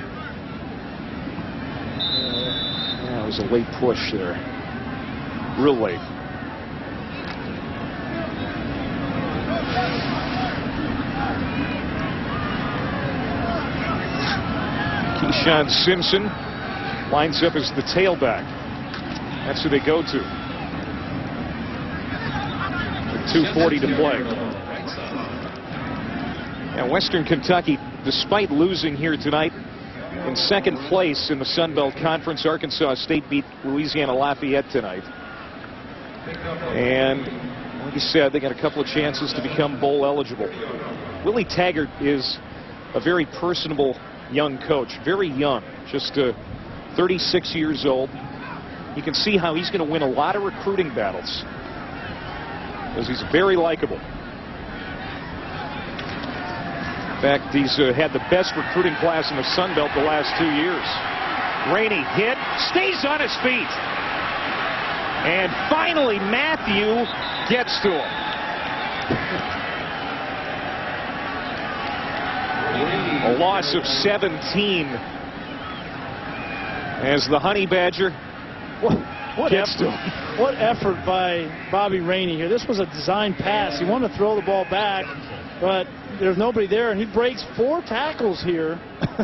It was a late push there. Real late. Keyshawn Simpson lines up as the tailback. That's who they go to. With 2:40 to play. Now, Western Kentucky, despite losing here tonight, in second place in the Sun Belt Conference. Arkansas State beat Louisiana Lafayette tonight. And like you said, they got a couple of chances to become bowl eligible. Willie Taggart is a very personable young coach, very young, just 36 years old. You can see how he's going to win a lot of recruiting battles because he's very likable. In fact, he's had the best recruiting class in the Sun Belt the last 2 years. Rainey hit, stays on his feet. And finally, Matthew gets to him. A loss of 17 as the Honey Badger gets to him. What effort by Bobby Rainey here. This was a design pass. He wanted to throw the ball back, but there's nobody there, and he breaks 4 tackles here.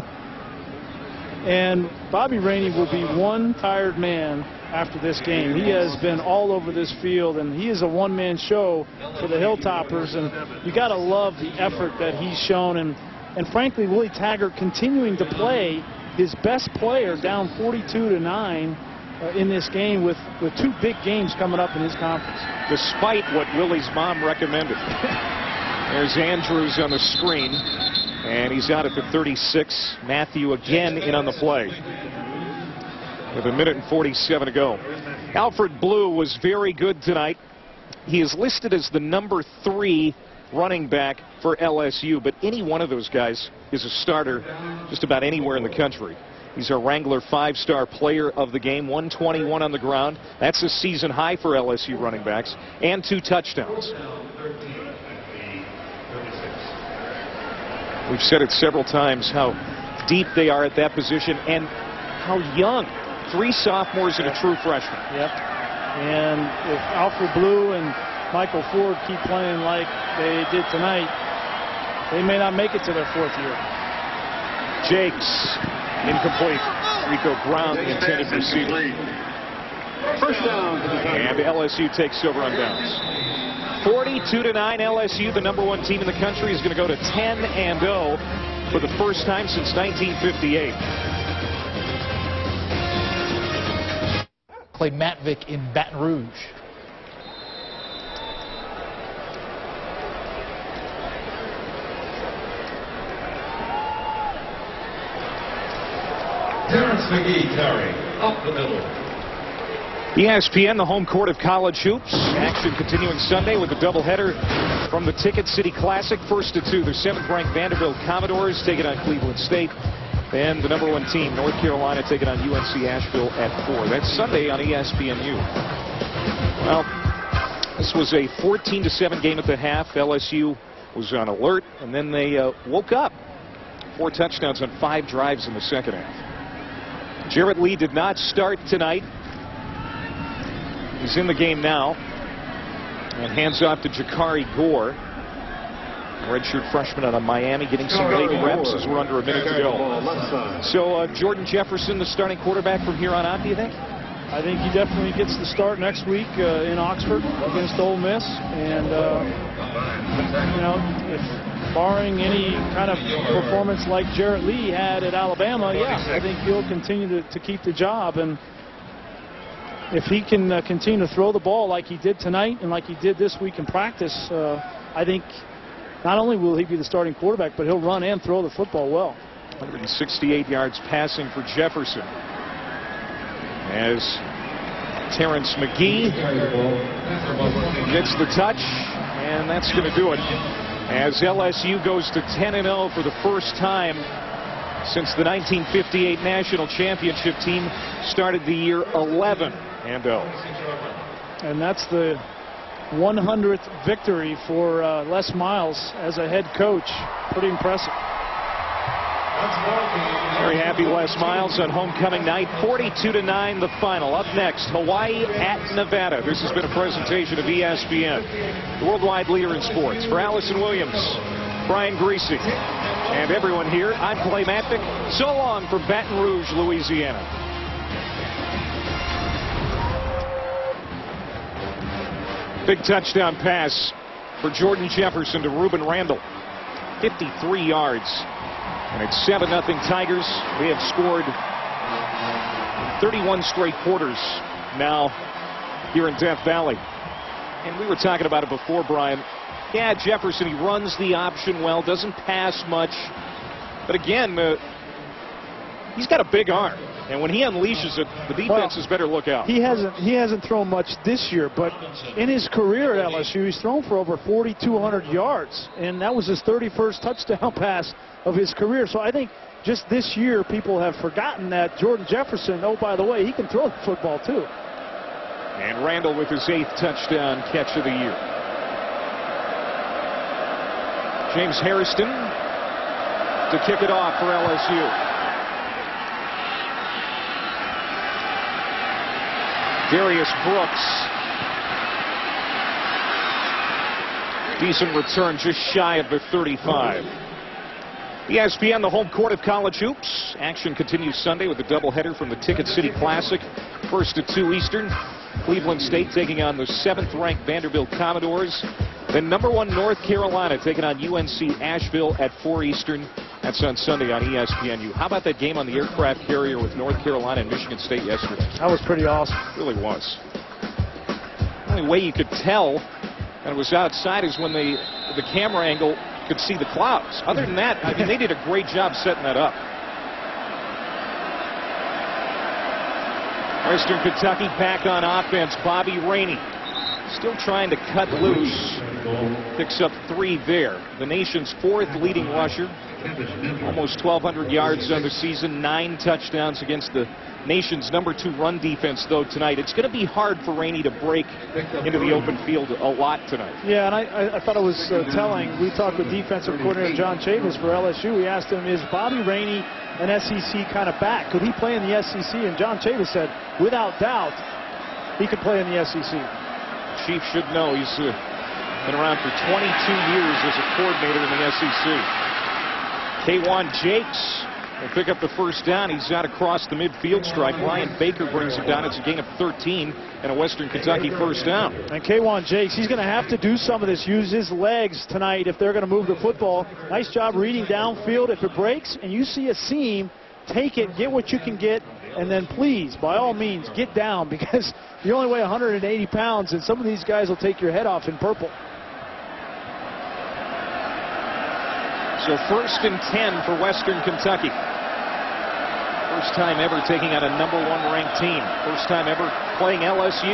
And Bobby Rainey will be one tired man after this game. He has been all over this field, and he is a one-man show for the Hilltoppers, and you got to love the effort that he's shown. And frankly, Willie Taggart continuing to play his best player down 42-9 in this game with 2 big games coming up in his conference. Despite what Willie's mom recommended. There's Andrews on the screen, and he's out at the 36. Matthew again in on the play with 1:47 to go. Alfred Blue was very good tonight. He is listed as the number 3 running back for LSU, but any one of those guys is a starter just about anywhere in the country. He's our Wrangler 5-star player of the game, 121 on the ground. That's a season high for LSU running backs, and 2 touchdowns. We've said it several times how deep they are at that position and how young. 3 sophomores and a true freshman. Yep. And if Alfred Blue and Michael Ford keep playing like they did tonight, they may not make it to their 4th year. Jakes, incomplete. Rico Brown, the intended receiver. First down. And LSU takes over on downs. 42-9 LSU, the number 1 team in the country, is going to go to 10-0 for the first time since 1958. Played Matvick in Baton Rouge. Terrence McGee carrying up the middle. ESPN, the home court of college hoops. Action continuing Sunday with a doubleheader from the Ticket City Classic. 1st to 2, the 7th-ranked Vanderbilt Commodores take it on Cleveland State. And the number 1 team, North Carolina, take it on UNC Asheville at 4. That's Sunday on ESPNU. Well, this was a 14-7 game at the half. LSU was on alert, and then they woke up. 4 touchdowns on 5 drives in the second half. Jarrett Lee did not start tonight. He's in the game now. And hands off to Jakari Gore. Redshirt freshman out of Miami, getting some late reps as we're under a minute to go. So Jordan Jefferson, the starting quarterback from here on out, do you think? I think he definitely gets the start next week in Oxford against Ole Miss. And, you know, if barring any kind of performance like Jarrett Lee had at Alabama, yeah, I think he'll continue to keep the job. And if he can continue to throw the ball like he did tonight and like he did this week in practice, I think not only will he be the starting quarterback, but he'll run and throw the football well. 168 yards passing for Jefferson. As Terrence McGee gets the touch, and that's going to do it. As LSU goes to 10-0 for the first time since the 1958 National Championship team started the year 11-0. And that's the 100th victory for Les Miles as a head coach. Pretty impressive. Very happy Les Miles on homecoming night. 42-9 the final. Up next, Hawaii at Nevada. This has been a presentation of ESPN, the worldwide leader in sports. For Allison Williams, Brian Greasy, and everyone here, I'm Clay Matvick. So long from Baton Rouge, Louisiana. Big touchdown pass for Jordan Jefferson to Ruben Randall. 53 yards. And it's 7-0 Tigers. We have scored 31 straight quarters now here in Death Valley. And we were talking about it before, Brian. Yeah, Jefferson, he runs the option well, doesn't pass much. But again, he's got a big arm. And when he unleashes it, the defense is better look out. He hasn't thrown much this year, but in his career at LSU, he's thrown for over 4,200 yards. And that was his 31st touchdown pass of his career. So I think just this year, people have forgotten that Jordan Jefferson, oh, by the way, he can throw the football too. And Randall with his 8th touchdown catch of the year. James Hairston to kick it off for LSU. Darius Brooks Decent return, just shy of the 35. ESPN, the home court of college hoops. Action continues Sunday with a doubleheader from the Ticket City Classic. First at 2 Eastern. Cleveland State taking on the 7th-ranked Vanderbilt Commodores. Then #1 North Carolina taking on UNC Asheville at 4 Eastern. That's on Sunday on ESPNU. How about that game on the aircraft carrier with North Carolina and Michigan State yesterday? That was pretty awesome. It really was. The only way you could tell that it was outside is when the camera angle could see the clouds. Other than that, I mean, they did a great job setting that up. Western Kentucky back on offense. Bobby Rainey still trying to cut loose. Picks up 3 there. The nation's 4th leading rusher. Almost 1,200 yards on the season. 9 touchdowns against the nation's #2 run defense, though, tonight. It's going to be hard for Rainey to break into the open field a lot tonight. Yeah, and I thought it was telling. We talked with defensive coordinator John Chavis for LSU. We asked him, is Bobby Rainey an SEC kind of back? Could he play in the SEC? And John Chavis said, without doubt, he could play in the SEC. Chief should know. He's been around for 22 years as a coordinator in the SEC. K1 Jakes will pick up the first down. He's out across the midfield stripe. Ryan Baker brings him down. It's a gain of 13 and a Western Kentucky first down. And K1 Jakes, he's going to have to do some of this, use his legs tonight if they're going to move the football. Nice job reading downfield. If it breaks and you see a seam, take it, get what you can get, and then please, by all means, get down, because you only weigh 180 pounds, and some of these guys will take your head off in purple. So 1st and 10 for Western Kentucky. First time ever taking on a #1 ranked team. First time ever playing LSU.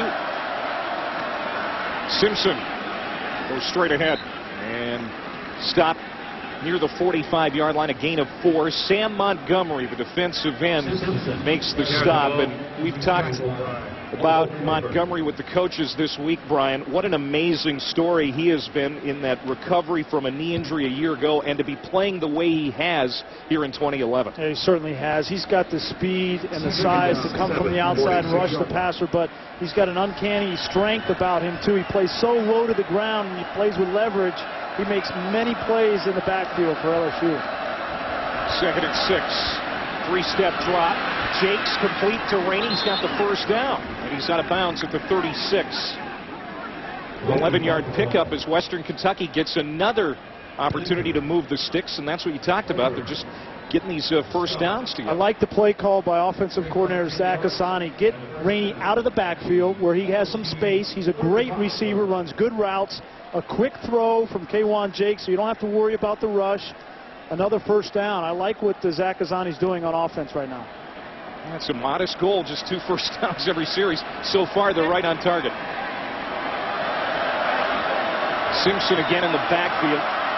Simpson goes straight ahead and stop near the 45-yard line, a gain of 4. Sam Montgomery, the defensive end, makes the stop. And we've talked about Montgomery with the coaches this week, Brian. What an amazing story he has been in that recovery from a knee injury a year ago, and to be playing the way he has here in 2011. Yeah, he certainly has. He's got the speed and the size to come from the outside and rush the passer, but he's got an uncanny strength about him, too. He plays so low to the ground, and he plays with leverage. He makes many plays in the backfield for LSU. 2nd and 6. 3-step drop. Jakes complete to Rainey. He's got the first down, and he's out of bounds at the 36. 11-yard pickup as Western Kentucky gets another opportunity to move the sticks, and that's what you talked about. They're just getting these first downs to you. I like the play call by offensive coordinator Zach Asani. Get Rainey out of the backfield where he has some space. He's a great receiver, runs good routes. A quick throw from K1 Jakes, so you don't have to worry about the rush. Another first down. I like what Zach Asani's doing on offense right now. That's a modest goal, just 2 first downs every series. So far, they're right on target. Simpson again in the backfield.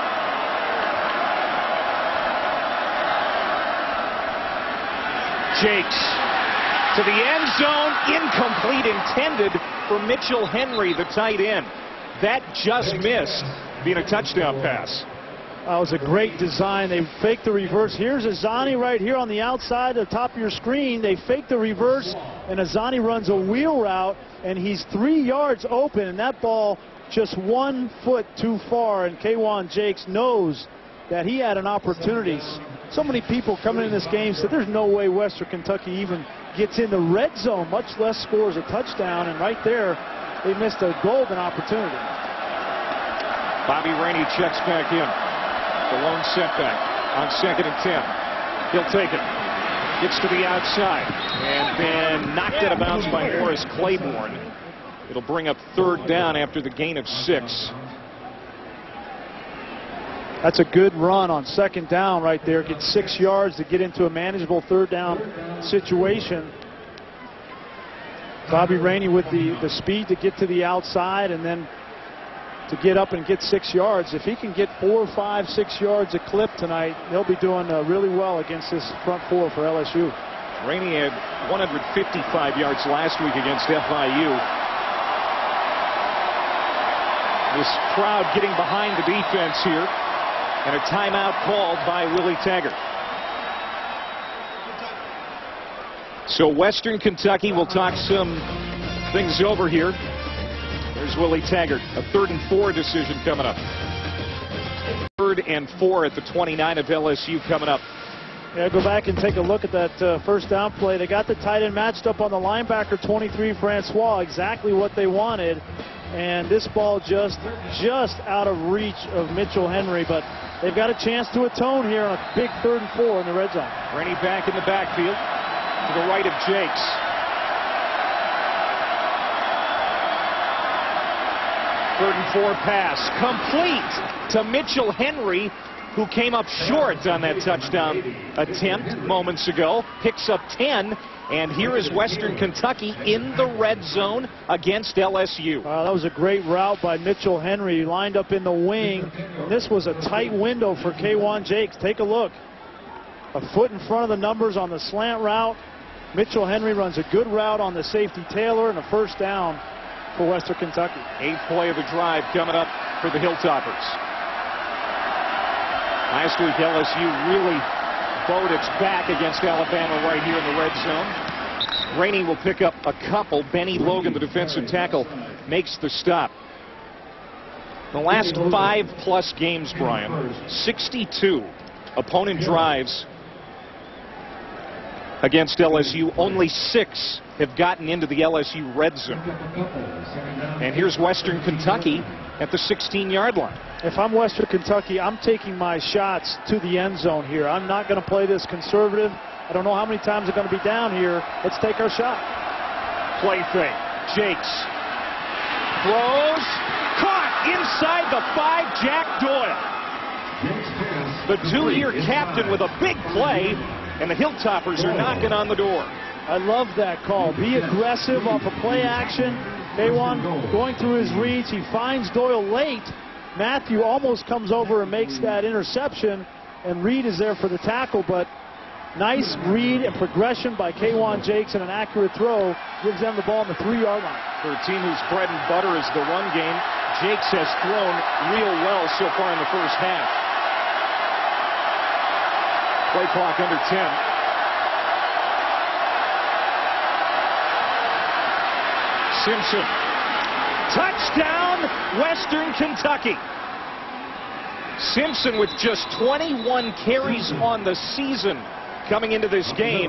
Jakes to the end zone. Incomplete, intended for Mitchell Henry, the tight end. That just missed being a touchdown pass. That was a great design. They faked the reverse. Here's Azani right here on the outside, the top of your screen. They fake the reverse, and Azani runs a wheel route, and he's 3 yards open, and that ball just 1 foot too far, and K1 Jakes knows that he had an opportunity. So many people coming in this game said there's no way Western Kentucky even gets in the red zone, much less scores a touchdown, and right there, they missed a golden opportunity. Bobby Rainey checks back in. The lone setback on 2nd and 10. He'll take it. Gets to the outside and then knocked out of bounds by Morris Claiborne. It'll bring up 3rd down after the gain of 6. That's a good run on 2nd down right there. Get 6 yards to get into a manageable 3rd down situation. Bobby Rainey with the speed to get to the outside and then to get up and get 6 yards. If he can get 4, 5, 6 yards a clip tonight, they'll be doing really well against this front 4 for LSU. Rainey had 155 yards last week against FIU. This crowd getting behind the defense here, and a timeout called by Willie Taggart. So Western Kentucky will talk some things over here. Here's Willie Taggart. A 3rd and 4 decision coming up. 3rd and 4 at the 29 of LSU coming up. Yeah, go back and take a look at that first down play. They got the tight end matched up on the linebacker, 23, Francois, exactly what they wanted. And this ball just out of reach of Mitchell Henry, but they've got a chance to atone here on a big 3rd and 4 in the red zone. Rennie back in the backfield to the right of Jakes. Third and 4 pass complete to Mitchell Henry, who came up short on that touchdown attempt moments ago. Picks up 10, and here is Western Kentucky in the red zone against LSU. That was a great route by Mitchell Henry. He lined up in the wing, and this was a tight window for K1 Jakes. Take a look. A foot in front of the numbers on the slant route. Mitchell Henry runs a good route on the safety Taylor, and a first down for Western Kentucky. 8th play of the drive coming up for the Hilltoppers. Last week, LSU really bowed its back against Alabama right here in the red zone. Rainey will pick up a couple. Benny Logan, the defensive tackle, makes the stop. The last 5+ games, Brian, 62 opponent drives against LSU. Only 6 have gotten into the LSU red zone. And here's Western Kentucky at the 16-yard line. If I'm Western Kentucky, I'm taking my shots to the end zone here. I'm not going to play this conservative. I don't know how many times they're going to be down here. Let's take our shot. Play fake. Jakes throws. Caught inside the 5, Jack Doyle. The 2-year captain with a big play, and the Hilltoppers are knocking on the door. I love that call. Be aggressive off a play action. K1 going through his reads. He finds Doyle late. Matthew almost comes over and makes that interception, and Reed is there for the tackle, but nice read and progression by K1 Jakes, and an accurate throw gives them the ball on the 3-yard line. For a team whose bread and butter is the run game, Jakes has thrown real well so far in the first half. Play clock under 10. Simpson. Touchdown, Western Kentucky. Simpson with just 21 carries on the season coming into this game.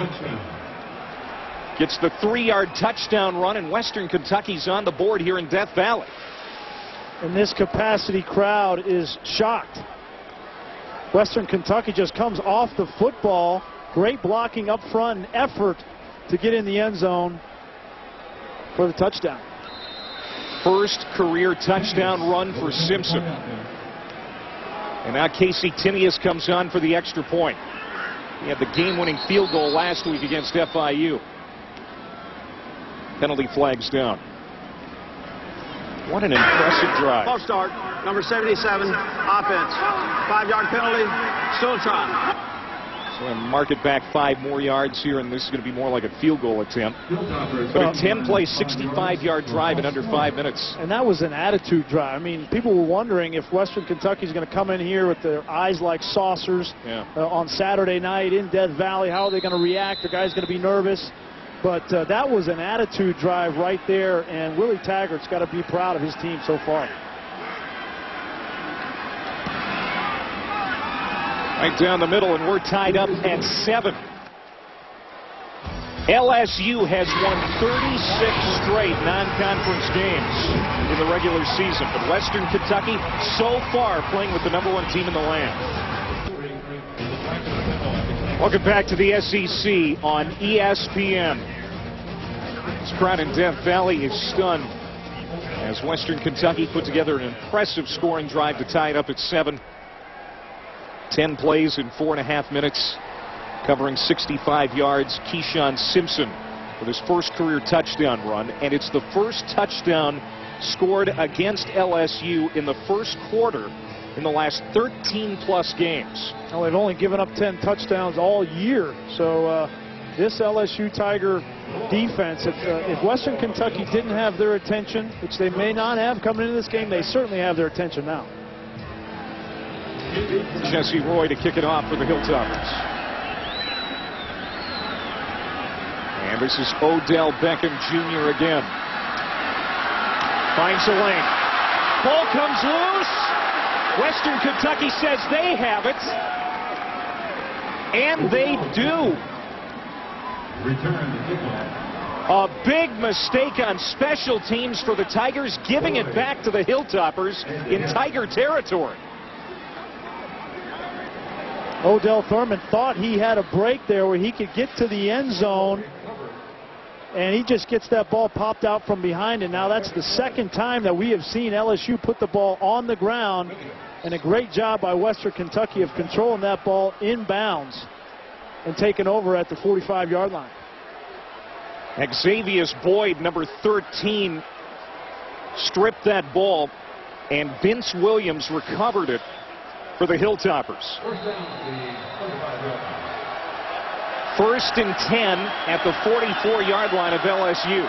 Gets the 3-yard touchdown run, and Western Kentucky's on the board here in Death Valley. And this capacity crowd is shocked. Western Kentucky just comes off the football. Great blocking up front and effort to get in the end zone for the touchdown. First career touchdown run for Simpson. And now Casey Tinius comes on for the extra point. He had the game-winning field goal last week against FIU. Penalty flags down. What an impressive drive. False start, number 77, offense. 5-yard penalty, still trying. So we're going to mark it back 5 more yards here, and this is going to be more like a field goal attempt. But a 10-play, 65-yard drive in under 5 minutes. And that was an attitude drive. I mean, people were wondering if Western Kentucky is going to come in here with their eyes like saucers on Saturday night in Death Valley. How are they going to react? The guy's going to be nervous. But that was an attitude drive right there, and Willie Taggart's got to be proud of his team so far. Right down the middle, and we're tied up at 7. LSU has won 36 straight non-conference games in the regular season, but Western Kentucky so far playing with the #1 team in the land. Welcome back to the SEC on ESPN. This crowd in Death Valley is stunned as Western Kentucky put together an impressive scoring drive to tie it up at 7. 10 plays in 4.5 minutes, covering 65 yards. Keyshawn Simpson with his first career touchdown run, and it's the first touchdown scored against LSU in the first quarter in the last 13+ games. Well, they've only given up 10 touchdowns all year, so this LSU Tiger defense, if Western Kentucky didn't have their attention, which they may not have coming into this game, they certainly have their attention now. Jesse Roy to kick it off for the Hilltoppers. And this is Odell Beckham Jr. again. Finds a lane. Ball comes loose. Western Kentucky says they have it. And they do. Return the kickoff. A big mistake on special teams for the Tigers, giving it back to the Hilltoppers in Tiger territory. Odell Thurman thought he had a break there where he could get to the end zone, and he just gets that ball popped out from behind. And now that's the second time that we have seen LSU put the ball on the ground, and a great job by Western Kentucky of controlling that ball inbounds and taking over at the 45-yard line. Xavier Boyd, number 13, stripped that ball, and Vince Williams recovered it for the Hilltoppers. First and 10 at the 44-yard line of LSU.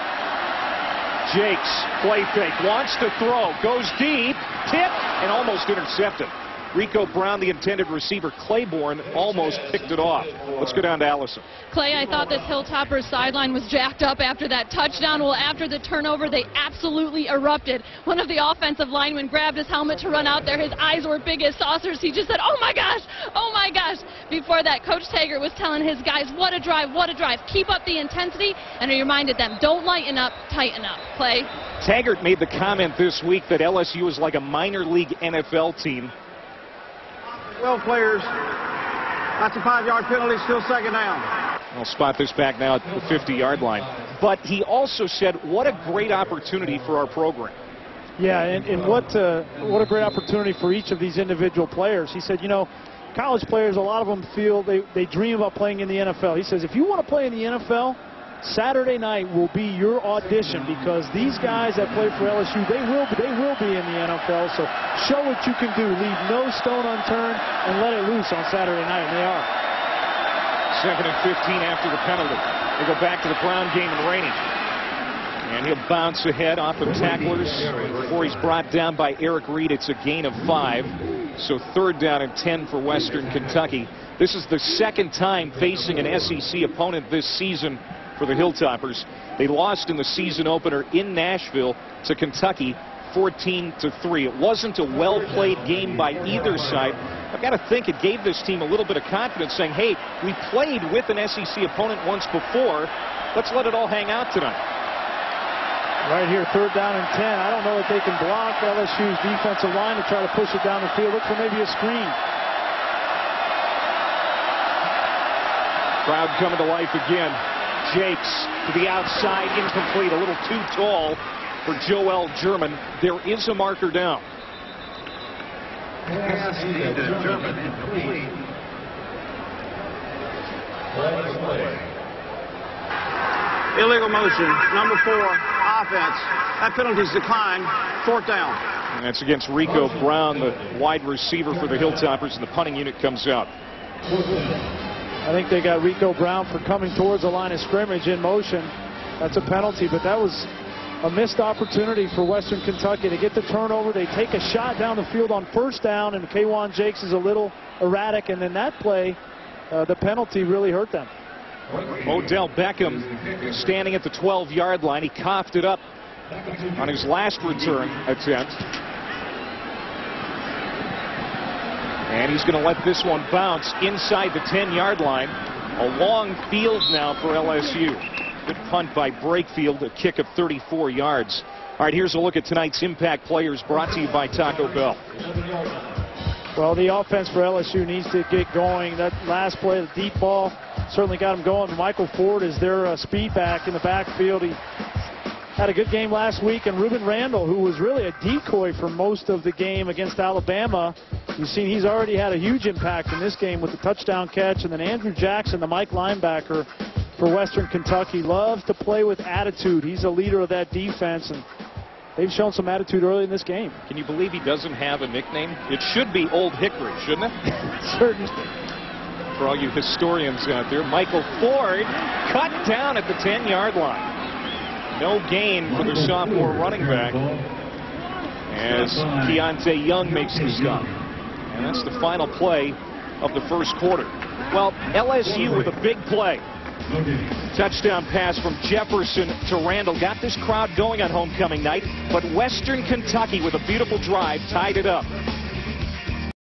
Jakes, play fake, wants to throw, goes deep, tipped, and almost intercepted. Rico Brown, the intended receiver, Claiborne, almost picked it off. Let's go down to Allison. Clay, I thought this Hilltoppers sideline was jacked up after that touchdown. Well, after the turnover, they absolutely erupted. One of the offensive linemen grabbed his helmet to run out there. His eyes were big as saucers. He just said, "Oh my gosh, oh my gosh." Before that, Coach Taggart was telling his guys, what a drive, what a drive. Keep up the intensity, and he reminded them, don't lighten up, tighten up. Clay? Taggart made the comment this week that LSU is like a minor league NFL team. 12 players. That's a 5-yard penalty, still second down. I'll spot this back now at the 50-yard line. But he also said, what a great opportunity for our program. Yeah, and what a great opportunity for each of these individual players. He said, you know, college players, a lot of them feel they dream about playing in the NFL. He says, if you want to play in the NFL, Saturday night will be your audition, because these guys that play for LSU, they will be in the NFL. So show what you can do. Leave no stone unturned and let it loose on Saturday night, and they are. 2nd and 15 after the penalty. They go back to the Brown game and Rainey. And he'll bounce ahead off of tacklers before he's brought down by Eric Reed. It's a gain of 5. So 3rd down and 10 for Western Kentucky. This is the second time facing an SEC opponent this season for the Hilltoppers. They lost in the season opener in Nashville to Kentucky 14-3. It wasn't a well-played game by either side. I've got to think it gave this team a little bit of confidence, saying, hey, we played with an SEC opponent once before. Let's let it all hang out tonight. Right here, 3rd down and 10. I don't know if they can block LSU's defensive line to try to push it down the field. Look for maybe a screen. Crowd coming to life again. Jakes to the outside, incomplete, a little too tall for Joel German. There is a marker down. Illegal motion, number 4, offense. That penalty's declined, 4th down. And that's against Rico Brown, the wide receiver for the Hilltoppers, and the punting unit comes out. I think they got Rico Brown for coming towards the line of scrimmage in motion. That's a penalty, but that was a missed opportunity for Western Kentucky to get the turnover. They take a shot down the field on 1st down, and Kwan Jakes is a little erratic, and then that play, the penalty really hurt them. Odell Beckham standing at the 12-yard line. He coughed it up on his last return attempt. And he's going to let this one bounce inside the 10-yard line. A long field now for LSU. Good punt by Brakefield, a kick of 34 yards. All right, here's a look at tonight's impact players, brought to you by Taco Bell. Well, the offense for LSU needs to get going. That last play, the deep ball, certainly got him going. Michael Ford is their speed back in the backfield. He had a good game last week, and Ruben Randall, who was really a decoy for most of the game against Alabama, you've seen he's already had a huge impact in this game with the touchdown catch. And then Andrew Jackson, the Mike linebacker for Western Kentucky, loves to play with attitude. He's a leader of that defense, and they've shown some attitude early in this game. Can you believe he doesn't have a nickname? It should be Old Hickory, shouldn't it? Certainly. For all you historians out there, Michael Ford cut down at the 10-yard line. No gain for the sophomore running back as Keontae Young makes the stop. And that's the final play of the first quarter. Well, LSU with a big play. Touchdown pass from Jefferson to Randall. Got this crowd going on homecoming night, but Western Kentucky with a beautiful drive tied it up.